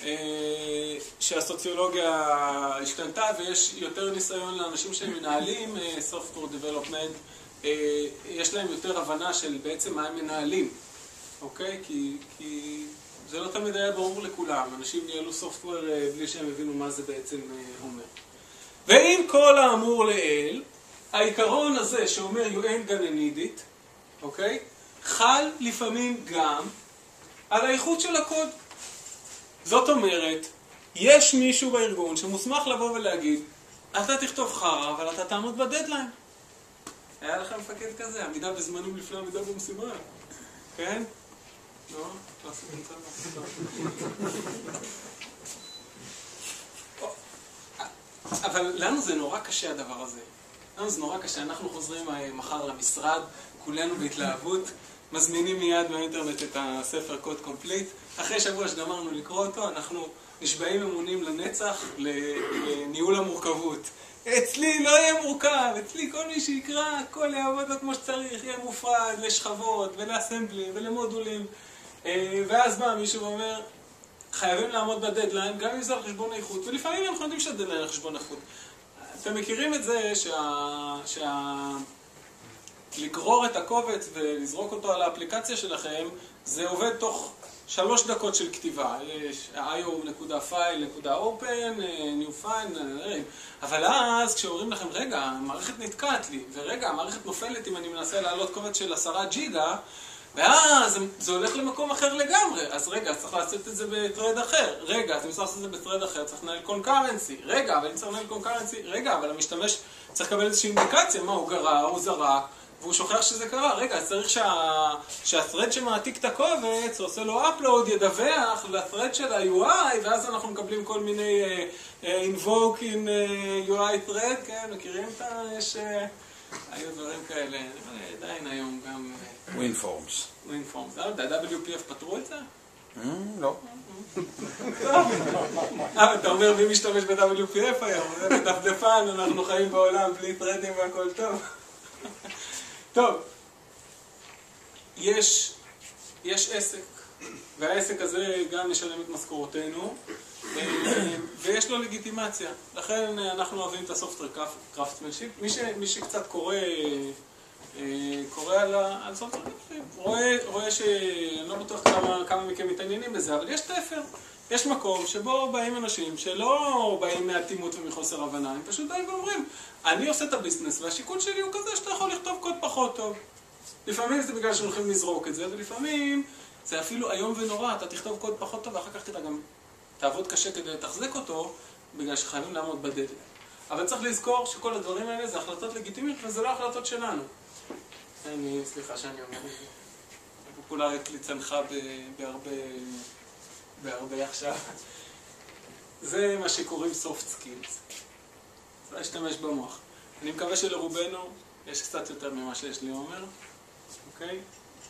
שהסוציולוגיה השתנתה ויש יותר ניסיון לאנשים שמנהלים software development, יש להם יותר הבנה של בעצם מה הם מנהלים, אוקיי? כי, כי זה לא תמיד היה ברור לכולם, אנשים ניהלו software בלי שהם הבינו מה זה בעצם אומר. ועם כל האמור לעיל, העיקרון הזה שאומר Y A G N I, אוקיי? חל לפעמים גם על האיכות של הקוד. זאת אומרת, יש מישהו בארגון שמוסמך לבוא ולהגיד, אתה תכתוב חרא, אבל אתה תעמוד בדדליין. היה לך מפקד כזה, עמידה בזמנים לפני עמידה במשימה. כן? לא? לא עשיתם צבא. אבל לנו זה נורא קשה הדבר הזה. לנו זה נורא קשה. אנחנו חוזרים מחר למשרד, כולנו בהתלהבות, מזמינים מיד מהאינטרנט את הספר CodeComplete. אחרי שבוע שגמרנו לקרוא אותו, אנחנו נשבעים אמונים לנצח לניהול המורכבות. אצלי לא יהיה מורכב, אצלי כל מי שיקרא, הכל יעבוד לו כמו שצריך, יהיה מופרד לשכבות ולאסמבלים ולמודולים. ואז בא מישהו ואומר, חייבים לעמוד בדדליין, גם אם זה על חשבון האיכות, ולפעמים אנחנו יודעים שהדדליין על חשבון האיכות. אתם מכירים את זה שה... שה... לגרור את הקובץ ולזרוק אותו על האפליקציה שלכם, זה עובד תוך שלוש דקות של כתיבה. יש איי או נקודה פייל נקודה אופן, ניו פייל, אבל אז כשאומרים לכם, רגע, המערכת נתקעת לי, ורגע, המערכת נופלת אם אני מנסה לעלות קובץ של עשרה ג'יגה, ואז זה הולך למקום אחר לגמרי. אז רגע, צריך לעשות את זה בטרד אחר. רגע, אתם צריכים לעשות את זה בטרד אחר, צריך לנהל קונקרנסי. רגע, אבל אני צריך לנהל קונקרנסי. רגע, אבל המשתמש צריך לקבל איזושהי אינדיקציה, מה הוא גרע, הוא זרק, והוא שוכח שזה קרה. רגע, צריך שה... שהthread שמעתיק את הקובץ, עושה לו upload, ידווח לthread של ה-יו איי, ואז אנחנו מקבלים כל מיני uh, uh, invoke in uh, יו איי thread, כן, מכירים את ה... יש... Uh, היו דברים כאלה, עדיין היום גם... WinForms. WinForms, לא יודע, דאבליו פי אף פתרו את זה? לא. אה, אתה אומר מי משתמש ב-דאבליו פי אף היום, זה דפדפן, אנחנו חיים בעולם בלי טרדים והכל טוב. טוב, יש, יש עסק, והעסק הזה גם משלם את משכורותינו, ויש לו לגיטימציה. לכן אנחנו אוהבים את הסופטר Craftsmanship. מי, ש, מי שקצת קורא, קורא על, על סופטר Craftsmanship, רואה, רואה שאני לא בטוח כמה, כמה מכם מתעניינים בזה, אבל יש תפר. יש מקום שבו באים אנשים שלא באים מהתימות ומחוסר הבנה, הם פשוט באים ואומרים, אני עושה את הביזנס והשיקול שלי הוא כזה שאתה יכול לכתוב קוד פחות טוב. לפעמים זה בגלל שהולכים לזרוק את זה, ולפעמים זה אפילו היום ונורא, אתה תכתוב קוד פחות טוב, ואחר כך אתה גם תעבוד קשה כדי לתחזק אותו, בגלל שחייבים לעמוד בדדליין. אבל צריך לזכור שכל הדברים האלה זה החלטות לגיטימיות, וזה לא החלטות שלנו. אני, סליחה שאני אומר, הפופולרית לי צנחה בהרבה, בהרבה עכשיו. זה מה שקוראים soft skills. זה להשתמש במוח. אני מקווה שלרובנו יש קצת יותר ממה שיש לי אומר. אוקיי?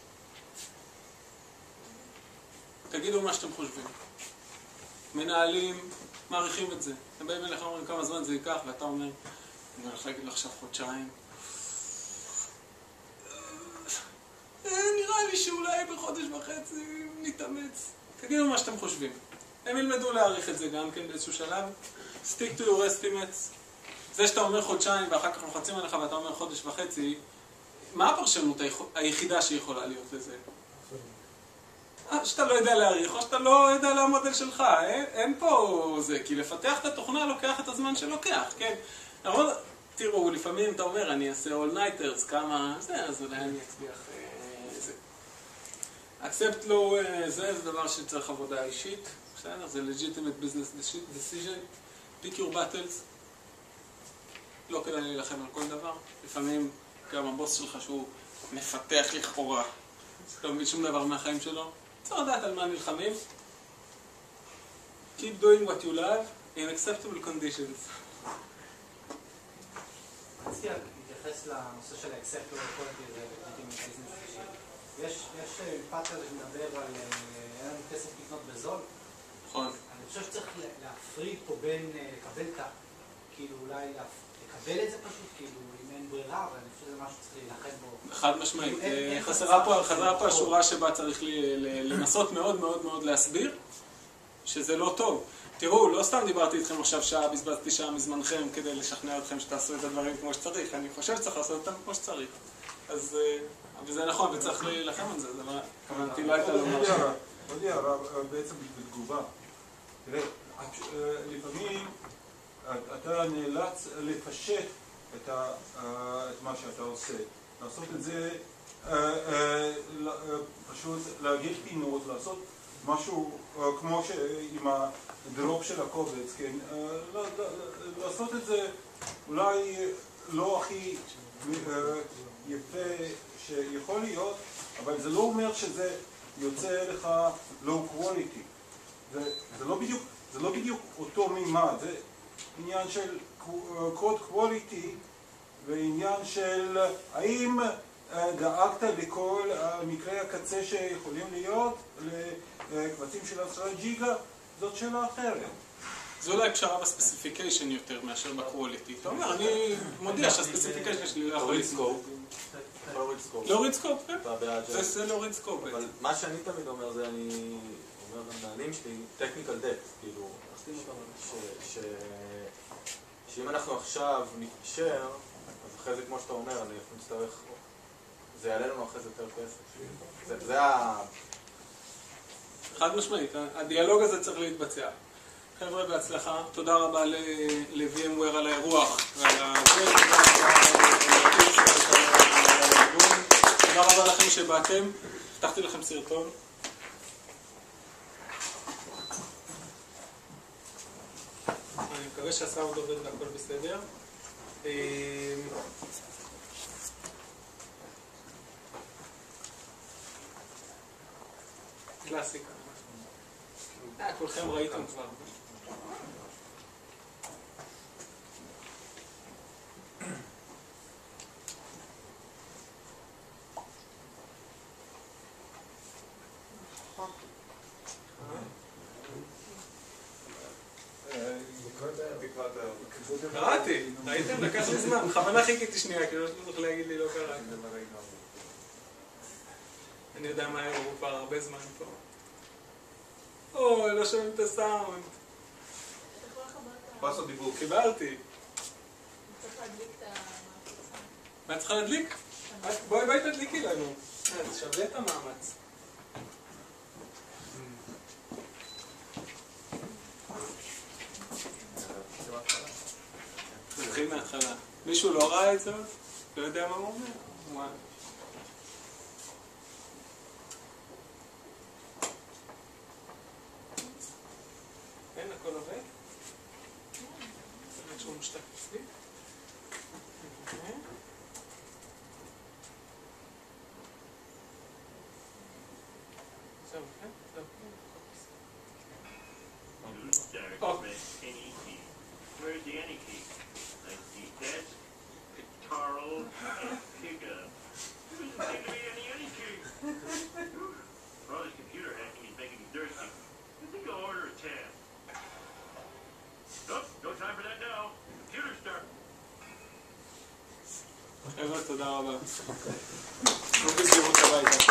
תגידו מה שאתם חושבים. מנהלים, מעריכים את זה. הם באים אליך אומרים כמה זמן זה ייקח, ואתה אומר, אני הולך להגיד לך עכשיו חודשיים. נראה לי שאולי בחודש וחצי נתאמץ. תגידו מה שאתם חושבים. הם ילמדו להעריך את זה גם כן באיזשהו שלב. Stick to your estimates. זה שאתה אומר חודשיים ואחר כך לוחצים עליך ואתה אומר חודש וחצי, מה הפרשנות היחידה שיכולה להיות לזה? שאתה לא יודע להעריך או שאתה לא יודע למודל שלך. אין, אין פה זה, כי לפתח את התוכנה לוקח את הזמן שלוקח, כן? אבל תראו, לפעמים אתה אומר, אני אעשה all-nighters, כמה זה, אז אולי אני אצליח אה, זה. accept לו, אה, זה, זה דבר שצריך עבודה אישית, בסדר? זה legitimate business decision, pick your battles. לא כדאי להילחם על כל דבר. לפעמים גם הבוס שלך שהוא מפתח לכאורה, לא מבין שום דבר מהחיים שלו. צריך לדעת על מה נלחמים. Keep doing what you love in acceptable conditions. רציתי להתייחס לנושא של ה-acceptable quality הזה, יש פאטר שמדבר על אין לנו כסף לקנות בזול. נכון. אני חושב שצריך להפריד פה בין לקבל את ה... כאילו אולי לקבל את זה פשוט, כאילו אם אין ברירה, אבל אני חושב שזה משהו שצריך להילחם בו. חד משמעית. חזרה פה השורה שבה צריך לנסות מאוד מאוד מאוד להסביר שזה לא טוב. תראו, לא סתם דיברתי איתכם עכשיו שעה, בזבזתי שעה מזמנכם כדי לשכנע אתכם שתעשו את הדברים כמו שצריך. אני חושב שצריך לעשות אותם כמו שצריך. אז, וזה נכון, וצריך להילחם על זה. כוונתי לא הייתה לומר ש... עוד הערה בעצם בתגובה. תראה, לפעמים אתה נאלץ לפשט את מה שאתה עושה. לעשות את זה, פשוט להגיד פינות, לעשות משהו כמו עם הדרופ של הקובץ, כן? לעשות את זה אולי לא הכי יפה שיכול להיות, אבל זה לא אומר שזה יוצא לך low quality. זה לא בדיוק, זה לא בדיוק אותו מימד, זה עניין של code quality ועניין של האם דאגת לכל מקרי הקצה שיכולים להיות לקבצים של עשרה ג'יגה, זאת שאלה אחרת. זה אולי פשרה בספציפיקיישן יותר מאשר בקווליטי. אתה אומר, אני מודיע שהספציפיקיישן שלי לא יכול לסקופ. להוריד סקופ, כן. זה להוריד סקופ. אבל מה שאני תמיד אומר זה, אני אומר למנהלים שלי, technical debt, כאילו, שאם אנחנו עכשיו נתפשר, אז אחרי זה כמו שאתה אומר, אני נצטרך, זה יעלה לנו אחרי זה יותר כסף. זה ה... חד משמעית, הדיאלוג הזה צריך להתבצע. חבר'ה, בהצלחה. תודה רבה ל-וי אם וויר על האירוח ועל הזה. תודה רבה לכם שבאתם. פתחתי לכם סרטון. אני מקווה שהסאונד עובד והכל בסדר. קלאסיקה. אה, כולכם ראיתם כבר. קראתי, ראיתם? לקח לי זמן, בכוונה חיכיתי שנייה, כאילו לא צריך להגיד לי לא קראתי. אני יודע מה היה, הוא כבר הרבה זמן פה. או, לא שומעים את הסאונד. פס הדיבור. קיבלתי. צריך להדליק את ה... מה צריכה להדליק? בואי בואי תדליקי לנו. זה שווה את המאמץ. נתחיל מההתחלה. מישהו לא ראה את זה? לא יודע מה הוא אומר? משתק אצלי. זהו, כן? זהו. Where's the any key? I see desk, Carl, and pickup. There doesn't seem to be any any key. All this computer hacking is making me thirsty. I think I'll order a tab. Nope, no time for that now. Computer start. חבר'ה, תודה רבה. לא בסבירות הביתה.